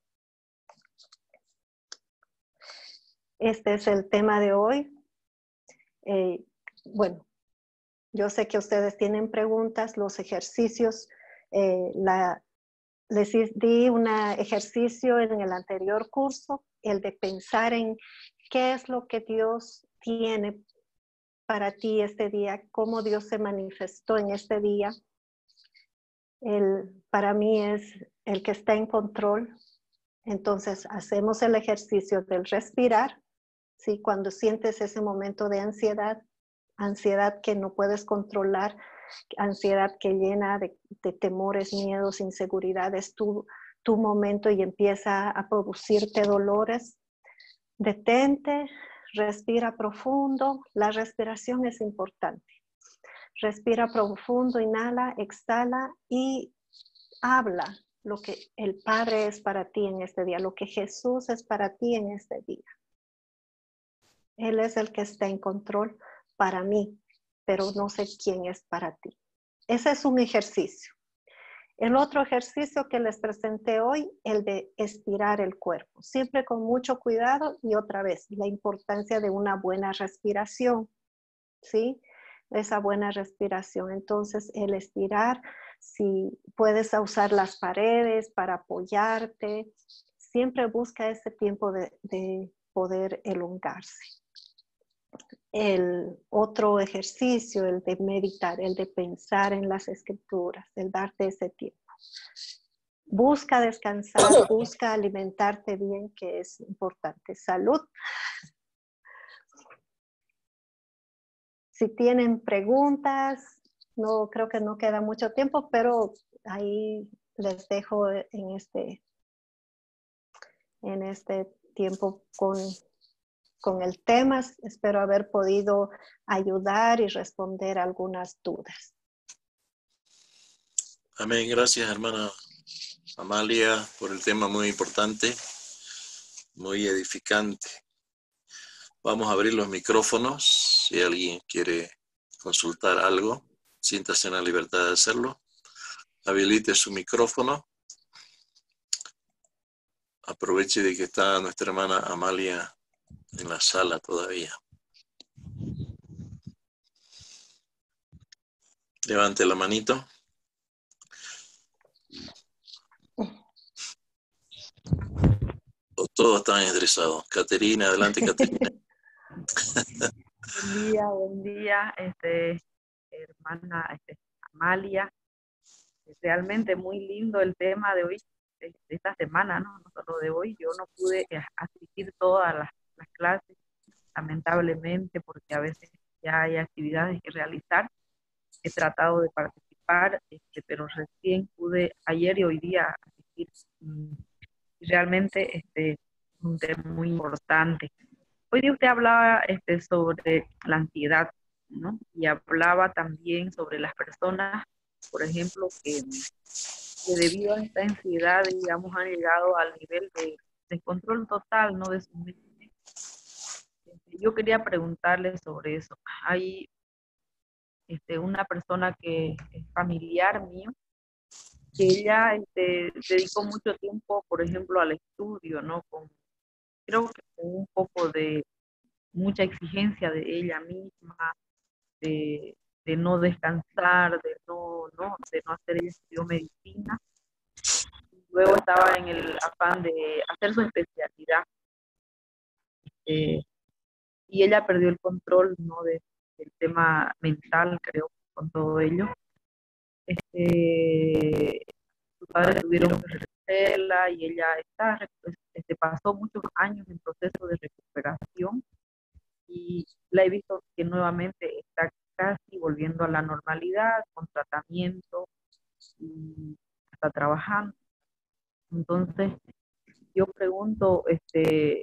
Este es el tema de hoy. Eh, bueno, yo sé que ustedes tienen preguntas, los ejercicios, eh, la, les di un ejercicio en el anterior curso, el de pensar en qué es lo que Dios tiene para ti este día, cómo Dios se manifestó en este día. El, para mí es el que está en control. Entonces hacemos el ejercicio del respirar. ¿Sí? Cuando sientes ese momento de ansiedad, ansiedad que no puedes controlar, ansiedad que llena de, de temores, miedos, inseguridades, tu, tu momento y empieza a producirte dolores. Detente, respira profundo. La respiración es importante. Respira profundo, inhala, exhala y habla lo que el Padre es para ti en este día, lo que Jesús es para ti en este día. Él es el que está en control para mí, pero no sé quién es para ti. Ese es un ejercicio. El otro ejercicio que les presenté hoy, el de estirar el cuerpo, siempre con mucho cuidado y otra vez, la importancia de una buena respiración, ¿sí? Esa buena respiración. Entonces, el estirar, si puedes usar las paredes para apoyarte, siempre busca ese tiempo de, de poder elongarse. El otro ejercicio, el de meditar, el de pensar en las escrituras, el darte ese tiempo. Busca descansar, busca alimentarte bien, que es importante. Salud. Si tienen preguntas, no creo que no queda mucho tiempo, pero ahí les dejo en este, en este tiempo con, con el tema. Espero haber podido ayudar y responder algunas dudas. Amén. Gracias, hermana Amalia, por el tema muy importante, muy edificante. Vamos a abrir los micrófonos. Si alguien quiere consultar algo, siéntase en la libertad de hacerlo. Habilite su micrófono. Aproveche de que está nuestra hermana Amalia en la sala todavía. Levante la manito. O todos están estresados. Caterina, adelante, Caterina. Buen día, buen día, este, hermana este, Amalia. Realmente muy lindo el tema de hoy, de, de esta semana, ¿no? No solo de hoy. Yo no pude asistir todas las, las clases, lamentablemente, porque a veces ya hay actividades que realizar. He tratado de participar, este, pero recién pude ayer y hoy día asistir. Y realmente este, es un tema muy importante. Hoy día usted hablaba este, sobre la ansiedad, ¿no? Y hablaba también sobre las personas, por ejemplo, que, que debido a esta ansiedad, digamos, han llegado al nivel de descontrol total, ¿no? De sus mentes. Yo quería preguntarle sobre eso. Hay este, una persona que es familiar mío, que ella este, dedicó mucho tiempo, por ejemplo, al estudio, ¿no? Con, creo que con un poco de mucha exigencia de ella misma, de, de no descansar, de no, no, de no hacer, ella estudió medicina. Luego estaba en el afán de hacer su especialidad. Eh, y ella perdió el control, ¿no? De, del tema mental, creo, con todo ello. Este, sus padres tuvieron que recogerla y ella está, este, pasó muchos años en proceso de recuperación y la he visto que nuevamente está casi volviendo a la normalidad, con tratamiento y está trabajando. Entonces, yo pregunto, este,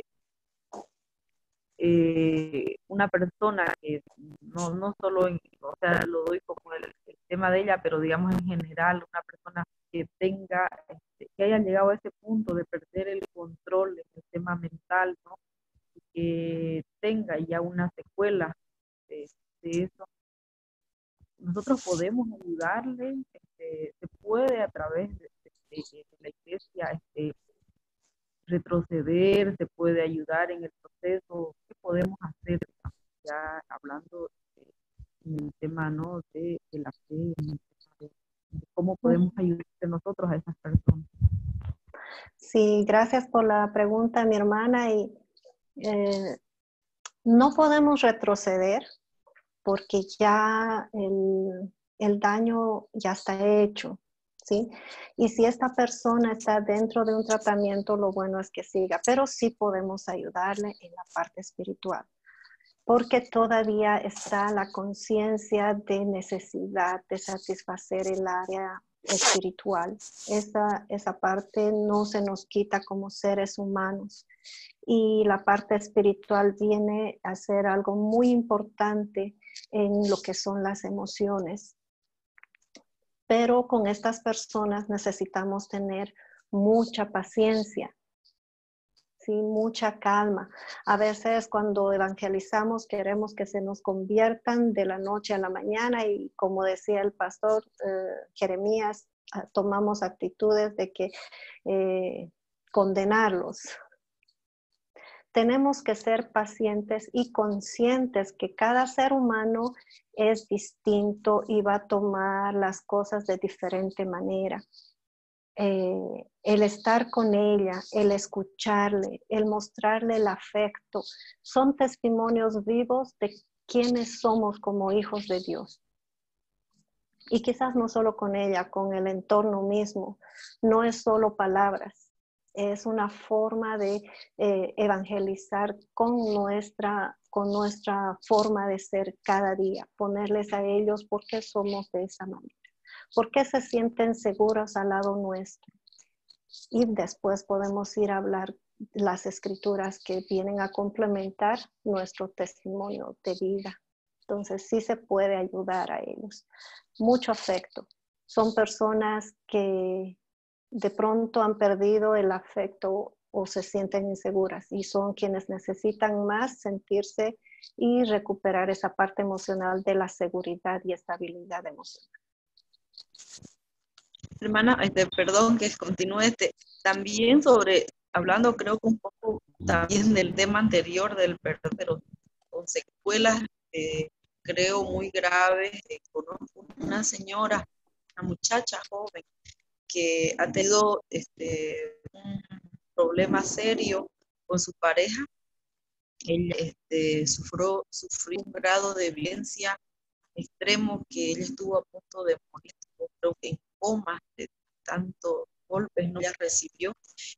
eh, una persona que no, no solo, en, o sea, lo doy como el, el tema de ella, pero digamos en general, una persona que tenga, este, que haya llegado a ese punto de perder el control en el tema mental, ¿no? Y que tenga ya una secuela de, de eso, nosotros podemos ayudarle, este, se puede a través de, de, de la iglesia este, retroceder, se puede ayudar en el proceso. ¿Qué podemos hacer? Ya hablando de, en el tema, ¿no? de, de la fe, en el tema de, de cómo podemos ayudar nosotros a esas personas. Sí, gracias por la pregunta, mi hermana. Y eh, no podemos retroceder porque ya el, el daño ya está hecho, ¿sí? Y si esta persona está dentro de un tratamiento, lo bueno es que siga, pero sí podemos ayudarle en la parte espiritual. porque todavía está la conciencia de necesidad de satisfacer el área espiritual. Esa, esa parte no se nos quita como seres humanos. Y la parte espiritual viene a ser algo muy importante en lo que son las emociones. Pero con estas personas necesitamos tener mucha paciencia, ¿sí? Mucha calma. A veces cuando evangelizamos queremos que se nos conviertan de la noche a la mañana y como decía el pastor eh, Jeremías, tomamos actitudes de que eh, condenarlos. Tenemos que ser pacientes y conscientes que cada ser humano es distinto y va a tomar las cosas de diferente manera. Eh, el estar con ella, el escucharle, el mostrarle el afecto, son testimonios vivos de quiénes somos como hijos de Dios. Y quizás no solo con ella, con el entorno mismo. No es solo palabras. Es una forma de eh, evangelizar con nuestra, con nuestra forma de ser cada día. Ponerles a ellos por qué somos de esa manera. ¿Por qué se sienten seguros al lado nuestro? Y después podemos ir a hablar las escrituras que vienen a complementar nuestro testimonio de vida. Entonces sí se puede ayudar a ellos. Mucho afecto. Son personas que de pronto han perdido el afecto o se sienten inseguras y son quienes necesitan más sentirse y recuperar esa parte emocional de la seguridad y estabilidad emocional. Hermana, este, perdón que continúe, este, también sobre, hablando creo que un poco también del tema anterior del perdón, pero con secuelas eh, creo muy graves. Eh, conozco una señora, una muchacha joven que ha tenido este, un problema serio con su pareja. Ella este, sufrió, sufrió un grado de violencia extremo que ella estuvo a punto de morir, creo que en coma de tantos golpes no la recibió,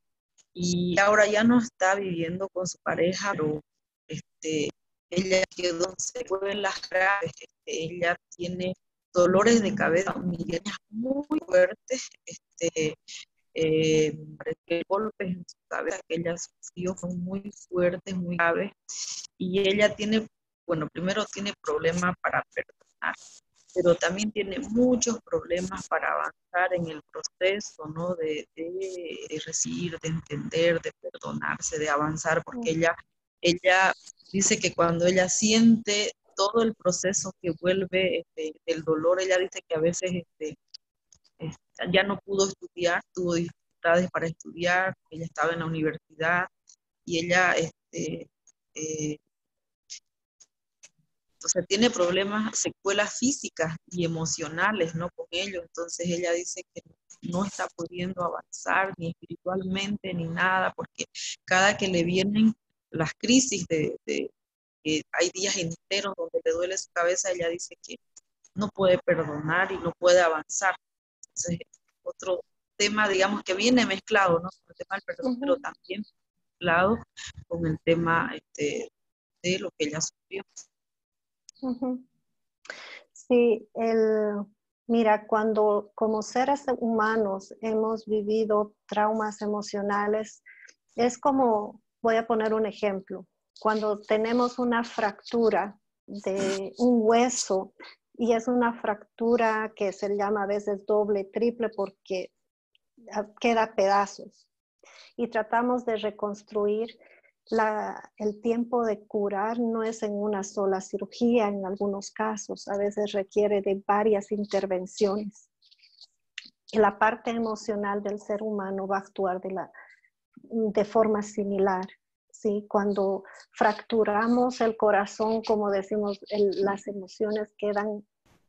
y ahora ya no está viviendo con su pareja, pero este, ella quedó secuelas graves. Este, ella tiene dolores de cabeza, migrañas muy fuertes, este, eh, golpes en su cabeza que ella sufrió son muy fuertes, muy graves, y ella tiene, bueno, primero tiene problemas para perdonar, pero también tiene muchos problemas para avanzar en el proceso, ¿no? De, de, de recibir, de entender, de perdonarse, de avanzar, porque ella, ella dice que cuando ella siente todo el proceso que vuelve este, el dolor, ella dice que a veces este, este, ya no pudo estudiar, tuvo dificultades para estudiar, ella estaba en la universidad y ella este, eh, entonces tiene problemas, secuelas físicas y emocionales, ¿no? Con ello. Entonces ella dice que no está pudiendo avanzar ni espiritualmente ni nada, porque cada que le vienen las crisis de, de que hay días enteros donde le duele su cabeza, ella dice que no puede perdonar y no puede avanzar. Entonces, otro tema, digamos, que viene mezclado, ¿no? Con el tema del perdón, uh-huh. pero también mezclado con el tema este, de lo que ella sufrió. Uh-huh. Sí, el, mira, cuando como seres humanos hemos vivido traumas emocionales, es como, voy a poner un ejemplo, cuando tenemos una fractura de un hueso y es una fractura que se llama a veces doble, triple porque queda a pedazos y tratamos de reconstruir. La, el tiempo de curar no es en una sola cirugía en algunos casos, a veces requiere de varias intervenciones. Y la parte emocional del ser humano va a actuar de, la, de forma similar, ¿sí? Cuando fracturamos el corazón, como decimos, el, las emociones quedan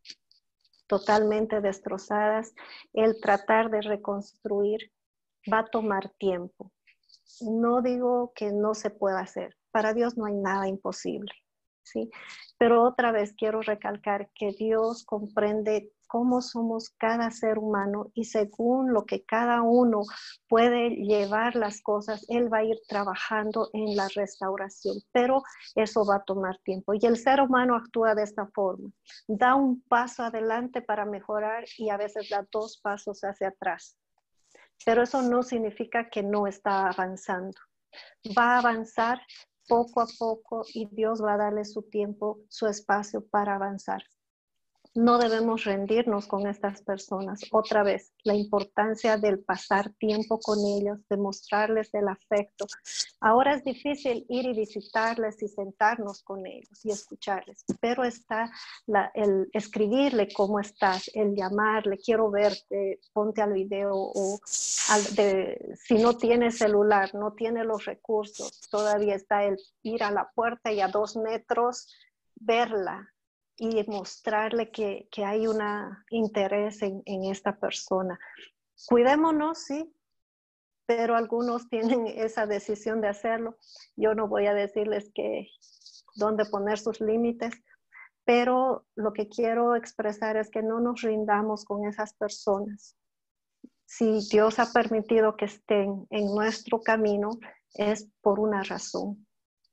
totalmente destrozadas, el tratar de reconstruir va a tomar tiempo. No digo que no se pueda hacer. Para Dios no hay nada imposible, ¿sí? Pero otra vez quiero recalcar que Dios comprende cómo somos cada ser humano y según lo que cada uno puede llevar las cosas, Él va a ir trabajando en la restauración, pero eso va a tomar tiempo. Y el ser humano actúa de esta forma, da un paso adelante para mejorar y a veces da dos pasos hacia atrás. Pero eso no significa que no está avanzando. Va a avanzar poco a poco y Dios va a darle su tiempo, su espacio para avanzar. No debemos rendirnos con estas personas. Otra vez, la importancia del pasar tiempo con ellos, de mostrarles el afecto. Ahora es difícil ir y visitarles y sentarnos con ellos y escucharles, pero está la, el escribirle cómo estás, el llamarle, quiero verte, ponte al video, o al de, si no tiene celular, no tiene los recursos, todavía está el ir a la puerta y a dos metros verla y mostrarle que, que hay un interés en, en esta persona. Cuidémonos, sí, pero algunos tienen esa decisión de hacerlo. Yo no voy a decirles que dónde poner sus límites, pero lo que quiero expresar es que no nos rindamos con esas personas. Si Dios ha permitido que estén en nuestro camino, es por una razón.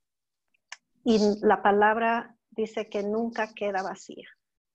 Y la palabra dice que nunca queda vacía,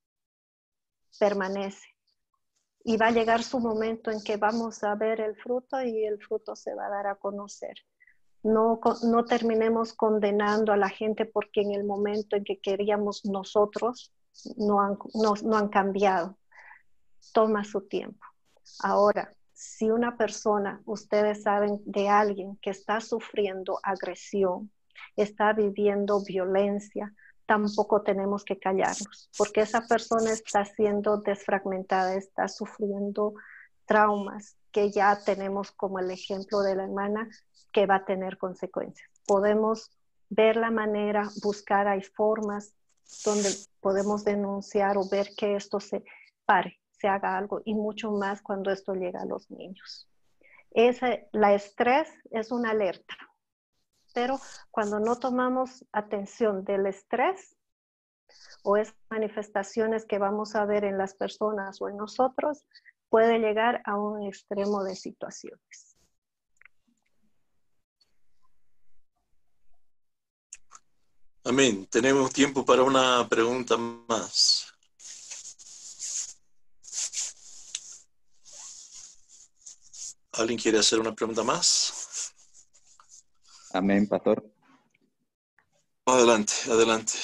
permanece. Y va a llegar su momento en que vamos a ver el fruto y el fruto se va a dar a conocer. No, no terminemos condenando a la gente porque en el momento en que queríamos nosotros no han, no, no han cambiado. Toma su tiempo. Ahora, si una persona, ustedes saben de alguien que está sufriendo agresión, está viviendo violencia, tampoco tenemos que callarnos, porque esa persona está siendo desfragmentada, está sufriendo traumas que ya tenemos como el ejemplo de la hermana que va a tener consecuencias. Podemos ver la manera, buscar, hay formas donde podemos denunciar o ver que esto se pare, se haga algo, y mucho más cuando esto llega a los niños. Ese, la estrés es una alerta. Pero cuando no tomamos atención del estrés o esas manifestaciones que vamos a ver en las personas o en nosotros, puede llegar a un extremo de situaciones. Amén. Tenemos tiempo para una pregunta más. ¿Alguien quiere hacer una pregunta más? Amén, pastor. Adelante, adelante.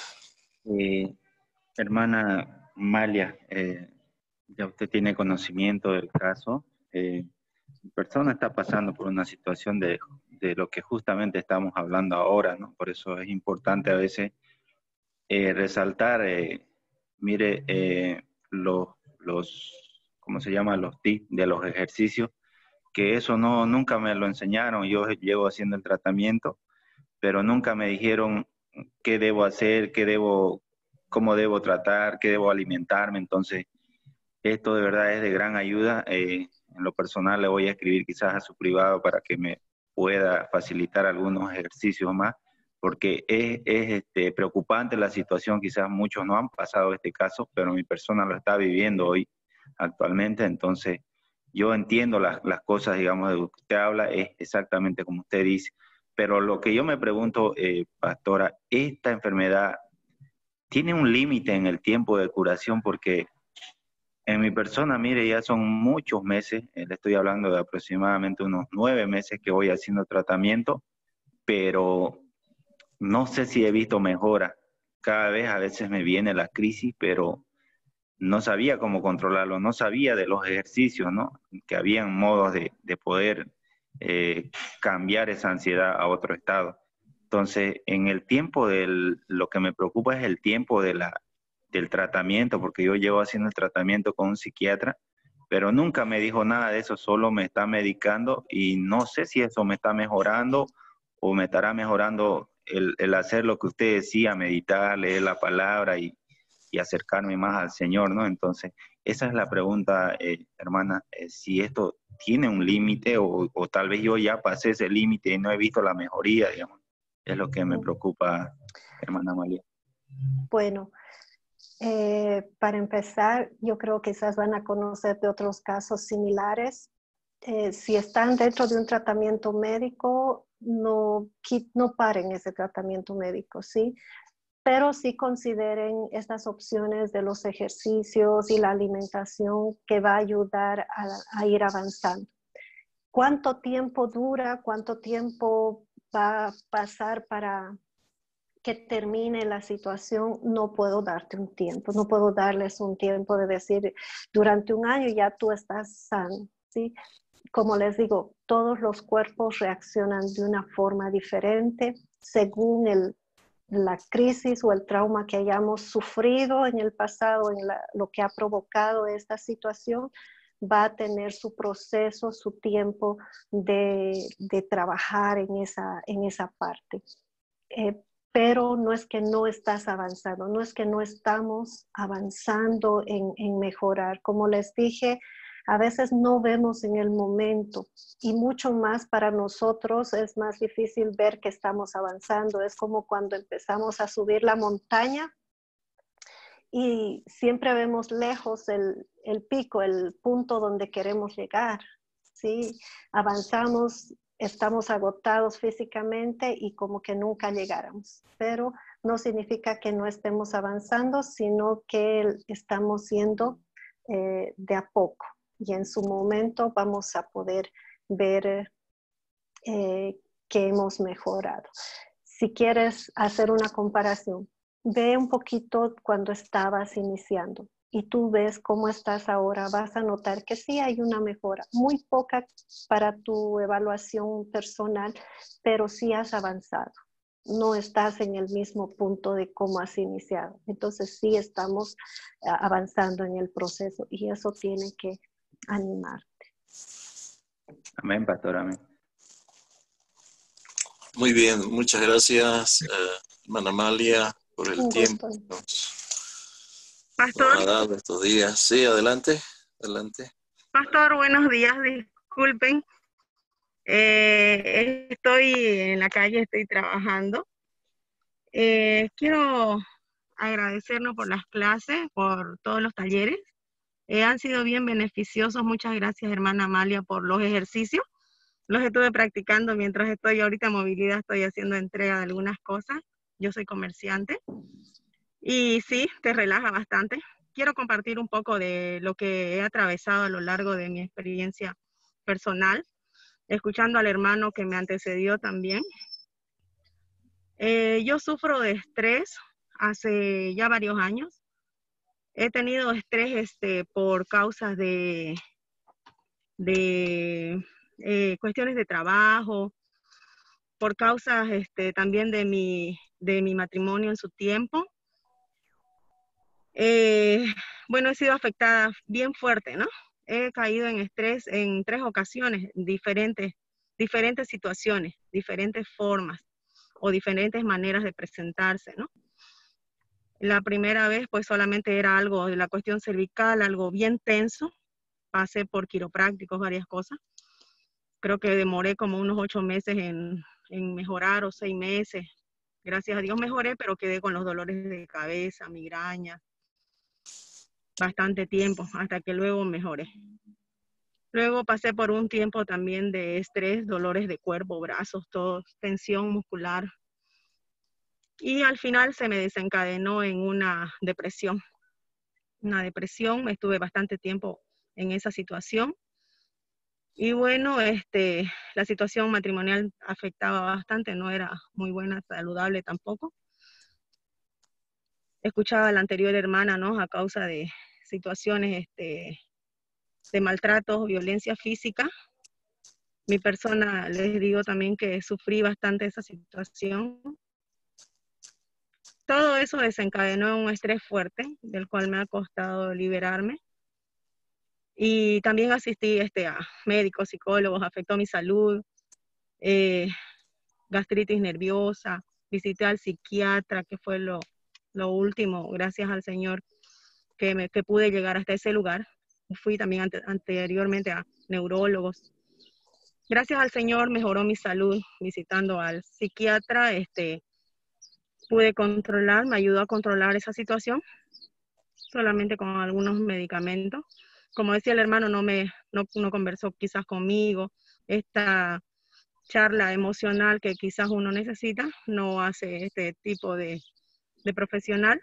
Eh, hermana Malia, eh, ya usted tiene conocimiento del caso. Eh, la persona está pasando por una situación de, de lo que justamente estamos hablando ahora, ¿no? Por eso es importante a veces eh, resaltar, eh, mire, eh, los, los, ¿cómo se llama? Los tips de los ejercicios, que eso no, nunca me lo enseñaron. Yo llevo haciendo el tratamiento, pero nunca me dijeron qué debo hacer, qué debo, cómo debo tratar, qué debo alimentarme. Entonces, esto de verdad es de gran ayuda. Eh, en lo personal le voy a escribir quizás a su privado para que me pueda facilitar algunos ejercicios más, porque es, es este, preocupante la situación. Quizás muchos no han pasado este caso, pero mi persona lo está viviendo hoy actualmente. Entonces, yo entiendo las, las cosas, digamos, de lo que usted habla, es exactamente como usted dice. Pero lo que yo me pregunto, eh, pastora, ¿esta enfermedad tiene un límite en el tiempo de curación? Porque en mi persona, mire, ya son muchos meses, eh, le estoy hablando de aproximadamente unos nueve meses que voy haciendo tratamiento, pero no sé si he visto mejora. Cada vez a veces me viene la crisis, pero no sabía cómo controlarlo, no sabía de los ejercicios, ¿no? Que habían modos de, de poder eh, cambiar esa ansiedad a otro estado. Entonces, en el tiempo del, lo que me preocupa es el tiempo de la, del tratamiento, porque yo llevo haciendo el tratamiento con un psiquiatra, pero nunca me dijo nada de eso, solo me está medicando y no sé si eso me está mejorando o me estará mejorando el, el hacer lo que usted decía, meditar, leer la palabra y y acercarme más al Señor, ¿no? Entonces, esa es la pregunta, eh, hermana, eh, si esto tiene un límite o, o tal vez yo ya pasé ese límite y no he visto la mejoría, digamos. Es lo que me preocupa, hermana María. Bueno, Eh, para empezar, yo creo que quizás van a conocer de otros casos similares. Eh, si están dentro de un tratamiento médico, no, no paren ese tratamiento médico, ¿sí? Pero sí consideren estas opciones de los ejercicios y la alimentación que va a ayudar a, a ir avanzando. ¿Cuánto tiempo dura? ¿Cuánto tiempo va a pasar para que termine la situación? No puedo darte un tiempo, no puedo darles un tiempo de decir, durante un año ya tú estás sano, ¿sí? Como les digo, todos los cuerpos reaccionan de una forma diferente según el, la crisis o el trauma que hayamos sufrido en el pasado, en la, lo que ha provocado esta situación, va a tener su proceso, su tiempo de, de trabajar en esa, en esa parte. Eh, pero no es que no estás avanzando, no es que no estamos avanzando en, en mejorar. Como les dije, a veces no vemos en el momento y mucho más para nosotros es más difícil ver que estamos avanzando. Es como cuando empezamos a subir la montaña y siempre vemos lejos el, el pico, el punto donde queremos llegar, ¿sí? Avanzamos, estamos agotados físicamente y como que nunca llegáramos, pero no significa que no estemos avanzando, sino que estamos yendo eh, de a poco. Y en su momento vamos a poder ver eh, que hemos mejorado. Si quieres hacer una comparación, ve un poquito cuando estabas iniciando y tú ves cómo estás ahora, vas a notar que sí hay una mejora, muy poca para tu evaluación personal, pero sí has avanzado. No estás en el mismo punto de cómo has iniciado. Entonces sí estamos avanzando en el proceso y eso tiene que animarte. Amén, pastor, amén. Muy bien, muchas gracias, eh, hermana Amalia, por el Un tiempo gusto. que nos, Pastor. nos ha dado estos días. Sí, adelante, adelante. Pastor, buenos días, disculpen. Eh, estoy en la calle, estoy trabajando. Eh, quiero agradecernos por las clases, por todos los talleres. Eh, han sido bien beneficiosos. Muchas gracias, hermana Amalia, por los ejercicios. Los estuve practicando mientras estoy ahorita en movilidad, estoy haciendo entrega de algunas cosas. Yo soy comerciante. Y sí, te relaja bastante. Quiero compartir un poco de lo que he atravesado a lo largo de mi experiencia personal, escuchando al hermano que me antecedió también. Eh, yo sufro de estrés hace ya varios años. He tenido estrés este, por causas de, de eh, cuestiones de trabajo, por causas este, también de mi, de mi matrimonio en su tiempo. Eh, bueno, he sido afectada bien fuerte, ¿no? He caído en estrés en tres ocasiones, diferentes, diferentes situaciones, diferentes formas o diferentes maneras de presentarse, ¿no? La primera vez, pues solamente era algo de la cuestión cervical, algo bien tenso. Pasé por quiroprácticos, varias cosas. Creo que demoré como unos ocho meses en, en mejorar o seis meses. Gracias a Dios mejoré, pero quedé con los dolores de cabeza, migraña, bastante tiempo, hasta que luego mejoré. Luego pasé por un tiempo también de estrés, dolores de cuerpo, brazos, todo, tensión muscular. Y al final se me desencadenó en una depresión. Una depresión, estuve bastante tiempo en esa situación. Y bueno, este, la situación matrimonial afectaba bastante, no era muy buena, saludable tampoco. Escuchaba a la anterior hermana, ¿no? A causa de situaciones este, de maltrato, violencia física. Mi persona, les digo también que sufrí bastante esa situación. Todo eso desencadenó en un estrés fuerte, del cual me ha costado liberarme. Y también asistí este, a médicos, psicólogos, afectó mi salud, eh, gastritis nerviosa, visité al psiquiatra, que fue lo, lo último, gracias al Señor, que, me, que pude llegar hasta ese lugar. Fui también ante, anteriormente a neurólogos. Gracias al Señor mejoró mi salud, visitando al psiquiatra, este, pude controlar, me ayudó a controlar esa situación. solamente con algunos medicamentos. Como decía el hermano, no, me, no, no conversó quizás conmigo. Esta charla emocional que quizás uno necesita, no hace este tipo de, de profesional.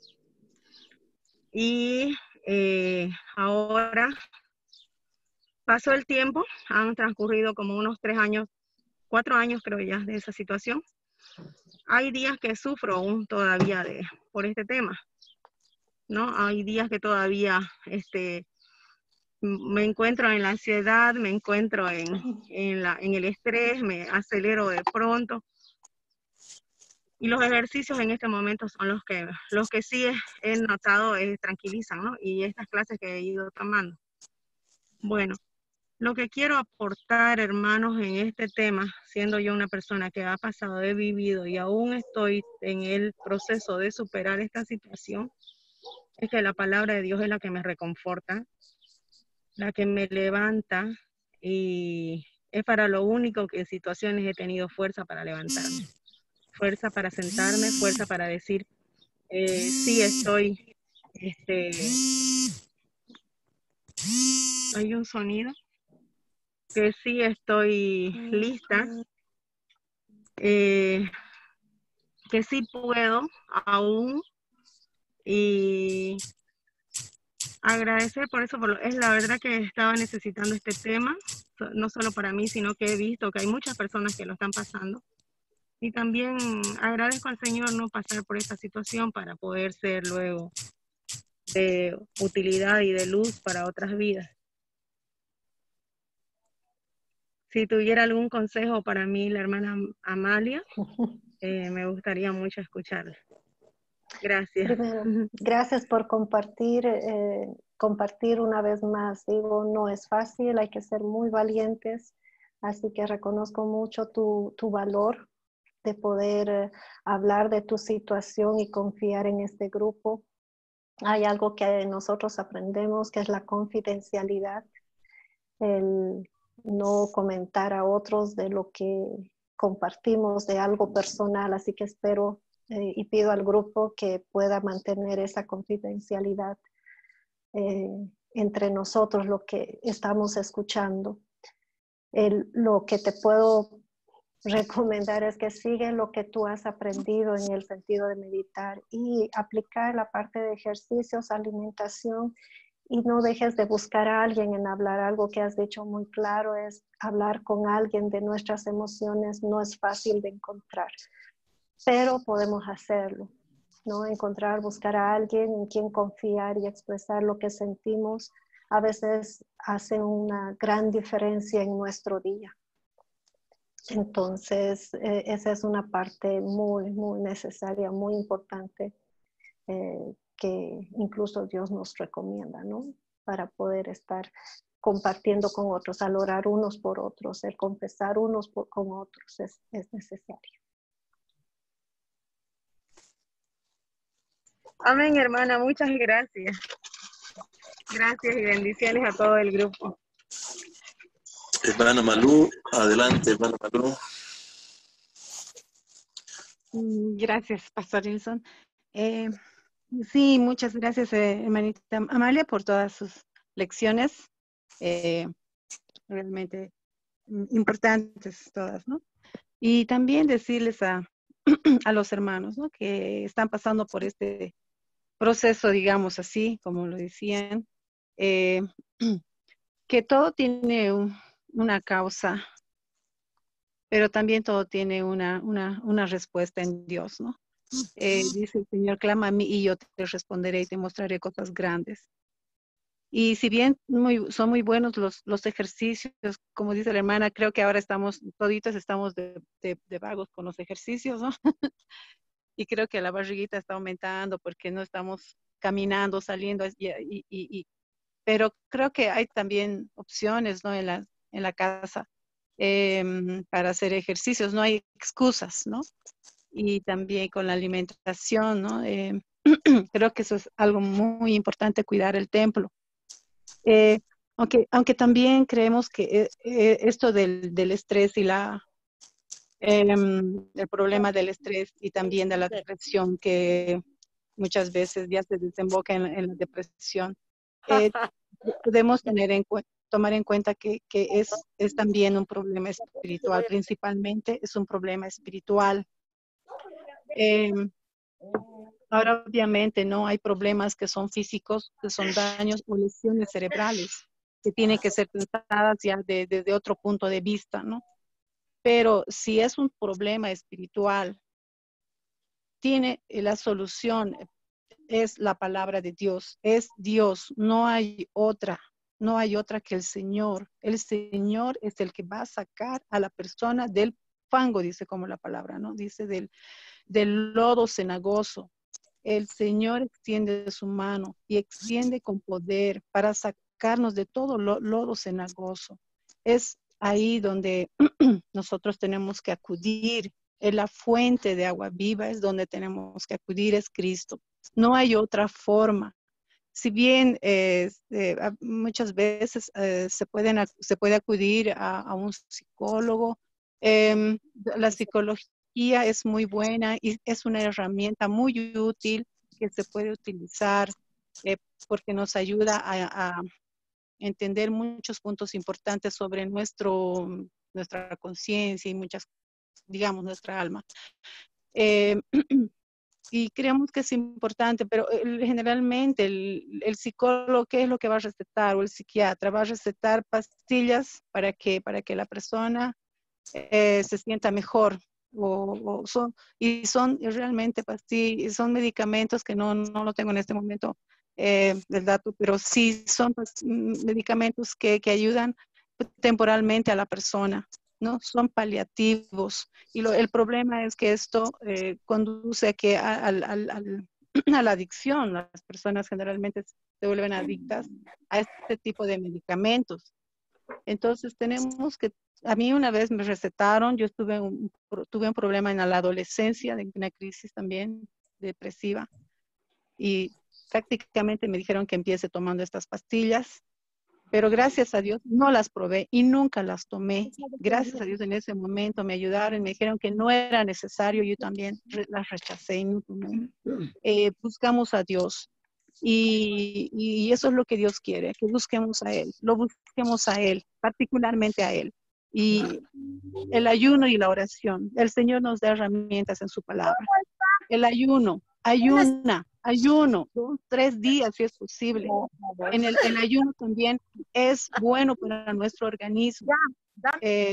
Y eh, ahora pasó el tiempo, han transcurrido como unos tres años, cuatro años creo ya de esa situación. Hay días que sufro aún todavía de, por este tema, ¿no? Hay días que todavía este, me encuentro en la ansiedad, me encuentro en, en, la, en el estrés, me acelero de pronto. Y los ejercicios en este momento son los que, los que sí he notado eh, tranquilizan, ¿no? Y estas clases que he ido tomando. Bueno, lo que quiero aportar, hermanos, en este tema, siendo yo una persona que ha pasado, he vivido y aún estoy en el proceso de superar esta situación, es que la palabra de Dios es la que me reconforta, la que me levanta, y es para lo único que en situaciones he tenido fuerza para levantarme, fuerza para sentarme, fuerza para decir, eh, sí estoy, este, hay un sonido, que sí estoy lista, eh, que sí puedo aún, y agradecer por eso, por lo, es la verdad que estaba necesitando este tema, no solo para mí, sino que he visto que hay muchas personas que lo están pasando. Y también agradezco al Señor no pasar por esta situación para poder ser luego de utilidad y de luz para otras vidas. Si tuviera algún consejo para mí, la hermana Amalia, eh, me gustaría mucho escucharla. Gracias. Primero, gracias por compartir, eh, compartir una vez más. Digo, no es fácil, hay que ser muy valientes, así que reconozco mucho tu, tu valor de poder eh, hablar de tu situación y confiar en este grupo. Hay algo que nosotros aprendemos, que es la confidencialidad, el no comentar a otros de lo que compartimos, de algo personal, así que espero eh, y pido al grupo que pueda mantener esa confidencialidad eh, entre nosotros, lo que estamos escuchando. El, lo que te puedo recomendar es que sigue lo que tú has aprendido en el sentido de meditar y aplicar la parte de ejercicios, alimentación, y no dejes de buscar a alguien en hablar. Algo que has dicho muy claro es hablar con alguien de nuestras emociones. No es fácil de encontrar, pero podemos hacerlo, ¿no? Encontrar, buscar a alguien en quien confiar y expresar lo que sentimos a veces hace una gran diferencia en nuestro día. Entonces, eh, esa es una parte muy, muy necesaria, muy importante, eh, que incluso Dios nos recomienda, ¿no? Para poder estar compartiendo con otros, al orar unos por otros, el confesar unos por, con otros es, es necesario. Amén, hermana, muchas gracias. Gracias y bendiciones a todo el grupo. Hermana Malú, adelante, hermana Malú. Gracias, Pastor Nilsson. Eh, sí, muchas gracias, eh, hermanita Amalia, por todas sus lecciones, eh, realmente importantes todas, ¿no? Y también decirles a, a los hermanos, ¿no?, que están pasando por este proceso, digamos así, como lo decían, eh, que todo tiene un, una causa, pero también todo tiene una, una, una respuesta en Dios, ¿no? Eh, dice el Señor, clama a mí y yo te responderé y te mostraré cosas grandes. Y si bien muy, son muy buenos los, los ejercicios, como dice la hermana, creo que ahora estamos, toditos estamos de, de, de vagos con los ejercicios, ¿no? Y creo que la barriguita está aumentando porque no estamos caminando, saliendo, y, y, y, pero creo que hay también opciones, ¿no?, en la, en la casa eh, para hacer ejercicios, no hay excusas, ¿no? Y también con la alimentación, ¿no? Eh, creo que eso es algo muy importante, cuidar el templo. Eh, aunque, aunque también creemos que eh, eh, esto del, del estrés y la, eh, el problema del estrés y también de la depresión que muchas veces ya se desemboca en, en la depresión. Eh, podemos tener en tomar en cuenta que, que es, es también un problema espiritual, principalmente es un problema espiritual. Eh, ahora, obviamente, no hay problemas que son físicos, que son daños o lesiones cerebrales, que tienen que ser tratadas ya de, desde otro punto de vista, ¿no? Pero si es un problema espiritual, tiene la solución, es la palabra de Dios, es Dios, no hay otra, no hay otra que el Señor. El Señor es el que va a sacar a la persona del fango, dice como la palabra, ¿no? Dice del, del lodo cenagoso. El Señor extiende su mano y extiende con poder para sacarnos de todo lo, lodo cenagoso. Es ahí donde nosotros tenemos que acudir. En la fuente de agua viva es donde tenemos que acudir, es Cristo. No hay otra forma. Si bien eh, eh, muchas veces eh, se, pueden, se puede acudir a, a un psicólogo, eh, la psicología es muy buena y es una herramienta muy útil que se puede utilizar eh, porque nos ayuda a, a entender muchos puntos importantes sobre nuestro, nuestra conciencia y muchas, digamos, nuestra alma. Eh, y creemos que es importante, pero el, generalmente el, el psicólogo, ¿qué es lo que va a recetar? O el psiquiatra va a recetar pastillas para que, para que la persona eh, se sienta mejor. O, o son, y son realmente pastillas, son medicamentos que no, no lo tengo en este momento eh, el dato, pero sí son pues, medicamentos que, que ayudan temporalmente a la persona, ¿no? Son paliativos. Y lo, el problema es que esto eh, conduce a, que a, a, a, a la adicción. Las personas generalmente se vuelven adictas a este tipo de medicamentos. Entonces tenemos que, a mí una vez me recetaron, yo tuve un, tuve un problema en la adolescencia, de una crisis también depresiva, y prácticamente me dijeron que empiece tomando estas pastillas, pero gracias a Dios no las probé y nunca las tomé. Gracias a Dios en ese momento me ayudaron, me dijeron que no era necesario, yo también re, las rechacé y no tomé. Eh, buscamos a Dios. Y, y eso es lo que Dios quiere, que busquemos a Él, lo busquemos a Él, particularmente a Él. Y el ayuno y la oración, el Señor nos da herramientas en su palabra. El ayuno, ayuna, ayuno, dos, tres días si es posible. En el, el ayuno también es bueno para nuestro organismo. Eh,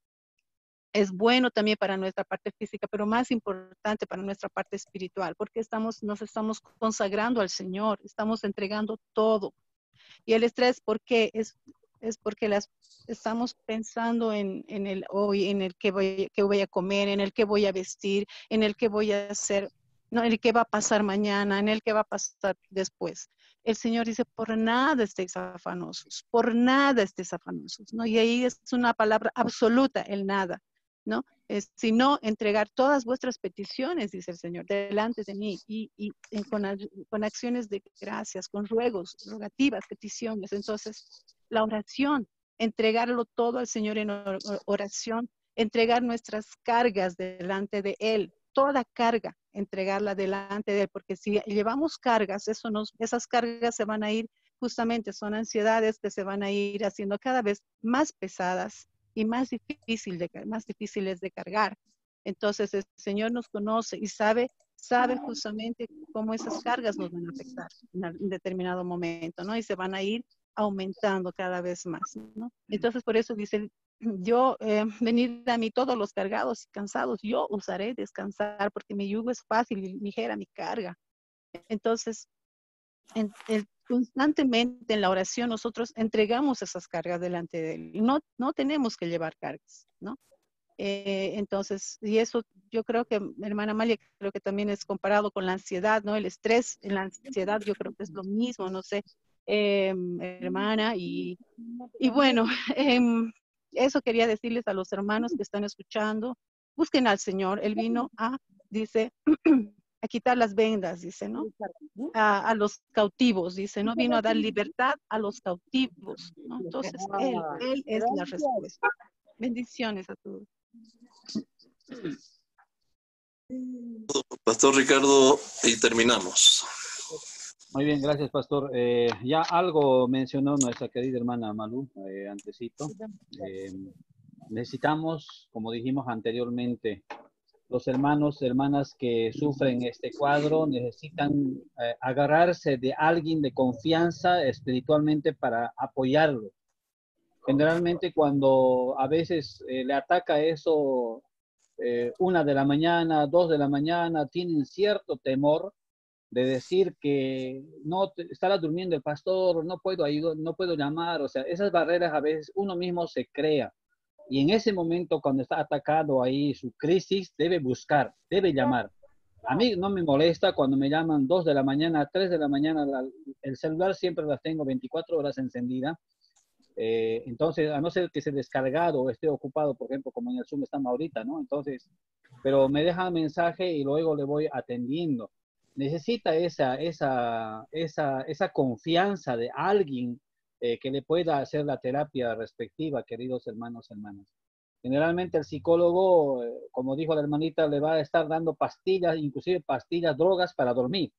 es bueno también para nuestra parte física, pero más importante para nuestra parte espiritual, porque estamos, nos estamos consagrando al Señor, estamos entregando todo. Y el estrés, ¿por qué? Es, es porque las, estamos pensando en, en el hoy, en el que voy, que voy a comer, en el que voy a vestir, en el que voy a hacer, no, en el que va a pasar mañana, en el que va a pasar después. El Señor dice, por nada estéis afanosos, por nada estéis afanosos, ¿no? Y ahí es una palabra absoluta, el nada. ¿No? Es, sino entregar todas vuestras peticiones, dice el Señor, delante de mí y, y, y con, con acciones de gracias, con ruegos, rogativas, peticiones. Entonces, la oración, entregarlo todo al Señor en oración, entregar nuestras cargas delante de Él, toda carga, entregarla delante de Él, porque si llevamos cargas, eso nos, esas cargas se van a ir, justamente son ansiedades que se van a ir haciendo cada vez más pesadas y más, difícil de, más difíciles de cargar. Entonces el Señor nos conoce y sabe, sabe justamente cómo esas cargas nos van a afectar en un determinado momento, ¿no? Y se van a ir aumentando cada vez más, ¿no? Entonces por eso dice, yo, eh, venid a mí todos los cargados y cansados, yo os haré descansar porque mi yugo es fácil y ligera mi carga. Entonces, en, en, constantemente en la oración nosotros entregamos esas cargas delante de Él. No, no tenemos que llevar cargas, ¿no? Eh, entonces, y eso yo creo que, hermana Amalia, creo que también es comparado con la ansiedad, ¿no? El estrés, en la ansiedad yo creo que es lo mismo, no sé, eh, hermana, y, y bueno, eh, eso quería decirles a los hermanos que están escuchando, busquen al Señor, Él vino a, dice, a quitar las vendas, dice, ¿no? A, a los cautivos, dice, ¿no? Vino a dar libertad a los cautivos, ¿no? Entonces, Él, Él es la respuesta. Bendiciones a todos. Pastor Ricardo, y terminamos. Muy bien, gracias, Pastor. Eh, ya algo mencionó nuestra querida hermana Malú eh, antesito. Eh, necesitamos, como dijimos anteriormente, los hermanos, hermanas que sufren este cuadro necesitan eh, agarrarse de alguien de confianza espiritualmente para apoyarlo. Generalmente cuando a veces eh, le ataca eso eh, una de la mañana, dos de la mañana, tienen cierto temor de decir que no te, estará durmiendo el pastor, no puedo ayudar, no puedo llamar, o sea, esas barreras a veces uno mismo se crea. Y en ese momento, cuando está atacado ahí su crisis, debe buscar, debe llamar. A mí no me molesta cuando me llaman dos de la mañana, tres de la mañana, la, el celular siempre las tengo veinticuatro horas encendida. Eh, entonces, a no ser que esté descargado o esté ocupado, por ejemplo, como en el Zoom estamos ahorita, ¿no? Entonces, pero me deja mensaje y luego le voy atendiendo. Necesita esa, esa, esa, esa confianza de alguien eh, que le pueda hacer la terapia respectiva, queridos hermanos, hermanas. Generalmente el psicólogo, eh, como dijo la hermanita, le va a estar dando pastillas, inclusive pastillas, drogas para dormir.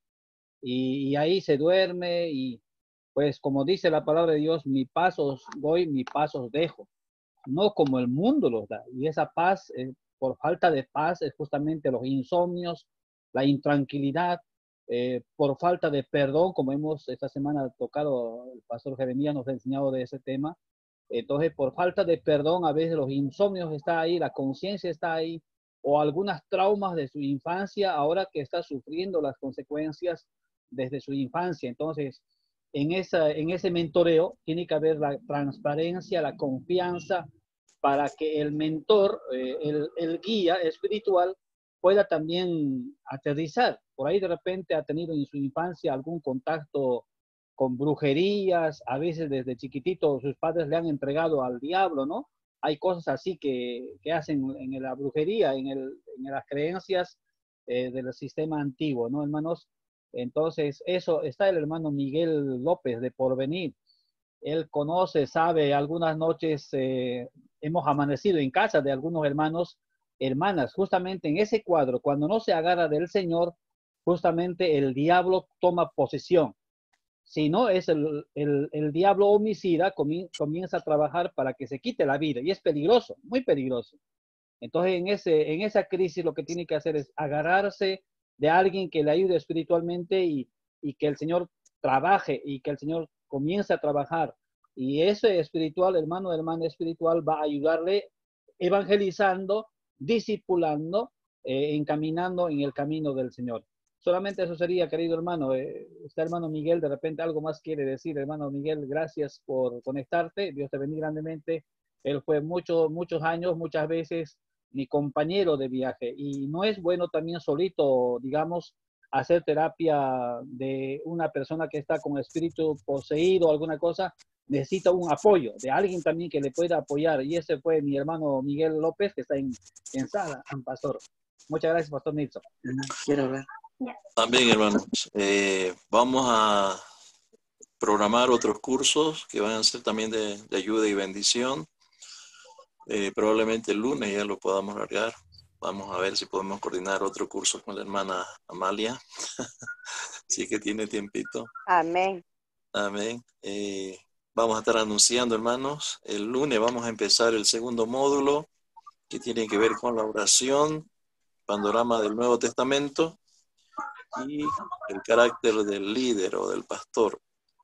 Y, y ahí se duerme y pues como dice la palabra de Dios, mi pasos doy, mi pasos dejo. No como el mundo los da. Y esa paz, eh, por falta de paz, es justamente los insomnios, la intranquilidad, eh, por falta de perdón, como hemos esta semana tocado, el pastor Jeremías nos ha enseñado de ese tema. Entonces, por falta de perdón, a veces los insomnios están ahí, la conciencia está ahí, o algunas traumas de su infancia, ahora que está sufriendo las consecuencias desde su infancia. Entonces, en, esa, en ese mentoreo tiene que haber la transparencia, la confianza, para que el mentor, eh, el, el guía espiritual, pueda también aterrizar. Por ahí de repente ha tenido en su infancia algún contacto con brujerías, a veces desde chiquitito sus padres le han entregado al diablo, ¿no? Hay cosas así que, que hacen en la brujería, en, el, en las creencias eh, del sistema antiguo, ¿no, hermanos? Entonces, eso está el hermano Miguel López de Porvenir. Él conoce, sabe, algunas noches eh, hemos amanecido en casa de algunos hermanos, hermanas, justamente en ese cuadro, cuando no se agarra del Señor, justamente el diablo toma posesión. Si no, es el, el, el diablo homicida, comienza a trabajar para que se quite la vida, y es peligroso, muy peligroso. Entonces, en, ese, en esa crisis lo que tiene que hacer es agarrarse de alguien que le ayude espiritualmente y, y que el Señor trabaje y que el Señor comience a trabajar. Y ese espiritual, hermano, hermana espiritual, va a ayudarle evangelizando, discipulando, eh, encaminando en el camino del Señor. Solamente eso sería, querido hermano. Eh, está hermano Miguel, de repente algo más quiere decir. Hermano Miguel, gracias por conectarte. Dios te bendiga grandemente. Él fue muchos, muchos años, muchas veces mi compañero de viaje. Y no es bueno también solito, digamos, hacer terapia de una persona que está con espíritu poseído o alguna cosa. Necesita un apoyo de alguien también que le pueda apoyar. Y ese fue mi hermano Miguel López, que está en, en sala, pastor. Muchas gracias, pastor Nilsson. Quiero hablar. También, hermanos, eh, vamos a programar otros cursos que van a ser también de, de ayuda y bendición. Eh, probablemente el lunes ya lo podamos largar. Vamos a ver si podemos coordinar otro curso con la hermana Amalia. Sí que tiene tiempito. Amén. Amén. Eh, vamos a estar anunciando, hermanos. El lunes vamos a empezar el segundo módulo que tiene que ver con la oración, panorama del Nuevo Testamento y el carácter del líder o del pastor.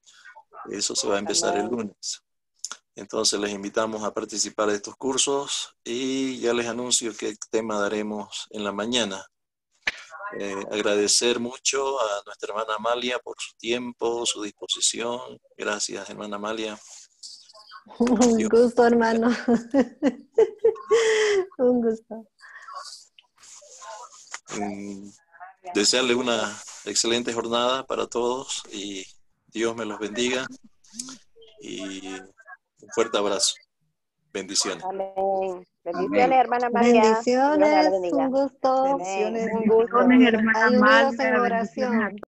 Eso se va a empezar el lunes. Entonces les invitamos a participar de estos cursos y ya les anuncio qué tema daremos en la mañana. Eh, agradecer mucho a nuestra hermana Amalia por su tiempo, su disposición. Gracias, hermana Amalia. Un Dios. Gusto, hermano. Un gusto. Mm, desearle una excelente jornada para todos y Dios me los bendiga y un fuerte abrazo. Bendiciones. Amén. Bendiciones, hermana María. Bendiciones, un gusto. Bendiciones, un gusto. Bendiciones, hermana Ayúdenos María. en oración.